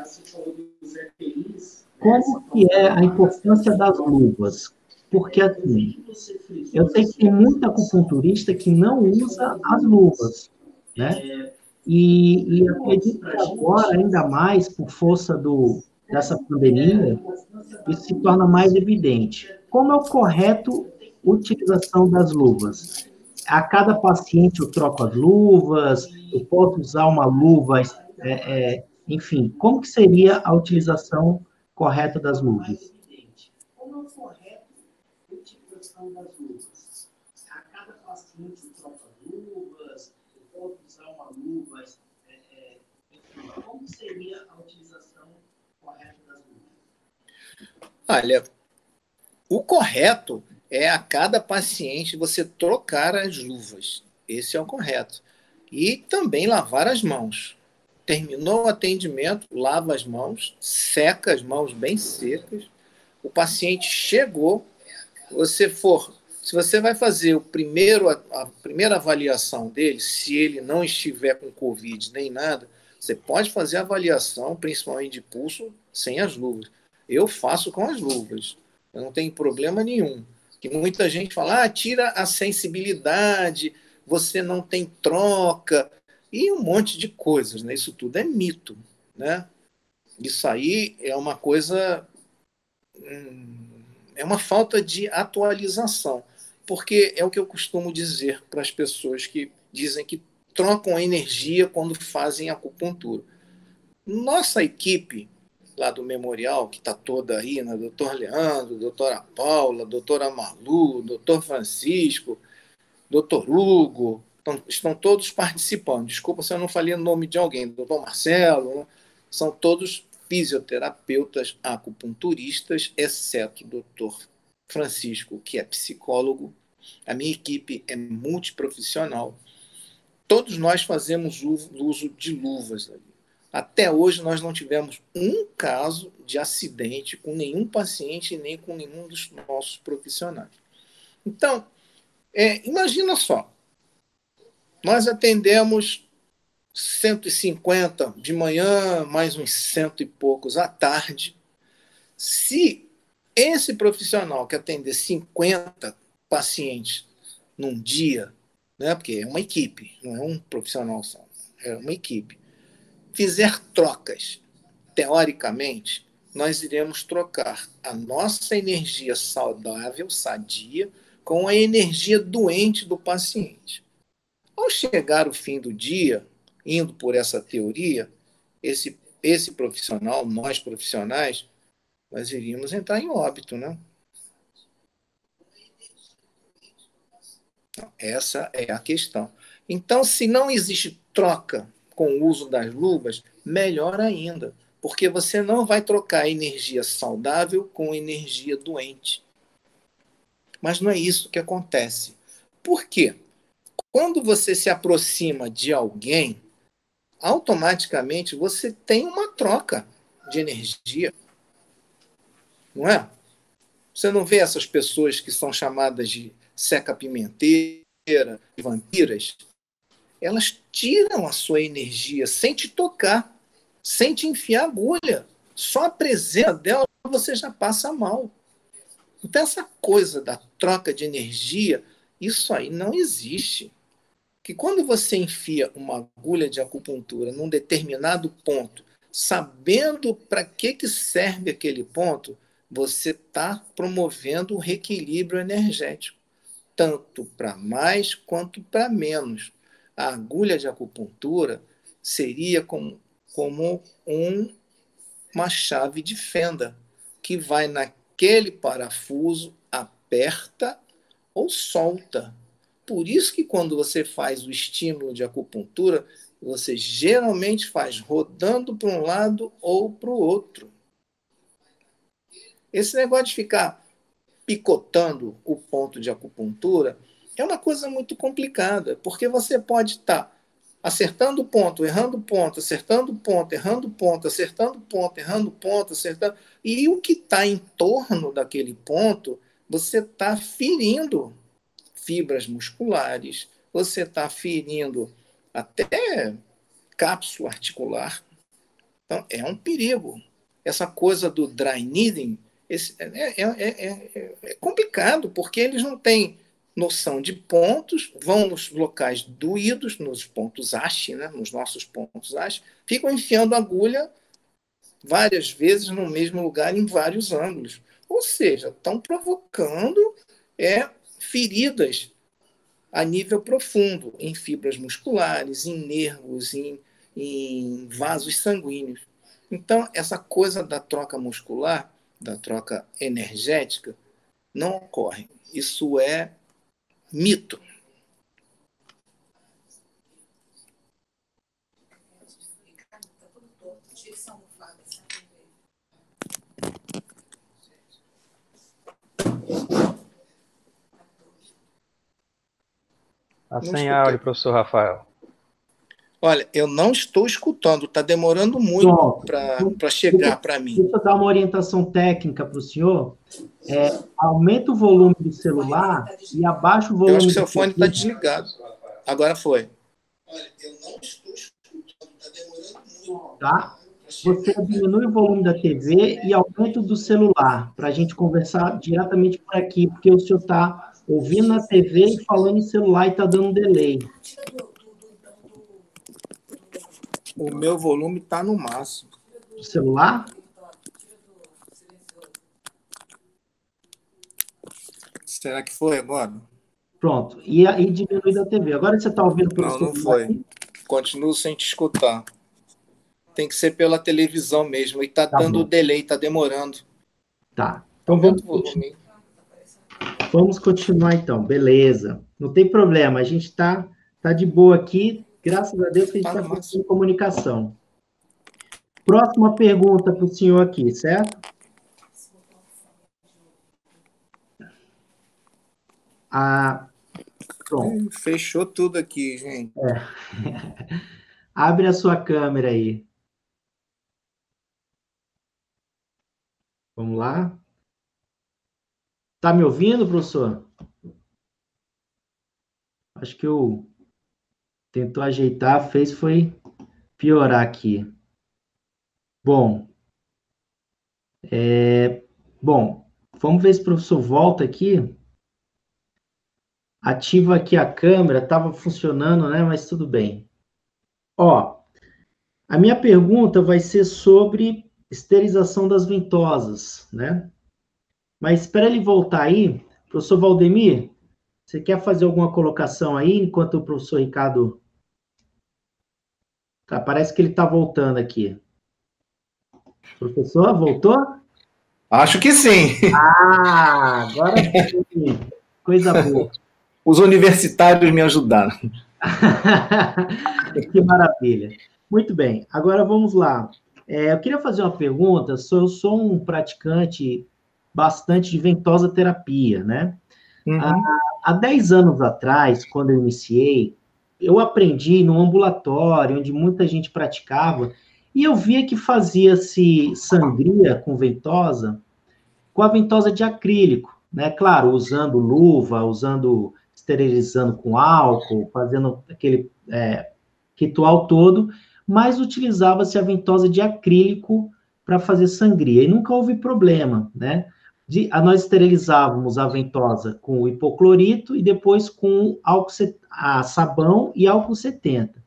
como que é a importância das luvas. Porque, assim, eu sei que tem muita acupunturista que não usa as luvas, né? E acredito que agora, ainda mais por força dessa pandemia, isso se torna mais evidente. Como é o correto utilização das luvas? A cada paciente eu troco as luvas, eu posso usar uma luva, enfim, como que seria a utilização correta das luvas? Como é o correto utilização das luvas? A cada paciente eu troco as luvas, eu posso usar uma luva, enfim, como seria a utilização correta das luvas? Olha, o correto é a cada paciente você trocar as luvas. Esse é o correto. E também lavar as mãos. Terminou o atendimento, lava as mãos, seca as mãos bem secas. O paciente chegou, se você vai fazer a primeira avaliação dele, se ele não estiver com Covid nem nada, você pode fazer a avaliação, principalmente de pulso, sem as luvas. Eu faço com as luvas. Eu não tenho problema nenhum. Que muita gente fala, tira a sensibilidade, você não tem troca, e um monte de coisas, né? Isso tudo é mito, né? Isso aí é uma coisa, é uma falta de atualização, porque é o que eu costumo dizer para as pessoas que dizem que trocam energia quando fazem acupuntura. Nossa equipe lá do Memorial, que está toda aí, né? Doutor Leandro, doutora Paula, doutora Malu, doutor Francisco, doutor Hugo, estão todos participando. Desculpa se eu não falei o nome de alguém, doutor Marcelo, né? São todos fisioterapeutas acupunturistas, exceto o doutor Francisco, que é psicólogo. A minha equipe é multiprofissional. Todos nós fazemos uso de luvas. Até hoje nós não tivemos um caso de acidente com nenhum paciente nem com nenhum dos nossos profissionais. Então, imagina só, nós atendemos 150 de manhã, mais uns 100 e poucos à tarde. Se esse profissional que atender 50 pacientes num dia, né? Porque é uma equipe, não é um profissional só, é uma equipe, fizer trocas, teoricamente, nós iremos trocar a nossa energia saudável, sadia, com a energia doente do paciente. Ao chegar o fim do dia, indo por essa teoria, esse profissional, nós profissionais, nós iríamos entrar em óbito, né? Essa é a questão. Então, se não existe troca com o uso das luvas, melhor ainda, porque você não vai trocar energia saudável com energia doente. Mas não é isso que acontece. Por quê? Quando você se aproxima de alguém, automaticamente você tem uma troca de energia, não é? Você não vê essas pessoas que são chamadas de seca-pimenteira, vampiras? Elas tiram a sua energia sem te tocar, sem te enfiar agulha. Só a presença dela você já passa mal. Então, essa coisa da troca de energia, isso aí não existe. Que quando você enfia uma agulha de acupuntura num determinado ponto, sabendo para que serve aquele ponto, você está promovendo o reequilíbrio energético, tanto para mais quanto para menos. A agulha de acupuntura seria como uma chave de fenda que vai naquele parafuso, aperta ou solta. Por isso que quando você faz o estímulo de acupuntura, você geralmente faz rodando para um lado ou para o outro. Esse negócio de ficar picotando o ponto de acupuntura é uma coisa muito complicada, porque você pode estar acertando o ponto, errando o ponto, acertando o ponto, errando o ponto, acertando o ponto, errando o ponto, acertando. E o que está em torno daquele ponto, você está ferindo fibras musculares, você está ferindo até cápsula articular. Então, é um perigo. Essa coisa do dry needling é complicado, porque eles não têm noção de pontos, vão nos locais doídos, nos pontos ASH, né, nos nossos pontos ASH, ficam enfiando agulha várias vezes no mesmo lugar, em vários ângulos. Ou seja, estão provocando feridas a nível profundo, em fibras musculares, em nervos, em vasos sanguíneos. Então, essa coisa da troca muscular, da troca energética, não ocorre. Isso é mito. Tá sem áudio, professor Rafael. Olha, eu não estou escutando, está demorando muito para chegar para mim. Deixa eu dar uma orientação técnica para o senhor. Aumenta o volume do celular e abaixa o volume. Eu acho que seu fone está desligado. Agora foi. Olha, eu não estou escutando, está demorando muito. Tá? Você diminui o volume da TV e aumenta o do celular, para a gente conversar diretamente por aqui, porque o senhor está ouvindo na TV e falando em celular e está dando um delay. O meu volume está no máximo. Do celular? Será que foi agora? Pronto. E aí diminui da TV. Agora você está ouvindo pelo celular? Não foi. Continuo sem te escutar. Tem que ser pela televisão mesmo. E está dando delay, está demorando. Tá. Então vamos continuar então. Beleza. Não tem problema. A gente está de boa aqui. Graças a Deus que a gente está fazendo comunicação. Próxima pergunta para o senhor aqui, certo? Pronto. Fechou tudo aqui, gente. Abre a sua câmera aí. Vamos lá. Tá me ouvindo, professor? Acho que eu tentou ajeitar, foi piorar aqui. Bom, vamos ver se o professor volta aqui. Ativa aqui a câmera, estava funcionando, né? Mas tudo bem. Ó, a minha pergunta vai ser sobre esterilização das ventosas, né? Mas espera ele voltar aí. Professor Valdemir, você quer fazer alguma colocação aí, enquanto o professor Ricardo... Tá, parece que ele está voltando aqui. Professor, voltou? Acho que sim. Ah, agora sim. Coisa boa. Os universitários me ajudaram. Que maravilha. Muito bem, agora vamos lá. Eu queria fazer uma pergunta. Eu sou um praticante bastante de ventosa terapia, né? Uhum. Há 10 anos atrás, quando eu iniciei, eu aprendi num ambulatório onde muita gente praticava, e eu via que fazia-se sangria com a ventosa de acrílico, né? Claro, usando luva, esterilizando com álcool, fazendo aquele ritual todo, mas utilizava-se a ventosa de acrílico para fazer sangria, e nunca houve problema, né? Nós esterilizávamos a ventosa com o hipoclorito e depois com sabão e álcool 70.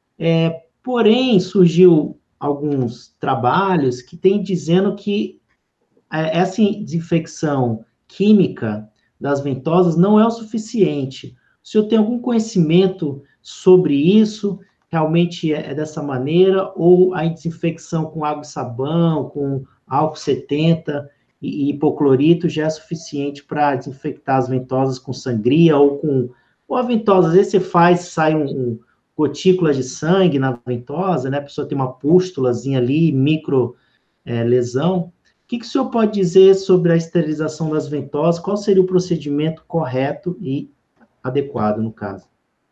Porém, surgiu alguns trabalhos que têm dizendo que essa desinfecção química das ventosas não é o suficiente. O senhor tem algum conhecimento sobre isso? Realmente é dessa maneira? Ou a desinfecção com água e sabão, com álcool 70 e hipoclorito já é suficiente para desinfectar as ventosas com sangria ou a ventosa, às vezes você sai gotículas de sangue na ventosa, né? A pessoa tem uma pústulazinha ali, micro lesão. O que o senhor pode dizer sobre a esterilização das ventosas? Qual seria o procedimento correto e adequado, no caso?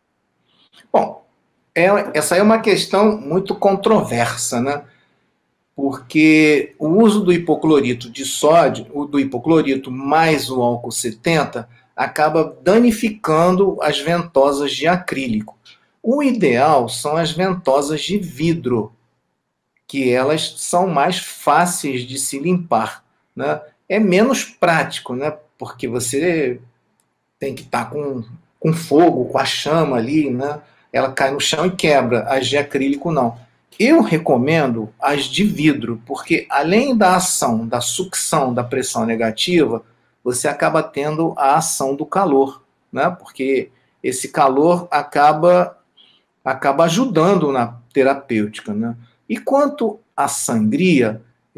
Bom, essa é uma questão muito controversa, né? Porque o uso do hipoclorito de sódio, do hipoclorito mais o álcool 70, acaba danificando as ventosas de acrílico. O ideal são as ventosas de vidro, que elas são mais fáceis de se limpar, né? É menos prático, né? Porque você tem que estar com fogo, com a chama ali, né? Ela cai no chão e quebra. As de acrílico não. Eu recomendo as de vidro, porque além da ação, da sucção da pressão negativa, você acaba tendo a ação do calor, né? Porque esse calor acaba ajudando na terapêutica, né? E quanto à sangria,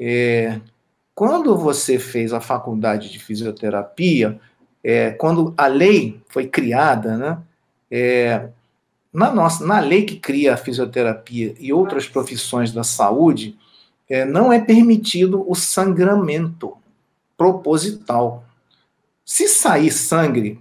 quando você fez a faculdade de fisioterapia, quando a lei foi criada, né, na lei que cria a fisioterapia e outras profissões da saúde, não é permitido o sangramento proposital. Se sair sangue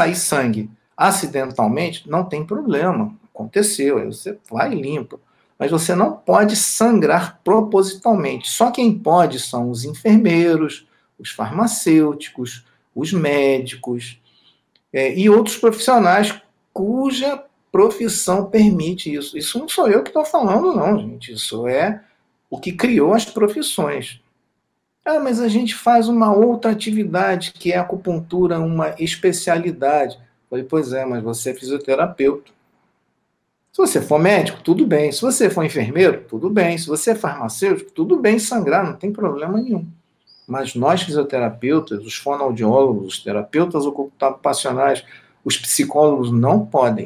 acidentalmente, não tem problema. Aconteceu, aí você vai e limpa. Mas você não pode sangrar propositalmente. Só quem pode são os enfermeiros, os farmacêuticos, os médicos e outros profissionais cuja profissão permite isso. Isso não sou eu que estou falando, não, gente. Isso é o que criou as profissões. Mas a gente faz uma outra atividade, que é a acupuntura, uma especialidade. Falei, pois é, mas você é fisioterapeuta. Se você for médico, tudo bem. Se você for enfermeiro, tudo bem. Se você é farmacêutico, tudo bem sangrar, não tem problema nenhum. Mas nós, fisioterapeutas, os fonoaudiólogos, os terapeutas ocupacionais, os psicólogos não podem.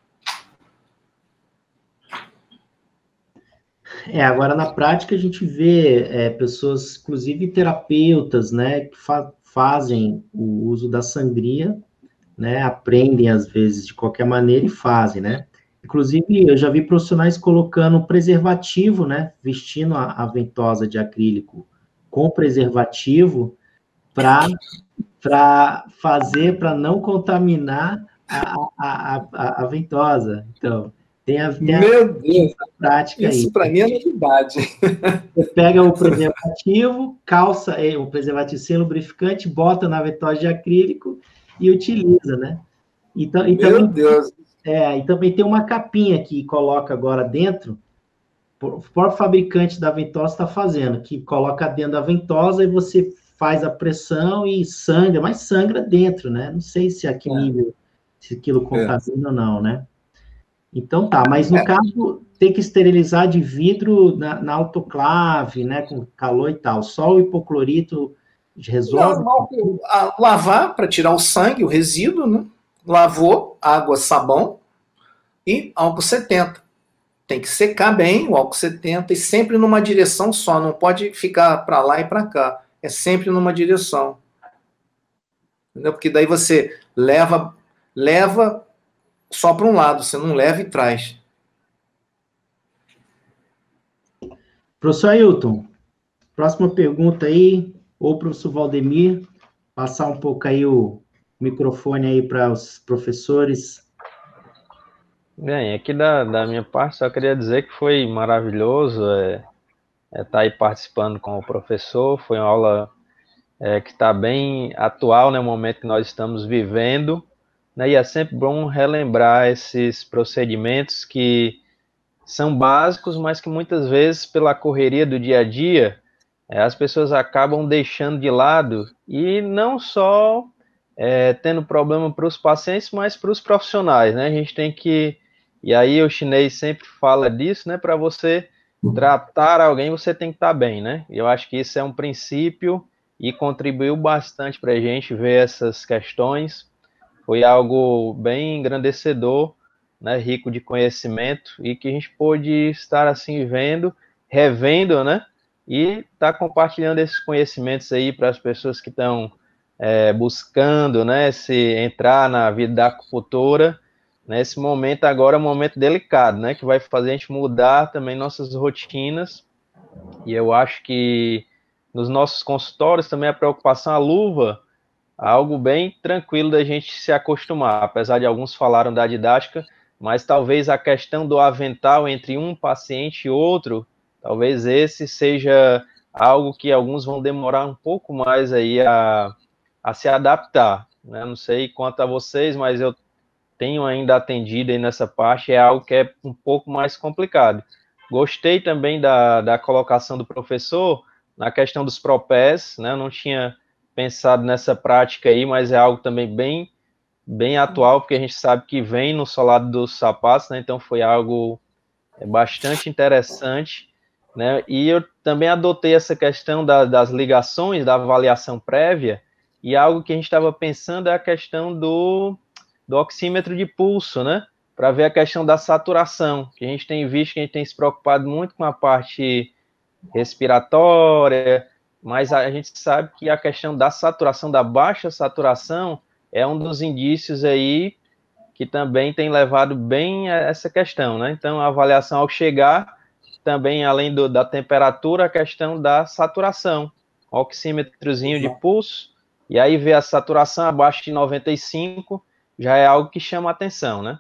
Agora, na prática, a gente vê pessoas, inclusive terapeutas, né, que fazem o uso da sangria, né, aprendem, às vezes, de qualquer maneira e fazem, né? Inclusive, eu já vi profissionais colocando preservativo, né, vestindo a ventosa de acrílico com preservativo para não contaminar a ventosa. Então, Meu Deus, prática isso para mim é novidade. Você pega o preservativo, calça o preservativo sem lubrificante, bota na ventosa de acrílico e utiliza, né? Então, Meu Deus. E também tem uma capinha que coloca agora dentro, o próprio fabricante da ventosa está fazendo, que coloca dentro da ventosa e você faz a pressão e sangra, mas sangra dentro, né? Não sei se a que nível se aquilo contamina ou não, né? Então tá, mas no caso, tem que esterilizar de vidro na autoclave, né, com calor e tal. Só o hipoclorito resolve? Não, lavar para tirar o sangue, o resíduo, né? Lavou, água, sabão e álcool 70. Tem que secar bem o álcool 70 e sempre numa direção só, não pode ficar para lá e para cá. É sempre numa direção. Entendeu? Porque daí você leva só para um lado, você não leva e traz. Professor Ailton, próxima pergunta aí, ou professor Valdemir, passar um pouco aí o microfone aí para os professores. Bem, aqui da minha parte, só queria dizer que foi maravilhoso estar aí participando com o professor. Foi uma aula que está bem atual, né, no momento que nós estamos vivendo, né, e é sempre bom relembrar esses procedimentos que são básicos, mas que muitas vezes, pela correria do dia a dia, as pessoas acabam deixando de lado, e não só tendo problema para os pacientes, mas para os profissionais, né? A gente tem que, e aí o chinês sempre fala disso, né? Para você tratar alguém, você tem que estar bem, né? E eu acho que isso é um princípio e contribuiu bastante para a gente ver essas questões. Foi algo bem engrandecedor, né? Rico de conhecimento, e que a gente pôde estar assim vendo, revendo, né? E tá compartilhando esses conhecimentos aí para as pessoas que estão buscando, né, se entrar na vida da acupuntura. Nesse momento agora é um momento delicado, né, que vai fazer a gente mudar também nossas rotinas, e eu acho que nos nossos consultórios também a preocupação, a luva, algo bem tranquilo da gente se acostumar, apesar de alguns falaram da didática, mas talvez a questão do avental entre um paciente e outro, talvez esse seja algo que alguns vão demorar um pouco mais aí a se adaptar, né? Não sei quanto a vocês, mas eu tenho ainda atendido aí nessa parte, é algo que é um pouco mais complicado. Gostei também da colocação do professor na questão dos propés, né? Eu não tinha pensado nessa prática aí, mas é algo também bem atual, porque a gente sabe que vem no solado dos sapatos, né? Então foi algo bastante interessante, né? E eu também adotei essa questão das ligações, da avaliação prévia, e algo que a gente estava pensando é a questão do oxímetro de pulso, né? Para ver a questão da saturação, que a gente tem visto que a gente tem se preocupado muito com a parte respiratória, mas a gente sabe que a questão da saturação, da baixa saturação, é um dos indícios aí que também tem levado bem a essa questão, né? Então, a avaliação ao chegar, também além da temperatura, a questão da saturação, oxímetrozinho de pulso, e aí ver a saturação abaixo de 95, já é algo que chama a atenção, né?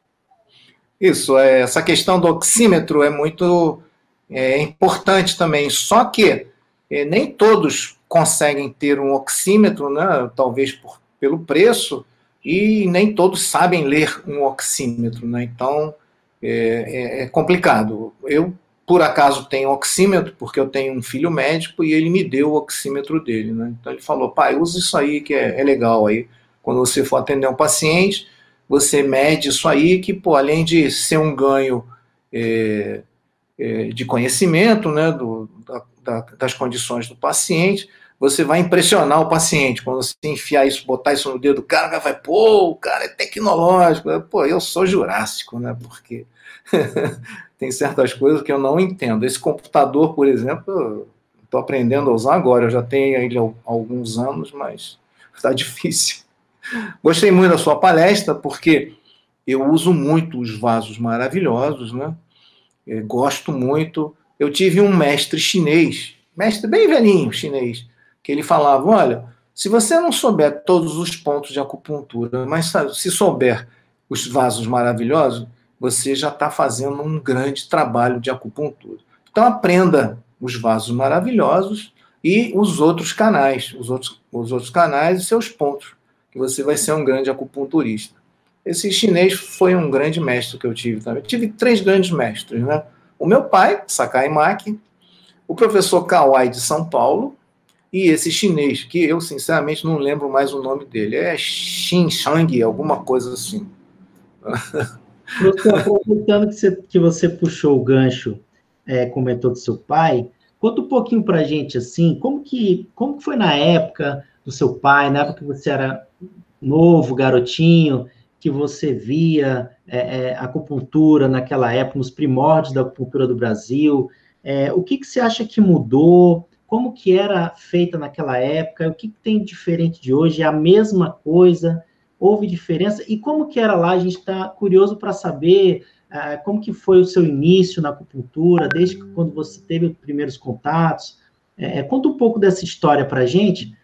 Isso, essa questão do oxímetro é muito importante também, só que nem todos conseguem ter um oxímetro, né, talvez pelo preço, e nem todos sabem ler um oxímetro, né? Então é complicado. Eu, por acaso, tenho oxímetro, porque eu tenho um filho médico e ele me deu o oxímetro dele, né? Então ele falou, pai, usa isso aí que é legal aí. Quando você for atender um paciente, você mede isso aí, que, pô, além de ser um ganho de conhecimento, né, das condições do paciente, você vai impressionar o paciente. Quando você enfiar isso, botar isso no dedo do cara, vai, pô, o cara é tecnológico. Pô, eu sou jurássico, né, porque tem certas coisas que eu não entendo. Esse computador, por exemplo, estou aprendendo a usar agora, eu já tenho ele há alguns anos, mas está difícil. Gostei muito da sua palestra, porque eu uso muito os vasos maravilhosos, né? Eu gosto muito. Eu tive um mestre chinês, mestre bem velhinho chinês, que ele falava, olha, se você não souber todos os pontos de acupuntura, mas se souber os vasos maravilhosos, você já está fazendo um grande trabalho de acupuntura. Então aprenda os vasos maravilhosos e os outros canais, os outros canais e seus pontos, que você vai ser um grande acupunturista. Esse chinês foi um grande mestre que eu tive também. Eu tive 3 grandes mestres, né? O meu pai, Sakai Maki, o professor Kawai de São Paulo E esse chinês, que eu sinceramente não lembro mais o nome dele, é Xin Shang, alguma coisa assim. Professor, aproveitando que você puxou o gancho, comentou do seu pai, conta um pouquinho para a gente, assim, como que foi na época do seu pai, na época que você era novo, garotinho, que você via a acupuntura naquela época, nos primórdios da acupuntura do Brasil, o que você acha que mudou, como que era feita naquela época, o que tem diferente de hoje, é a mesma coisa, houve diferença, e como que era lá, a gente está curioso para saber como que foi o seu início na acupuntura, desde quando você teve os primeiros contatos, conta um pouco dessa história para a gente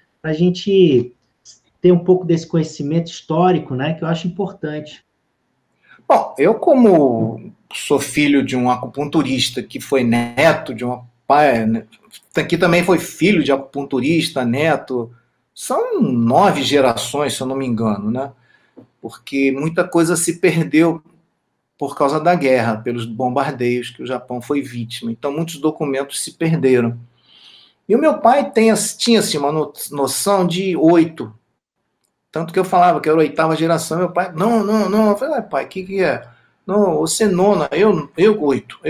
ter um pouco desse conhecimento histórico, né, que eu acho importante. Bom, eu como sou filho de um acupunturista que foi neto de um pai, né, que também foi filho de acupunturista, neto, são 9 gerações, se eu não me engano, né? Porque muita coisa se perdeu por causa da guerra, pelos bombardeios que o Japão foi vítima. Então, muitos documentos se perderam. E o meu pai tinha assim, uma noção de 8. Tanto que eu falava que era a 8ª geração. Meu pai, não. Eu falei, pai, o que é? Não, você é 9, eu 8.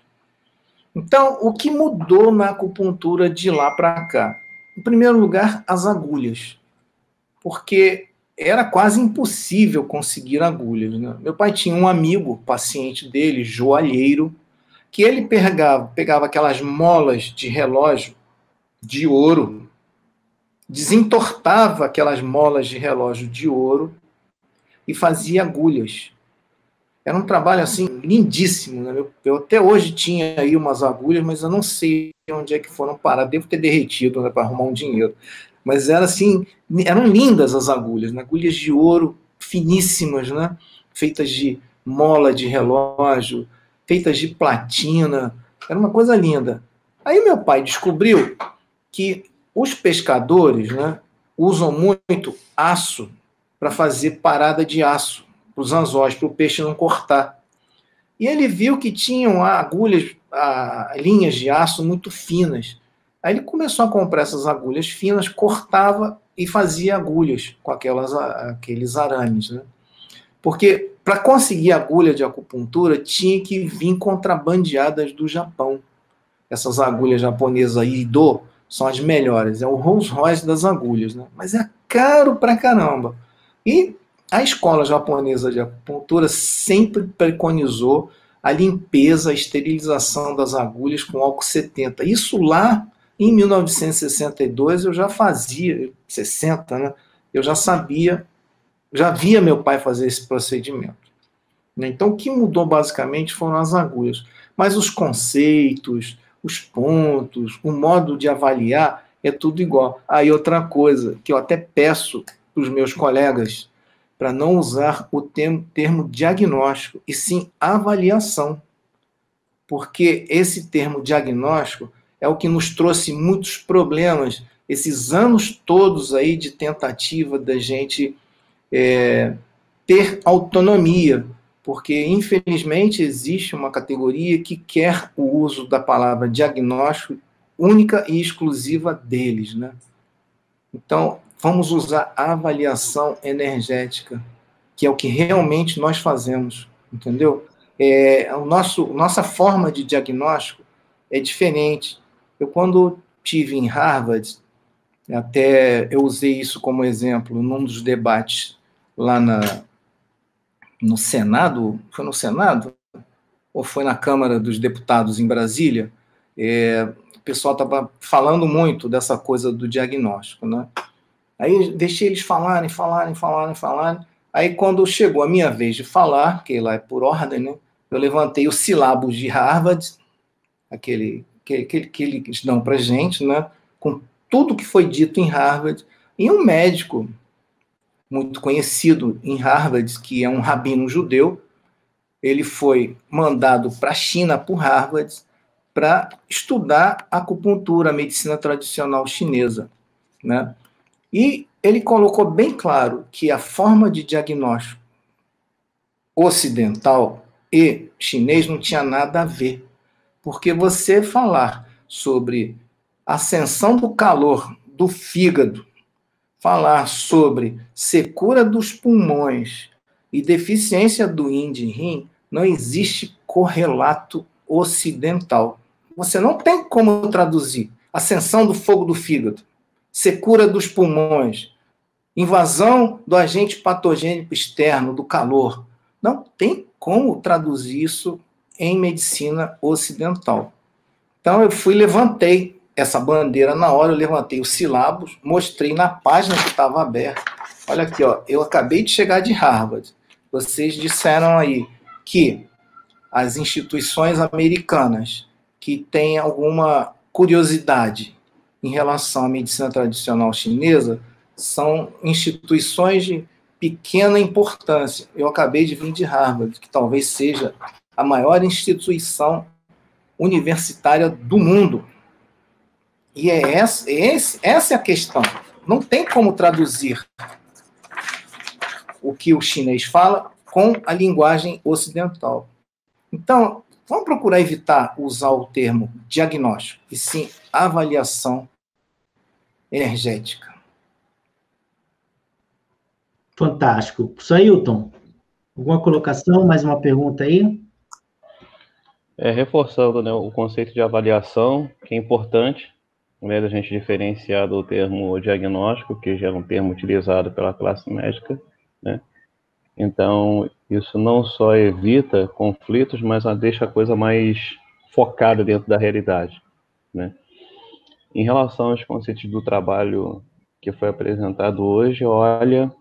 Então, o que mudou na acupuntura de lá para cá? Em primeiro lugar, as agulhas. Porque era quase impossível conseguir agulhas, né? Meu pai tinha um amigo, paciente dele, joalheiro, que ele pegava aquelas molas de relógio de ouro, desentortava aquelas molas de relógio de ouro e fazia agulhas. Era um trabalho assim lindíssimo, né? Eu até hoje tinha aí umas agulhas, mas eu não sei onde é que foram parar. Devo ter derretido, né, para arrumar um dinheiro. Mas era assim, eram lindas as agulhas, né? Agulhas de ouro finíssimas, né? Feitas de mola de relógio, feitas de platina. Era uma coisa linda. Aí meu pai descobriu que os pescadores, né, usam muito aço para fazer parada de aço para os anzóis, para o peixe não cortar. E ele viu que tinham agulhas, linhas de aço muito finas. Aí ele começou a comprar essas agulhas finas, cortava e fazia agulhas com aqueles arames, né? Porque para conseguir agulha de acupuntura tinha que vir contrabandeadas do Japão. Essas agulhas japonesas Ido são as melhores, é o Rolls Royce das agulhas, né? Mas é caro pra caramba. E a escola japonesa de acupuntura sempre preconizou a limpeza, a esterilização das agulhas com álcool 70. Isso lá em 1962 eu já fazia, 60, né? Eu já sabia, já via meu pai fazer esse procedimento. Então o que mudou basicamente foram as agulhas. Mas os conceitos, os pontos, o modo de avaliar é tudo igual. Aí outra coisa que eu até peço para os meus colegas para não usar o termo diagnóstico, e sim avaliação. Porque esse termo diagnóstico é o que nos trouxe muitos problemas, esses anos todos aí de tentativa da gente ter autonomia, porque infelizmente existe uma categoria que quer o uso da palavra diagnóstico única e exclusiva deles, né? Então, vamos usar a avaliação energética, que é o que realmente nós fazemos, entendeu? Nossa forma de diagnóstico é diferente. Eu, quando estive em Harvard, até eu usei isso como exemplo num dos debates lá no Senado, foi no Senado? Ou foi na Câmara dos Deputados em Brasília? O pessoal estava falando muito dessa coisa do diagnóstico, né? Aí deixei eles falarem. Aí quando chegou a minha vez de falar, que lá é por ordem, né? Eu levantei o sílabus de Harvard, aquele que eles dão para gente, né? Com tudo que foi dito em Harvard, e um médico muito conhecido em Harvard, que é um rabino judeu, ele foi mandado para a China por Harvard para estudar acupuntura, a medicina tradicional chinesa, né? E ele colocou bem claro que a forma de diagnóstico ocidental e chinês não tinha nada a ver. Porque você falar sobre ascensão do calor do fígado, falar sobre secura dos pulmões e deficiência do yin de rim, não existe correlato ocidental. Você não tem como traduzir ascensão do fogo do fígado, secura dos pulmões, invasão do agente patogênico externo, do calor. Não tem como traduzir isso em medicina ocidental. Então eu levantei essa bandeira na hora, eu levantei os silabos, mostrei na página que estava aberta. Olha aqui, ó, eu acabei de chegar de Harvard. Vocês disseram aí que as instituições americanas que têm alguma curiosidade em relação à medicina tradicional chinesa são instituições de pequena importância. Eu acabei de vir de Harvard, que talvez seja a maior instituição universitária do mundo. E essa é a questão. Não tem como traduzir o que o chinês fala com a linguagem ocidental. Então, vamos procurar evitar usar o termo diagnóstico, e sim avaliação energética. Fantástico. Professor Ailton, alguma colocação, mais uma pergunta aí? Reforçando, né, o conceito de avaliação, que é importante, né, da gente diferenciar do termo diagnóstico, que já é um termo utilizado pela classe médica, né? Então, isso não só evita conflitos, mas deixa a coisa mais focada dentro da realidade, né? Em relação aos conceitos do trabalho que foi apresentado hoje, olha,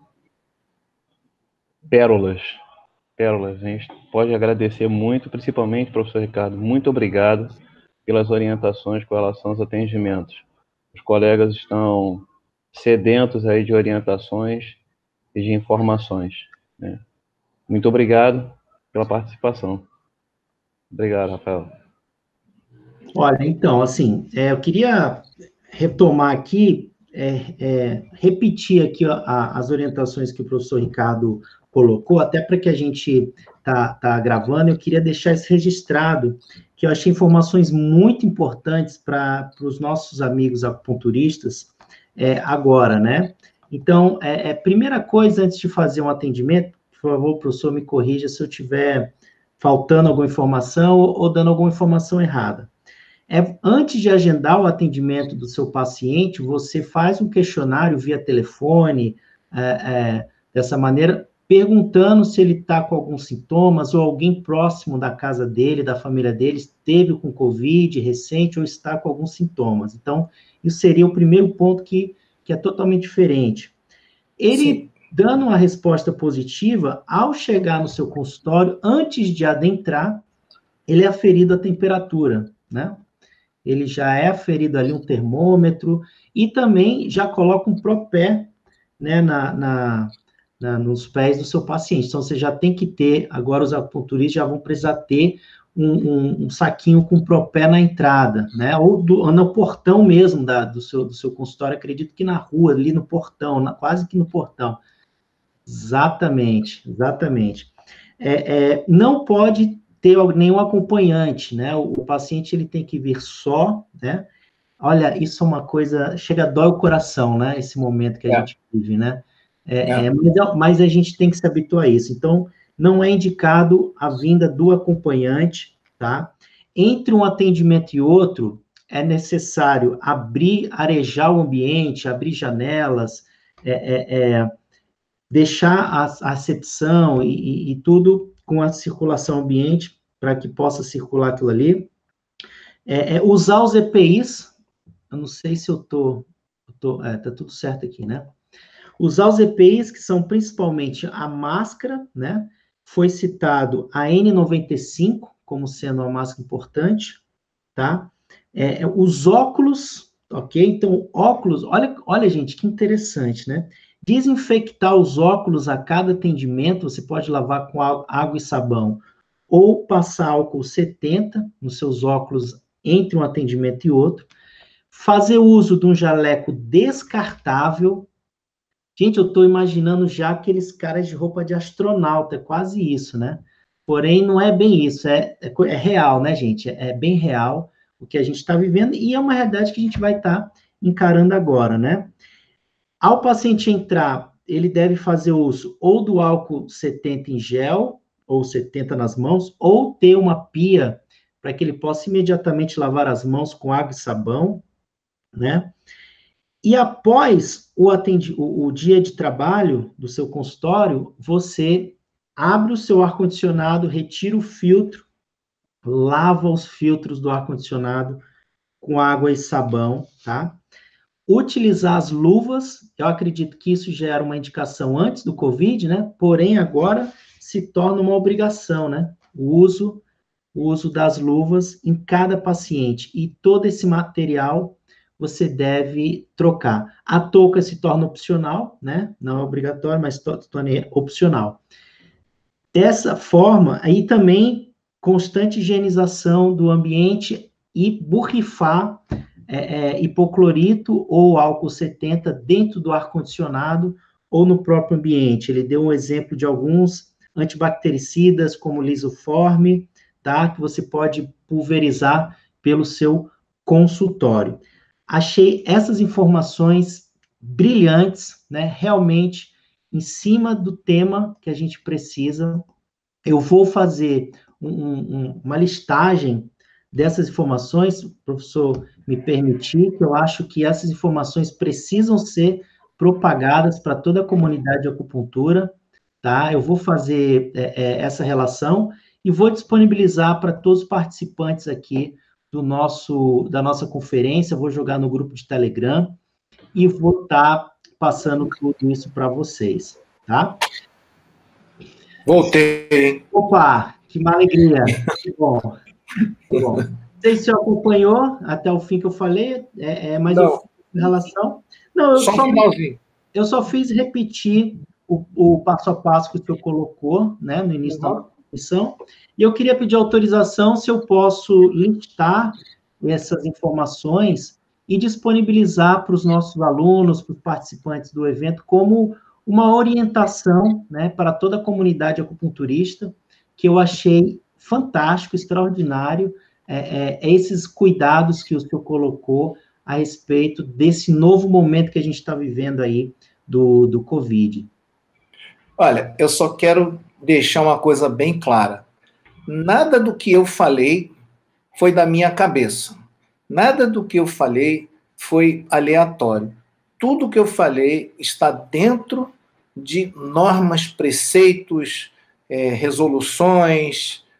pérolas. A gente pode agradecer muito, principalmente, professor Ricardo, muito obrigado pelas orientações com relação aos atendimentos. Os colegas estão sedentos aí de orientações e de informações, né? Muito obrigado pela participação. Obrigado, Rafael. Olha, então, assim, eu queria retomar aqui, repetir aqui as orientações que o professor Ricardo colocou, até para que a gente tá gravando, eu queria deixar isso registrado, que eu achei informações muito importantes para os nossos amigos acupunturistas agora, né? Então, primeira coisa, antes de fazer um atendimento, por favor, professor, me corrija se eu estiver faltando alguma informação ou dando alguma informação errada. Antes de agendar o atendimento do seu paciente, você faz um questionário via telefone, dessa maneira, perguntando se ele está com alguns sintomas ou alguém próximo da casa dele, da família dele, esteve com Covid recente ou está com alguns sintomas. Então, isso seria o primeiro ponto que é totalmente diferente. Ele, sim, dando uma resposta positiva, ao chegar no seu consultório, antes de adentrar, ele é aferido a temperatura, né? Ele já é aferido ali um termômetro e também já coloca um propé, né, nos pés do seu paciente. Então, você já tem que ter, agora os acupunturistas já vão precisar ter um saquinho com propé na entrada, né, ou no portão mesmo do seu consultório, acredito que na rua, ali no portão, quase que no portão. Exatamente. Não pode ter nenhum acompanhante, né? O paciente ele tem que vir só, né? Olha, isso é uma coisa, chega a dói o coração, né? Esse momento que a gente vive, né? Mas a gente tem que se habituar a isso. Então, não é indicado a vinda do acompanhante, tá? Entre um atendimento e outro, é necessário arejar o ambiente, abrir janelas, deixar a acepção e tudo com a circulação ambiente, para que possa circular aquilo ali. Usar os EPIs, eu não sei se tá tudo certo aqui, né? Usar os EPIs, que são principalmente a máscara, né? Foi citado a N95 como sendo uma máscara importante, tá? Os óculos, ok? Então, óculos, olha, gente, que interessante, né? Desinfectar os óculos a cada atendimento, você pode lavar com água e sabão, ou passar álcool 70 nos seus óculos entre um atendimento e outro. Fazer uso de um jaleco descartável. Gente, eu estou imaginando já aqueles caras de roupa de astronauta, é quase isso, né? Porém, não é bem isso, é real, né, gente? É bem real o que a gente está vivendo, e é uma realidade que a gente vai estar encarando agora, né? Ao paciente entrar, ele deve fazer uso ou do álcool 70 em gel, ou 70 nas mãos, ou ter uma pia para que ele possa imediatamente lavar as mãos com água e sabão, né? E após o dia de trabalho do seu consultório, você abre o seu ar-condicionado, retira o filtro, lava os filtros do ar-condicionado com água e sabão, tá? Utilizar as luvas, eu acredito que isso já era uma indicação antes do Covid, né? Porém, agora se torna uma obrigação, né? O uso das luvas em cada paciente. E todo esse material você deve trocar. A touca se torna opcional, né? Não é obrigatório, mas se torna opcional. Dessa forma, aí também constante higienização do ambiente e borrifar hipoclorito ou álcool 70 dentro do ar-condicionado ou no próprio ambiente. Ele deu um exemplo de alguns antibactericidas, como Lisoform, tá? Que você pode pulverizar pelo seu consultório. Achei essas informações brilhantes, né? Realmente em cima do tema que a gente precisa. Eu vou fazer uma listagem dessas informações, se o professor me permitir, que eu acho que essas informações precisam ser propagadas para toda a comunidade de acupuntura, tá? Eu vou fazer essa relação e vou disponibilizar para todos os participantes aqui da nossa conferência, vou jogar no grupo de Telegram e vou estar passando tudo isso para vocês, tá? Voltei. Opa, que alegria. Que bom. Que bom. Não sei se você acompanhou até o fim que eu falei, mas Não. eu fiz em relação... Não, eu só fiz repetir o passo a passo que o senhor colocou, né, no início da comissão, e eu queria pedir autorização se eu posso listar essas informações e disponibilizar para os nossos alunos, para os participantes do evento, como uma orientação, né, para toda a comunidade acupunturista, que eu achei fantástico, extraordinário, esses cuidados que o senhor colocou a respeito desse novo momento que a gente está vivendo aí do Covid. Olha, eu só quero deixar uma coisa bem clara. Nada do que eu falei foi da minha cabeça. Nada do que eu falei foi aleatório. Tudo que eu falei está dentro de normas, preceitos, resoluções,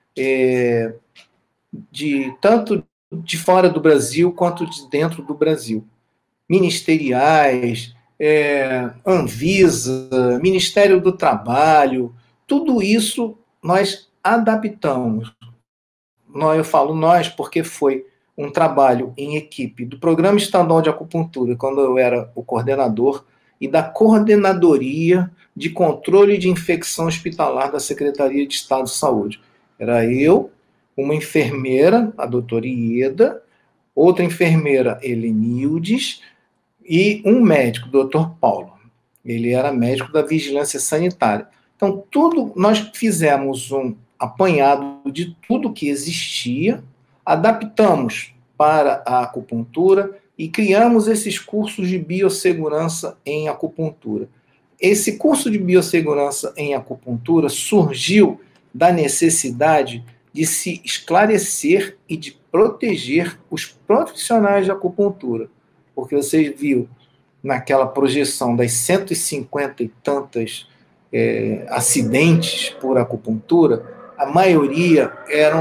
tanto de fora do Brasil quanto de dentro do Brasil. Ministeriais, Anvisa, Ministério do Trabalho, tudo isso nós adaptamos. Eu falo nós porque foi um trabalho em equipe do Programa Estadual de Acupuntura, quando eu era o coordenador, e da Coordenadoria de Controle de Infecção Hospitalar da Secretaria de Estado de Saúde. Era eu, uma enfermeira, a doutora Ieda, outra enfermeira, Helenildes, e um médico, o doutor Paulo. Ele era médico da Vigilância Sanitária. Então, nós fizemos um apanhado de tudo que existia, adaptamos para a acupuntura e criamos esses cursos de biossegurança em acupuntura. Esse curso de biossegurança em acupuntura surgiu da necessidade de se esclarecer e de proteger os profissionais de acupuntura. Porque você viu naquela projeção das 150 e tantas acidentes por acupuntura, a maioria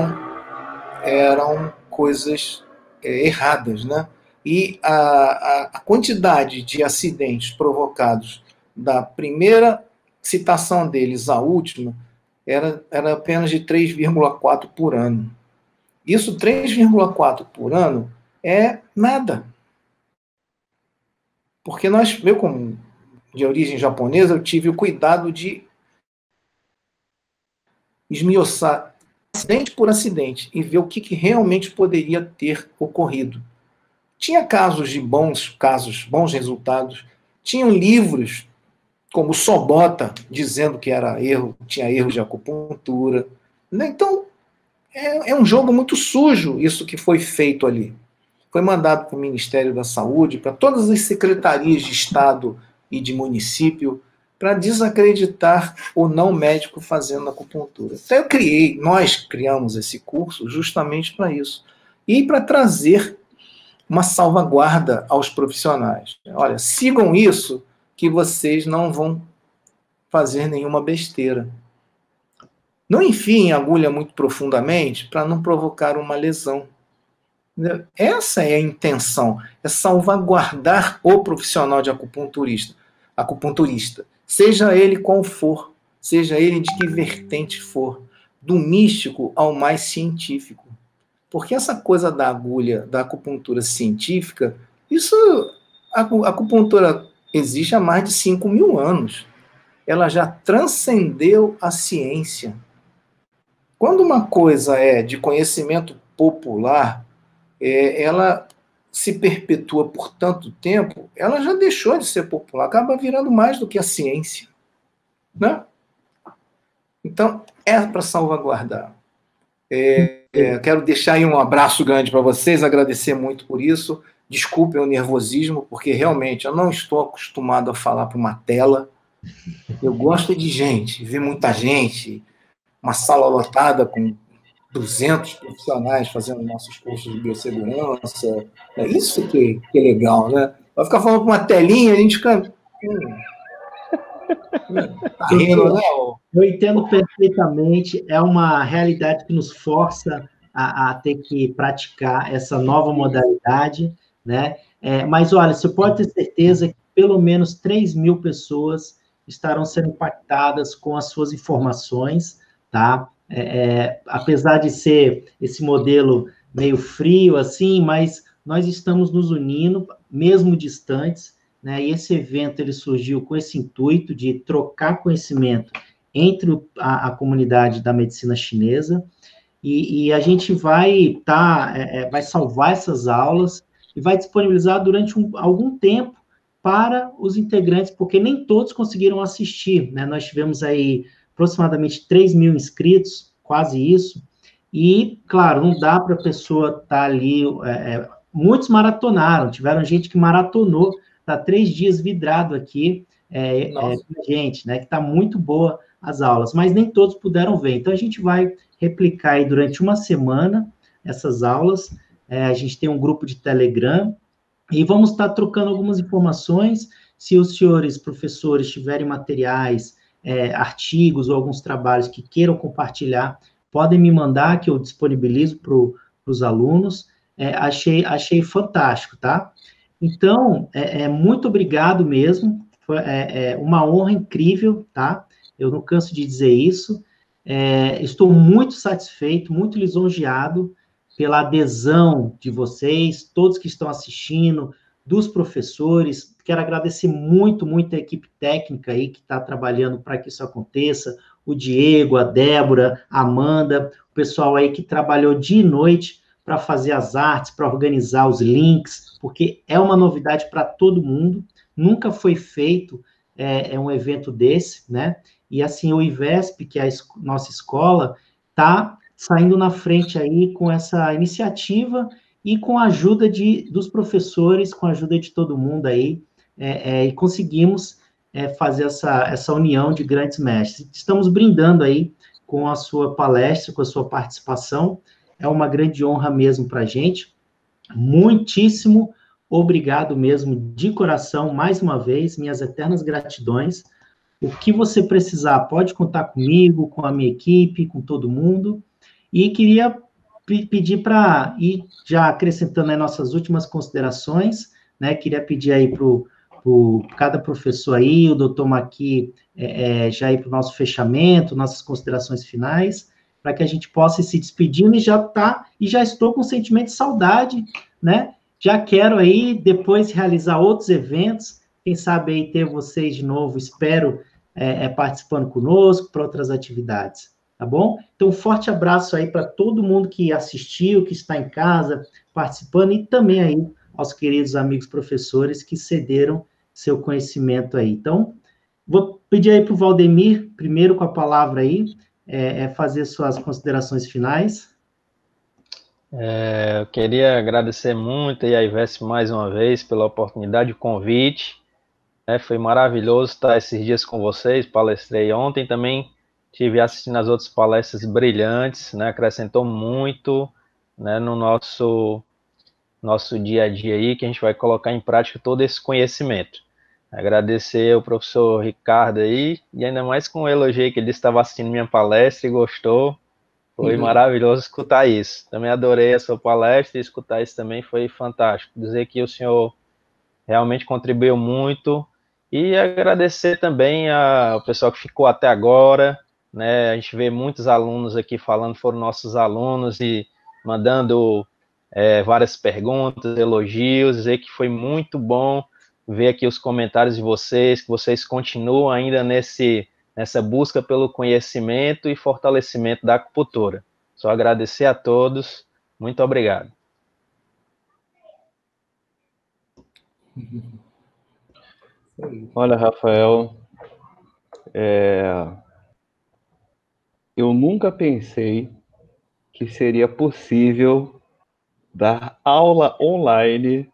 eram coisas erradas, né? E a quantidade de acidentes provocados da primeira citação deles à última era apenas de 3,4 por ano. Isso, 3,4 por ano, é nada. Porque eu, como de origem japonesa, eu tive o cuidado de esmiuçar acidente por acidente e ver o que realmente poderia ter ocorrido. Tinha casos de bons resultados, tinham livros como Sobota dizendo que tinha erro de acupuntura. Então, é um jogo muito sujo isso que foi feito ali. foi mandado para o Ministério da Saúde, para todas as secretarias de Estado e de município, para desacreditar o não médico fazendo acupuntura. Então nós criamos esse curso justamente para isso. E para trazer uma salvaguarda aos profissionais. Olha, sigam isso que vocês não vão fazer nenhuma besteira. Não enfiem a agulha muito profundamente para não provocar uma lesão. Essa é a intenção, é salvaguardar o profissional de acupunturista, seja ele qual for, seja ele de que vertente for, do místico ao mais científico. Porque essa coisa da agulha, da acupuntura científica, a acupuntura existe há mais de 5.000 anos. Ela já transcendeu a ciência. Quando uma coisa é de conhecimento popular, ela se perpetua por tanto tempo, ela já deixou de ser popular, acaba virando mais do que a ciência. Né? Então, é para salvaguardar. Quero deixar aí um abraço grande para vocês, agradecer muito por isso. Desculpem o nervosismo, porque realmente eu não estou acostumado a falar para uma tela. Eu gosto de gente, ver muita gente, uma sala lotada com 200 profissionais fazendo nossos cursos de biossegurança. É isso que é legal, né? Vai ficar falando com uma telinha, a gente fica... Tá rindo, né? Eu entendo perfeitamente, é uma realidade que nos força a ter que praticar essa nova modalidade, né? Mas, olha, você pode ter certeza que pelo menos 3.000 pessoas estarão sendo impactadas com as suas informações, tá? Apesar de ser esse modelo meio frio, assim, mas nós estamos nos unindo, mesmo distantes, né? E esse evento ele surgiu com esse intuito de trocar conhecimento entre a comunidade da medicina chinesa, e a gente vai vai salvar essas aulas e vai disponibilizar durante algum tempo para os integrantes, porque nem todos conseguiram assistir, né? Nós tivemos aí aproximadamente 3.000 inscritos, quase isso, e, claro, não dá para a pessoa estar ali, muitos maratonaram, tiveram gente que maratonou, está 3 dias vidrado aqui, gente, né, que está muito boa as aulas, mas nem todos puderam ver, então a gente vai replicar aí durante uma semana essas aulas, a gente tem um grupo de Telegram, e vamos estar trocando algumas informações, se os senhores professores tiverem materiais, artigos ou alguns trabalhos que queiram compartilhar, podem me mandar, que eu disponibilizo para os alunos, achei fantástico, tá? Então, muito obrigado mesmo, foi uma honra incrível, tá? Eu não canso de dizer isso, estou muito satisfeito, muito lisonjeado pela adesão de vocês, todos que estão assistindo, dos professores, quero agradecer muito, muito a equipe técnica aí que está trabalhando para que isso aconteça, o Diego, a Débora, a Amanda, o pessoal aí que trabalhou dia e noite para fazer as artes, para organizar os links, porque é uma novidade para todo mundo, nunca foi feito um evento desse, né? E assim, o IVESP, que é a nossa escola, está saindo na frente aí com essa iniciativa e com a ajuda dos professores, com a ajuda de todo mundo aí, e conseguimos fazer essa união de grandes mestres. Estamos brindando aí com a sua palestra, com a sua participação, é uma grande honra mesmo para a gente. Muitíssimo obrigado mesmo, de coração, mais uma vez, minhas eternas gratidões. O que você precisar, pode contar comigo, com a minha equipe, com todo mundo. E queria pedir para ir já acrescentando as nossas últimas considerações, né? Queria pedir aí para cada professor aí, o doutor Maqui, já ir para o nosso fechamento, nossas considerações finais, para que a gente possa ir se despedindo e já estou com um sentimento de saudade, né? Já quero aí depois realizar outros eventos, quem sabe aí ter vocês de novo, espero, participando conosco para outras atividades. Tá bom? Então, um forte abraço aí para todo mundo que assistiu, que está em casa, participando, e também aí aos queridos amigos professores que cederam seu conhecimento aí. Então, vou pedir aí para o Valdemir, primeiro com a palavra aí, fazer suas considerações finais. Eu queria agradecer muito e a Ivete mais uma vez pela oportunidade, o convite. Foi maravilhoso estar esses dias com vocês. Palestrei ontem também, tive assistindo as outras palestras brilhantes, né? Acrescentou muito, né, no nosso dia a dia aí, que a gente vai colocar em prática todo esse conhecimento. Agradecer ao professor Ricardo aí, e ainda mais com o elogio que ele estava assistindo minha palestra e gostou. Foi maravilhoso escutar isso. Também adorei a sua palestra e escutar isso também foi fantástico. Dizer que o senhor realmente contribuiu muito e agradecer também ao pessoal que ficou até agora, né? A gente vê muitos alunos aqui falando, foram nossos alunos e mandando várias perguntas, elogios, dizer que foi muito bom ver aqui os comentários de vocês, que vocês continuam ainda nessa busca pelo conhecimento e fortalecimento da acupuntura. Só agradecer a todos. Muito obrigado. Olha, Rafael, eu nunca pensei que seria possível dar aula online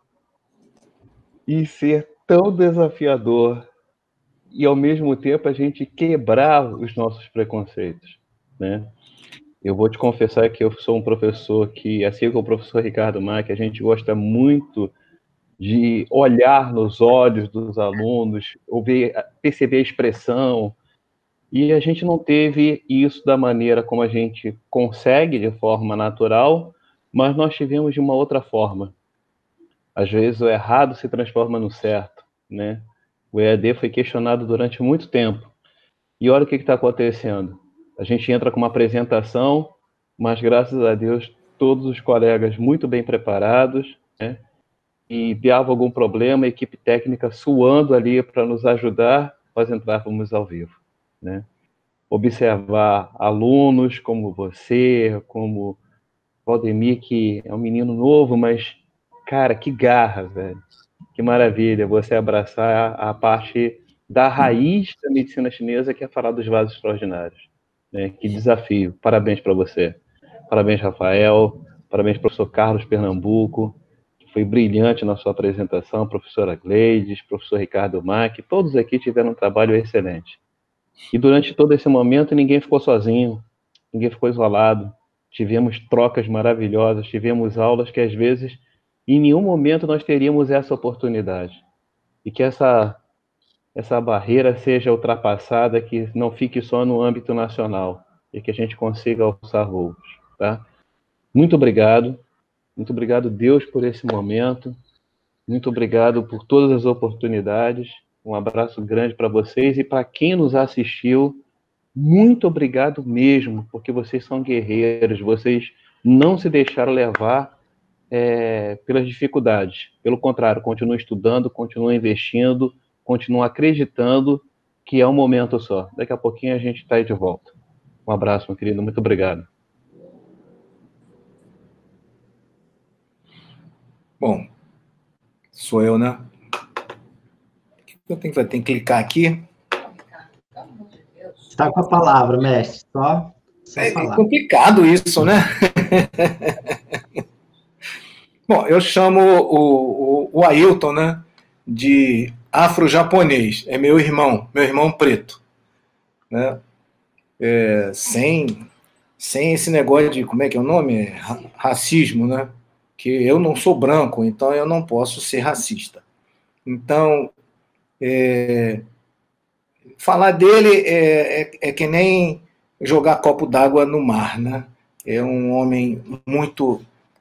e ser tão desafiador e, ao mesmo tempo, a gente quebrar os nossos preconceitos, né? Eu vou te confessar que eu sou um professor que, assim como o professor Ricardo Mack, a gente gosta muito de olhar nos olhos dos alunos, ouvir, perceber a expressão, e a gente não teve isso da maneira como a gente consegue, de forma natural, mas nós tivemos de uma outra forma. Às vezes o errado se transforma no certo, né? O EAD foi questionado durante muito tempo. E olha o que está acontecendo. A gente entra com uma apresentação, mas graças a Deus todos os colegas muito bem preparados, né? E dava algum problema, a equipe técnica suando ali para nos ajudar, nós entrávamos ao vivo, né? Observar alunos como você, como Valdemir, que é um menino novo, mas, cara, que garra, velho. Que maravilha você abraçar a parte da raiz da medicina chinesa, que é falar dos vasos extraordinários, né? Que desafio. Parabéns para você. Parabéns, Rafael. Parabéns, professor Carlos Pernambuco, que foi brilhante na sua apresentação, professora Gleides, professor Ricardo Mack, todos aqui tiveram um trabalho excelente. E durante todo esse momento, ninguém ficou sozinho, ninguém ficou isolado. Tivemos trocas maravilhosas, tivemos aulas que, às vezes, em nenhum momento nós teríamos essa oportunidade. E que essa barreira seja ultrapassada, que não fique só no âmbito nacional e que a gente consiga alçar voos, tá? Muito obrigado, Deus, por esse momento. Muito obrigado por todas as oportunidades. Um abraço grande para vocês e para quem nos assistiu. Muito obrigado mesmo, porque vocês são guerreiros, vocês não se deixaram levar pelas dificuldades. Pelo contrário, continuam estudando, continuam investindo, continuam acreditando que é um momento só. Daqui a pouquinho a gente está aí de volta. Um abraço, meu querido. Muito obrigado. Bom, sou eu, né? Eu tenho que clicar aqui. Está com a palavra, mestre. Só falar. Complicado isso, né? Bom, eu chamo o Ailton, né, de afro-japonês. É meu irmão preto, né? Sem esse negócio de, como é que é o nome? Racismo, né? Que eu não sou branco, então eu não posso ser racista. Então, falar dele é que nem jogar copo d'água no mar, né? É um homem muito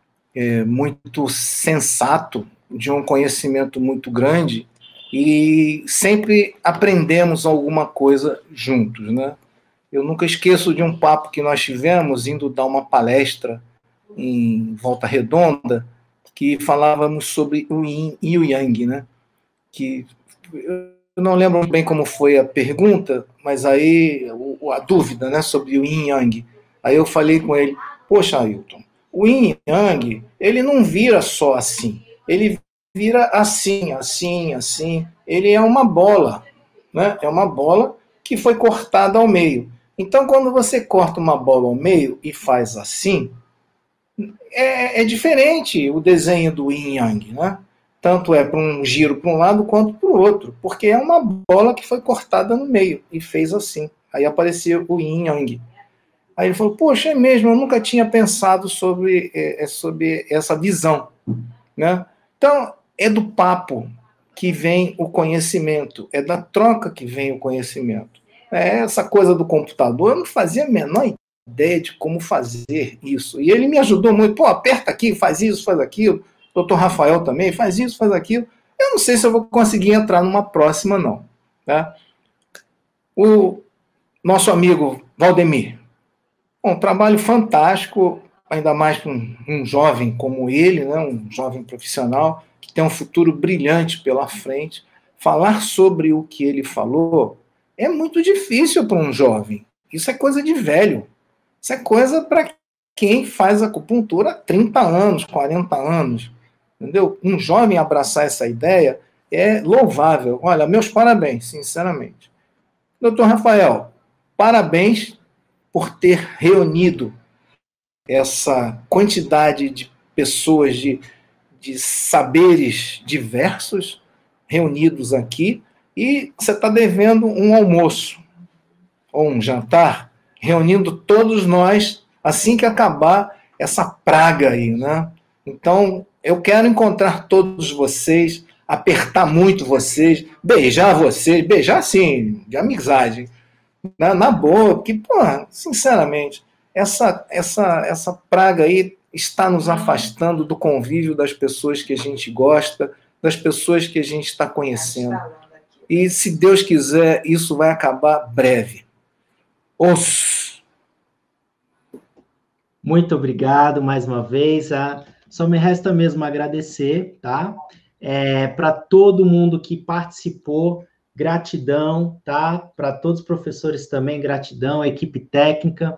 sensato, de um conhecimento muito grande, e sempre aprendemos alguma coisa juntos, né? Eu nunca esqueço de um papo que nós tivemos indo dar uma palestra em Volta Redonda, que falávamos sobre o Yin e o Yang, né? Que eu não lembro bem como foi a pergunta, mas aí a dúvida, né, sobre o Yin e Yang. Aí eu falei com ele: poxa, Ailton, o Yin e Yang, ele não vira só assim, ele vira assim, assim, assim. Ele é uma bola, né? É uma bola que foi cortada ao meio. Então, quando você corta uma bola ao meio e faz assim, é diferente o desenho do yin yang, né? Tanto é para um giro para um lado quanto para o outro, porque é uma bola que foi cortada no meio e fez assim. Aí apareceu o yin yang. Aí ele falou, poxa, é mesmo, eu nunca tinha pensado sobre essa visão, né? Então, é do papo que vem o conhecimento, é da troca que vem o conhecimento. Essa coisa do computador, eu não fazia a menor ideia de como fazer isso. E ele me ajudou muito, pô, aperta aqui, faz isso, faz aquilo. Dr. Rafael também, faz isso, faz aquilo. Eu não sei se eu vou conseguir entrar numa próxima, não. Tá? O nosso amigo Valdemir, um trabalho fantástico, ainda mais para um jovem como ele, né, um jovem profissional, que tem um futuro brilhante pela frente. Falar sobre o que ele falou é muito difícil para um jovem. Isso é coisa de velho. Isso é coisa para quem faz acupuntura há 30 anos, 40 anos. Entendeu? Um jovem abraçar essa ideia é louvável. Olha, meus parabéns, sinceramente. Doutor Rafael, parabéns por ter reunido essa quantidade de pessoas, de saberes diversos reunidos aqui, e você está devendo um almoço ou um jantar, reunindo todos nós assim que acabar essa praga aí, né? Então, eu quero encontrar todos vocês, apertar muito vocês, beijar assim, de amizade, na boa, porque, pô, sinceramente, essa praga aí está nos afastando do convívio das pessoas que a gente gosta, das pessoas que a gente está conhecendo. E, se Deus quiser, isso vai acabar breve. Muito obrigado mais uma vez. Só me resta mesmo agradecer, tá? Para todo mundo que participou, gratidão, tá? Para todos os professores também, gratidão, a equipe técnica.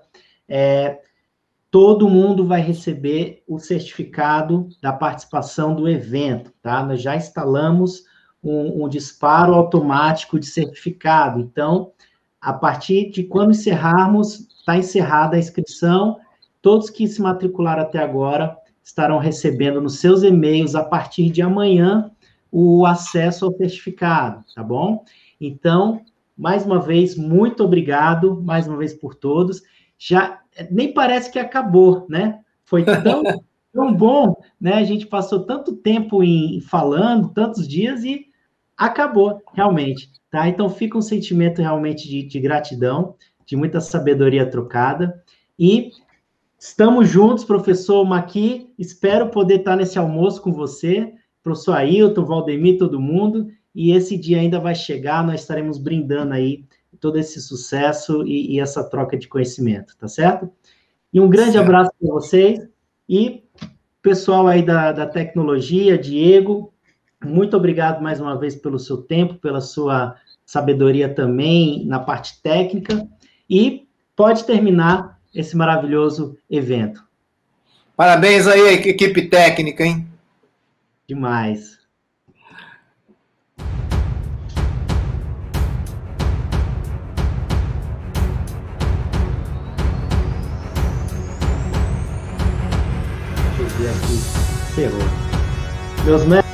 Todo mundo vai receber o certificado da participação do evento, tá? Nós já instalamos um disparo automático de certificado. Então, a partir de quando encerrarmos, está encerrada a inscrição. Todos que se matricularam até agora estarão recebendo nos seus e-mails, a partir de amanhã, o acesso ao certificado, tá bom? Então, mais uma vez, muito obrigado, mais uma vez por todos. Já nem parece que acabou, né? Foi tão bom, né? A gente passou tanto tempo falando, tantos dias, e acabou, realmente, tá? Então, fica um sentimento realmente de gratidão, de muita sabedoria trocada, e estamos juntos, professor Maqui, espero poder estar nesse almoço com você, professor Ailton, Valdemir, todo mundo, e esse dia ainda vai chegar, nós estaremos brindando aí todo esse sucesso e essa troca de conhecimento, tá certo? E um grande abraço para vocês, e pessoal aí da tecnologia, Diego, muito obrigado mais uma vez pelo seu tempo, pela sua sabedoria também na parte técnica, e pode terminar esse maravilhoso evento. Parabéns aí, equipe técnica, hein? Demais. Deixa eu ver aqui. Ferrou. Meus